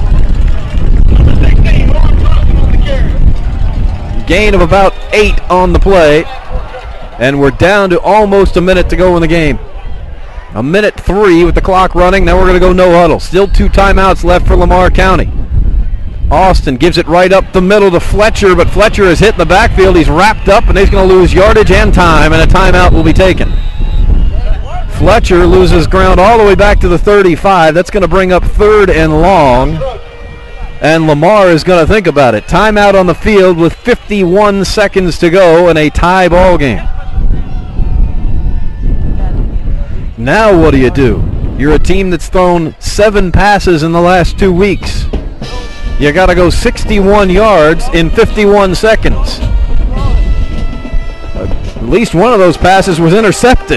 Gain of about eight on the play, and we're down to almost a minute to go in the game. A minute three with the clock running. Now we're going to go no huddle. Still two timeouts left for Lamar County. Austin gives it right up the middle to Fletcher, but Fletcher is hit in the backfield. He's wrapped up, and he's going to lose yardage and time, and a timeout will be taken. Fletcher loses ground all the way back to the thirty-five. That's going to bring up third and long. And Lamar is going to think about it. Timeout on the field with fifty-one seconds to go in a tie ball game. Now what do you do? You're a team that's thrown seven passes in the last two weeks. You got to go sixty-one yards in fifty-one seconds. At least one of those passes was intercepted.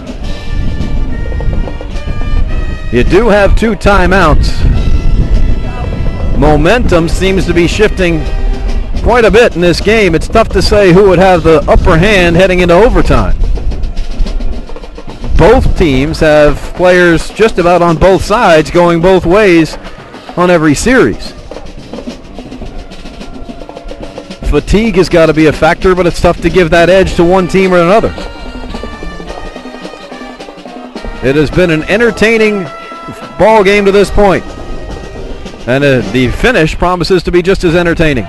You do have two timeouts. Momentum seems to be shifting quite a bit in this game. It's tough to say who would have the upper hand heading into overtime. Both teams have players just about on both sides going both ways on every series. Fatigue has got to be a factor, but it's tough to give that edge to one team or another. It has been an entertaining ball game to this point. And uh, the finish promises to be just as entertaining.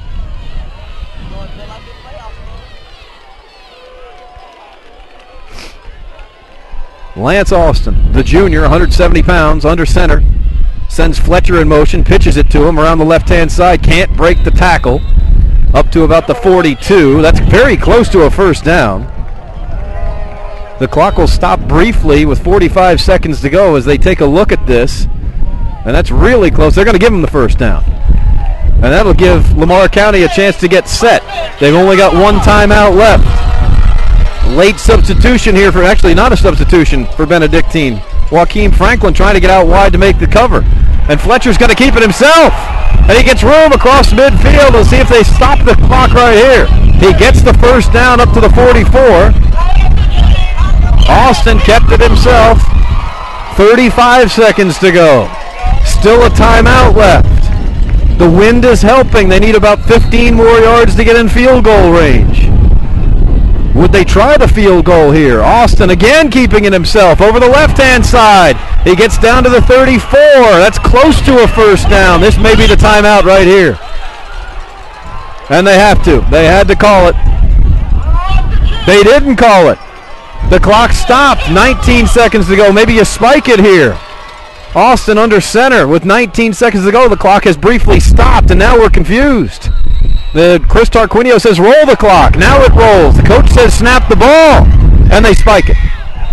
Lance Austin, the junior, one hundred seventy pounds, under center, sends Fletcher in motion, pitches it to him around the left-hand side, can't break the tackle, up to about the forty-two. That's very close to a first down. The clock will stop briefly with forty-five seconds to go as they take a look at this. And that's really close. They're going to give him the first down. And that'll give Lamar County a chance to get set. They've only got one timeout left. Late substitution here for, actually not a substitution for Benedictine. Joaquin Franklin trying to get out wide to make the cover. And Fletcher's going to keep it himself. And he gets room across midfield. We'll see if they stop the clock right here. He gets the first down up to the forty-four. Austin kept it himself. thirty-five seconds to go. Still a timeout left. The wind is helping. They need about fifteen more yards to get in field goal range. Would they try the field goal here? Austin again keeping it himself over the left-hand side. He gets down to the thirty-four. That's close to a first down. This may be the timeout right here. And they have to. They had to call it. They didn't call it. The clock stopped. nineteen seconds to go. Maybe you spike it here. Austin under center with nineteen seconds to go. The clock has briefly stopped, and now we're confused. The Chris Tarquinio says roll the clock. Now it rolls. The coach says snap the ball, and they spike it.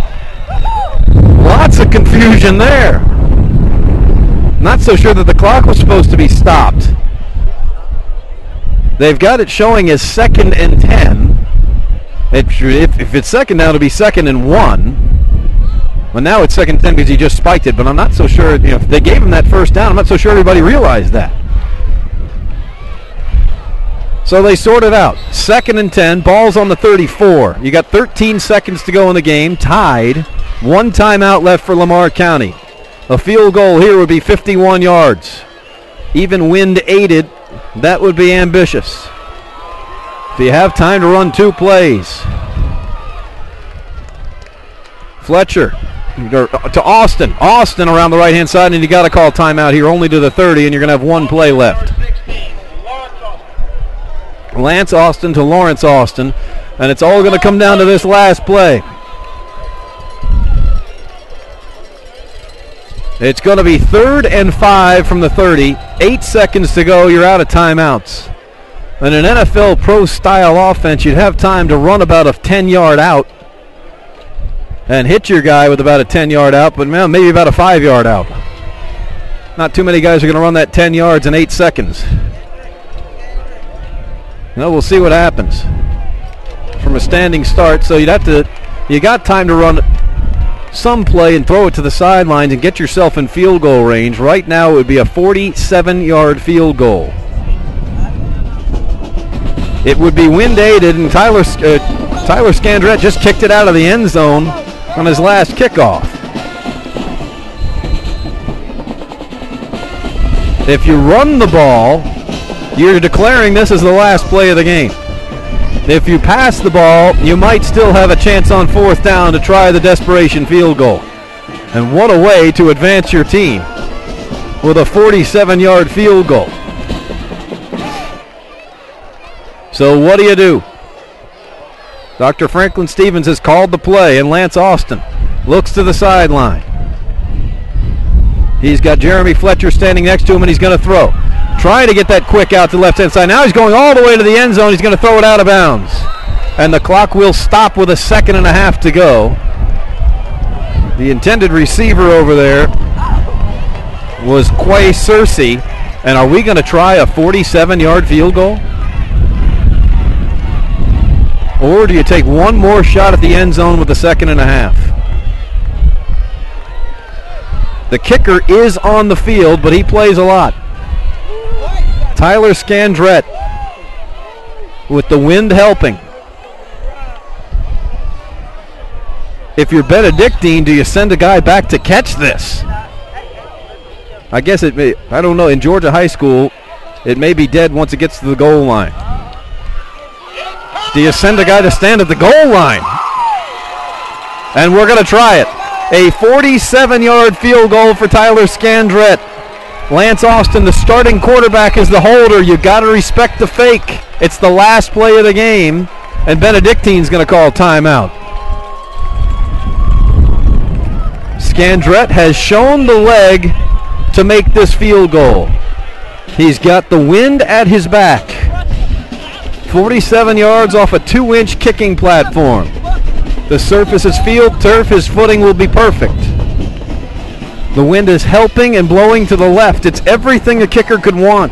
Lots of confusion there. Not so sure that the clock was supposed to be stopped. They've got it showing as second and ten. It, if, if it's second down, it'll be second and one. Well, now it's second and ten because he just spiked it, but I'm not so sure. You know, if they gave him that first down, I'm not so sure everybody realized that. So they sort it out. Second and ten, ball's on the thirty-four. You got thirteen seconds to go in the game, tied. One timeout left for Lamar County. A field goal here would be fifty-one yards. Even wind aided, that would be ambitious. If you have time to run two plays. Fletcher to Austin. Austin around the right-hand side, and you got to call timeout here only to the thirty, and you're going to have one play left. Lance Austin to Lawrence Austin, and it's all going to come down to this last play. It's going to be third and five from the thirty. Eight seconds to go. You're out of timeouts. In an N F L pro-style offense, you'd have time to run about a ten-yard out and hit your guy with about a ten-yard out, but man, maybe about a five-yard out. Not too many guys are going to run that ten yards in eight seconds. No, we'll see what happens from a standing start. So you'd have to, you got time to run some play and throw it to the sidelines and get yourself in field goal range. Right now it would be a forty-seven-yard field goal. It would be wind aided, and Tyler uh, Tyler Scandrett just kicked it out of the end zone on his last kickoff. If you run the ball, you're declaring this as the last play of the game. If you pass the ball, you might still have a chance on fourth down to try the desperation field goal. And what a way to advance your team with a forty-seven-yard field goal. So what do you do? Doctor Franklin Stevens has called the play, and Lance Austin looks to the sideline. He's got Jeremy Fletcher standing next to him, and he's going to throw. Trying to get that quick out to the left-hand side. Now he's going all the way to the end zone. He's going to throw it out of bounds. And the clock will stop with a second and a half to go. The intended receiver over there was Quay Searcy. And are we going to try a forty-seven-yard field goal? Or do you take one more shot at the end zone with a second and a half? The kicker is on the field, but he plays a lot. Tyler Scandrett with the wind helping. If you're Benedictine, do you send a guy back to catch this? I guess it may, I don't know, in Georgia high school, it may be dead once it gets to the goal line. Do you send a guy to stand at the goal line? And we're going to try it. A forty-seven-yard field goal for Tyler Scandrett. Lance Austin, the starting quarterback, is the holder. You got to respect the fake. It's the last play of the game, and Benedictine's going to call timeout. Scandrett has shown the leg to make this field goal. He's got the wind at his back. forty-seven yards off a two-inch kicking platform. The surface is field turf. His footing will be perfect. The wind is helping and blowing to the left. It's everything a kicker could want.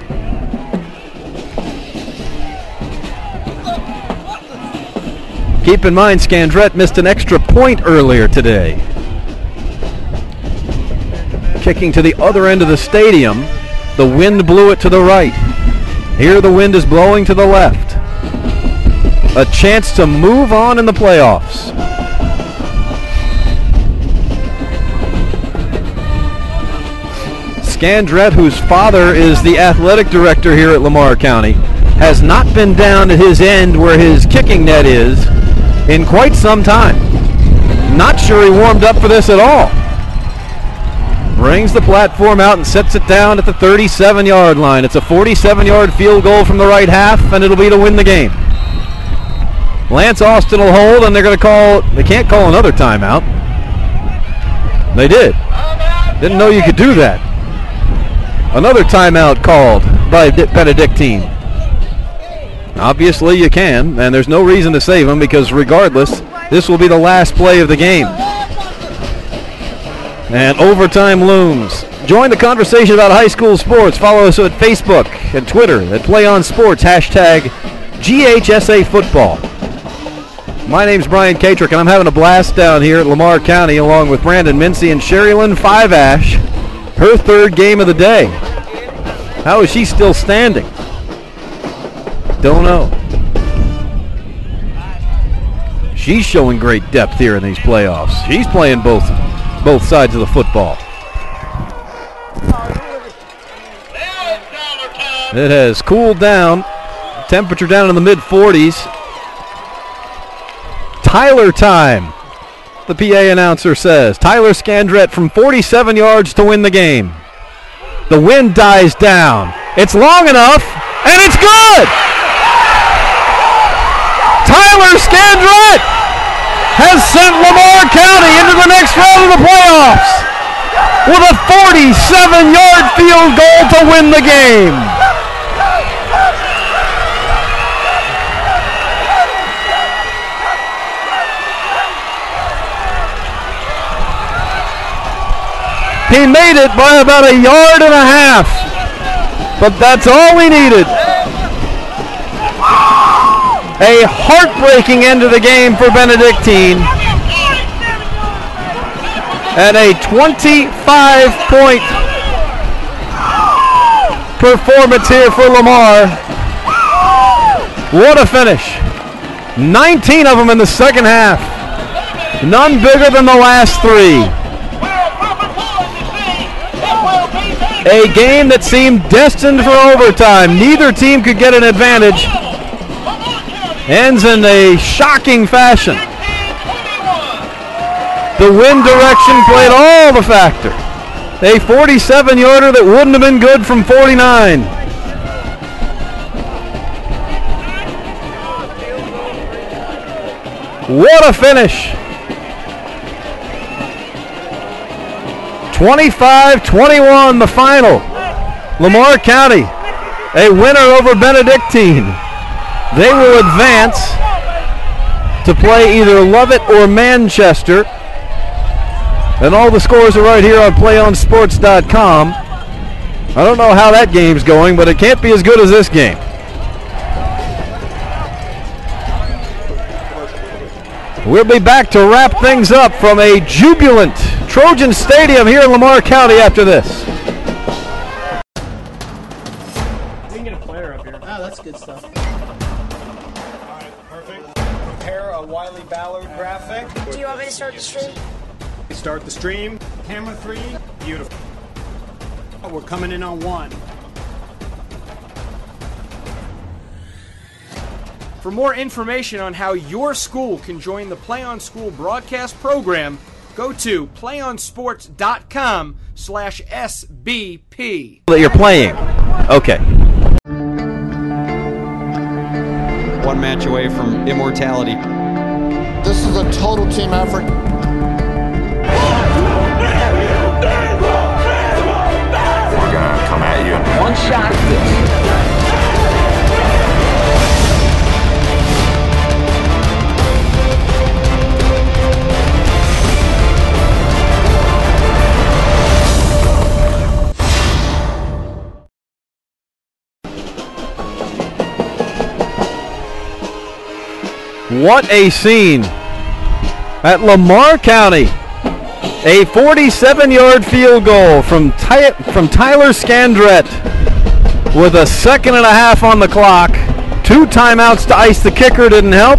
Keep in mind, Scandrett missed an extra point earlier today. Kicking to the other end of the stadium. The wind blew it to the right. Here the wind is blowing to the left. A chance to move on in the playoffs. Scandrett, whose father is the athletic director here at Lamar County, has not been down at his end where his kicking net is in quite some time. Not sure he warmed up for this at all. Brings the platform out and sets it down at the thirty-seven-yard line. It's a forty-seven-yard field goal from the right half, and it'll be to win the game. Lance Austin will hold, and they're going to call, they can't call another timeout. They did. Didn't know you could do that. Another timeout called by Benedictine. Obviously you can, and there's no reason to save them because regardless, this will be the last play of the game. And overtime looms. Join the conversation about high school sports. Follow us at Facebook and Twitter at Play On Sports, hashtag G H S A Football. My name's Brian Katrick, and I'm having a blast down here at Lamar County along with Brandon Mincy and Sherilyn Five-Ash, her third game of the day. How is she still standing? Don't know. She's showing great depth here in these playoffs. She's playing both, both sides of the football. It has cooled down. Temperature down in the mid forties. Tyler time, the P A announcer says. Tyler Scandrett from forty-seven yards to win the game. The wind dies down. It's long enough, and it's good! Tyler Scandrett has sent Lamar County into the next round of the playoffs with a forty-seven-yard field goal to win the game. He made it by about a yard and a half, but that's all we needed. A heartbreaking end of the game for Benedictine, and a twenty-five point performance here for Lamar. What a finish. nineteen of them in the second half. None bigger than the last three. A game that seemed destined for overtime. Neither team could get an advantage. Ends in a shocking fashion. The wind direction played all the factor. A forty-seven-yarder that wouldn't have been good from forty-nine. What a finish. twenty-five twenty-one the final. Lamar County, a winner over Benedictine. They will advance to play either Lovett or Manchester. And all the scores are right here on play on sports dot com. I don't know how that game's going, but it can't be as good as this game. We'll be back to wrap things up from a jubilant Trojan Stadium here in Lamar County after this. We can get a player up here. Oh, that's good stuff. All right, perfect. Prepare a Wiley Ballard graphic. Do you want me to start the stream? Start the stream. Camera three. Beautiful. Oh, we're coming in on one. For more information on how your school can join the Play On School broadcast program, go to play on sports dot com slash S B P. That you're playing. Okay. One match away from immortality. This is a total team effort. We're gonna come at you in one shot. What a scene at Lamar County. A forty-seven-yard field goal from, Ty- from Tyler Scandrett with a second and a half on the clock. Two timeouts to ice the kicker didn't help.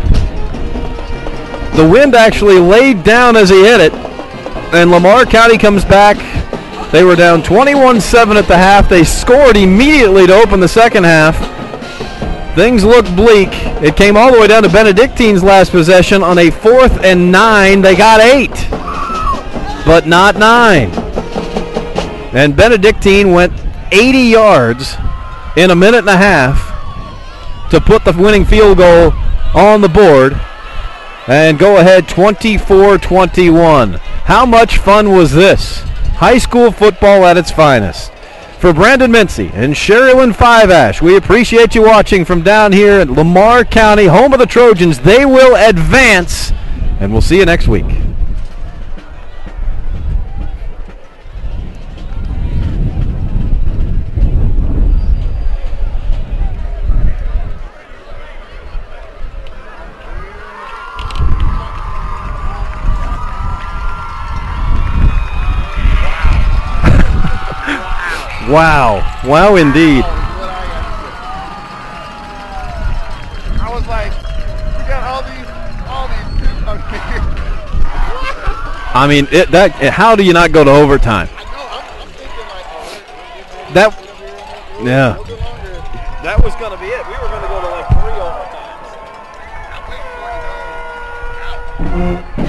The wind actually laid down as he hit it, and Lamar County comes back They were down twenty-one seven at the half. They scored immediately to open the second half. Things looked bleak. It came all the way down to Benedictine's last possession on a fourth and nine. They got eight, but not nine. And Benedictine went eighty yards in a minute and a half to put the winning field goal on the board and go ahead twenty-four twenty-one. How much fun was this? High school football at its finest. For Brandon Mincy and Sherilyn Five-Ash, we appreciate you watching from down here in Lamar County, home of the Trojans. They will advance, and we'll see you next week. Wow. Wow, indeed. I was like, we got all these, all these dudes out here. I mean, it, that. How do you not go to overtime? I know, I'm, I'm thinking like, oh, That, we're gonna be here a yeah. little bit longer. That was going to be it. We were going to go to like three overtimes. I'm waiting for you, though.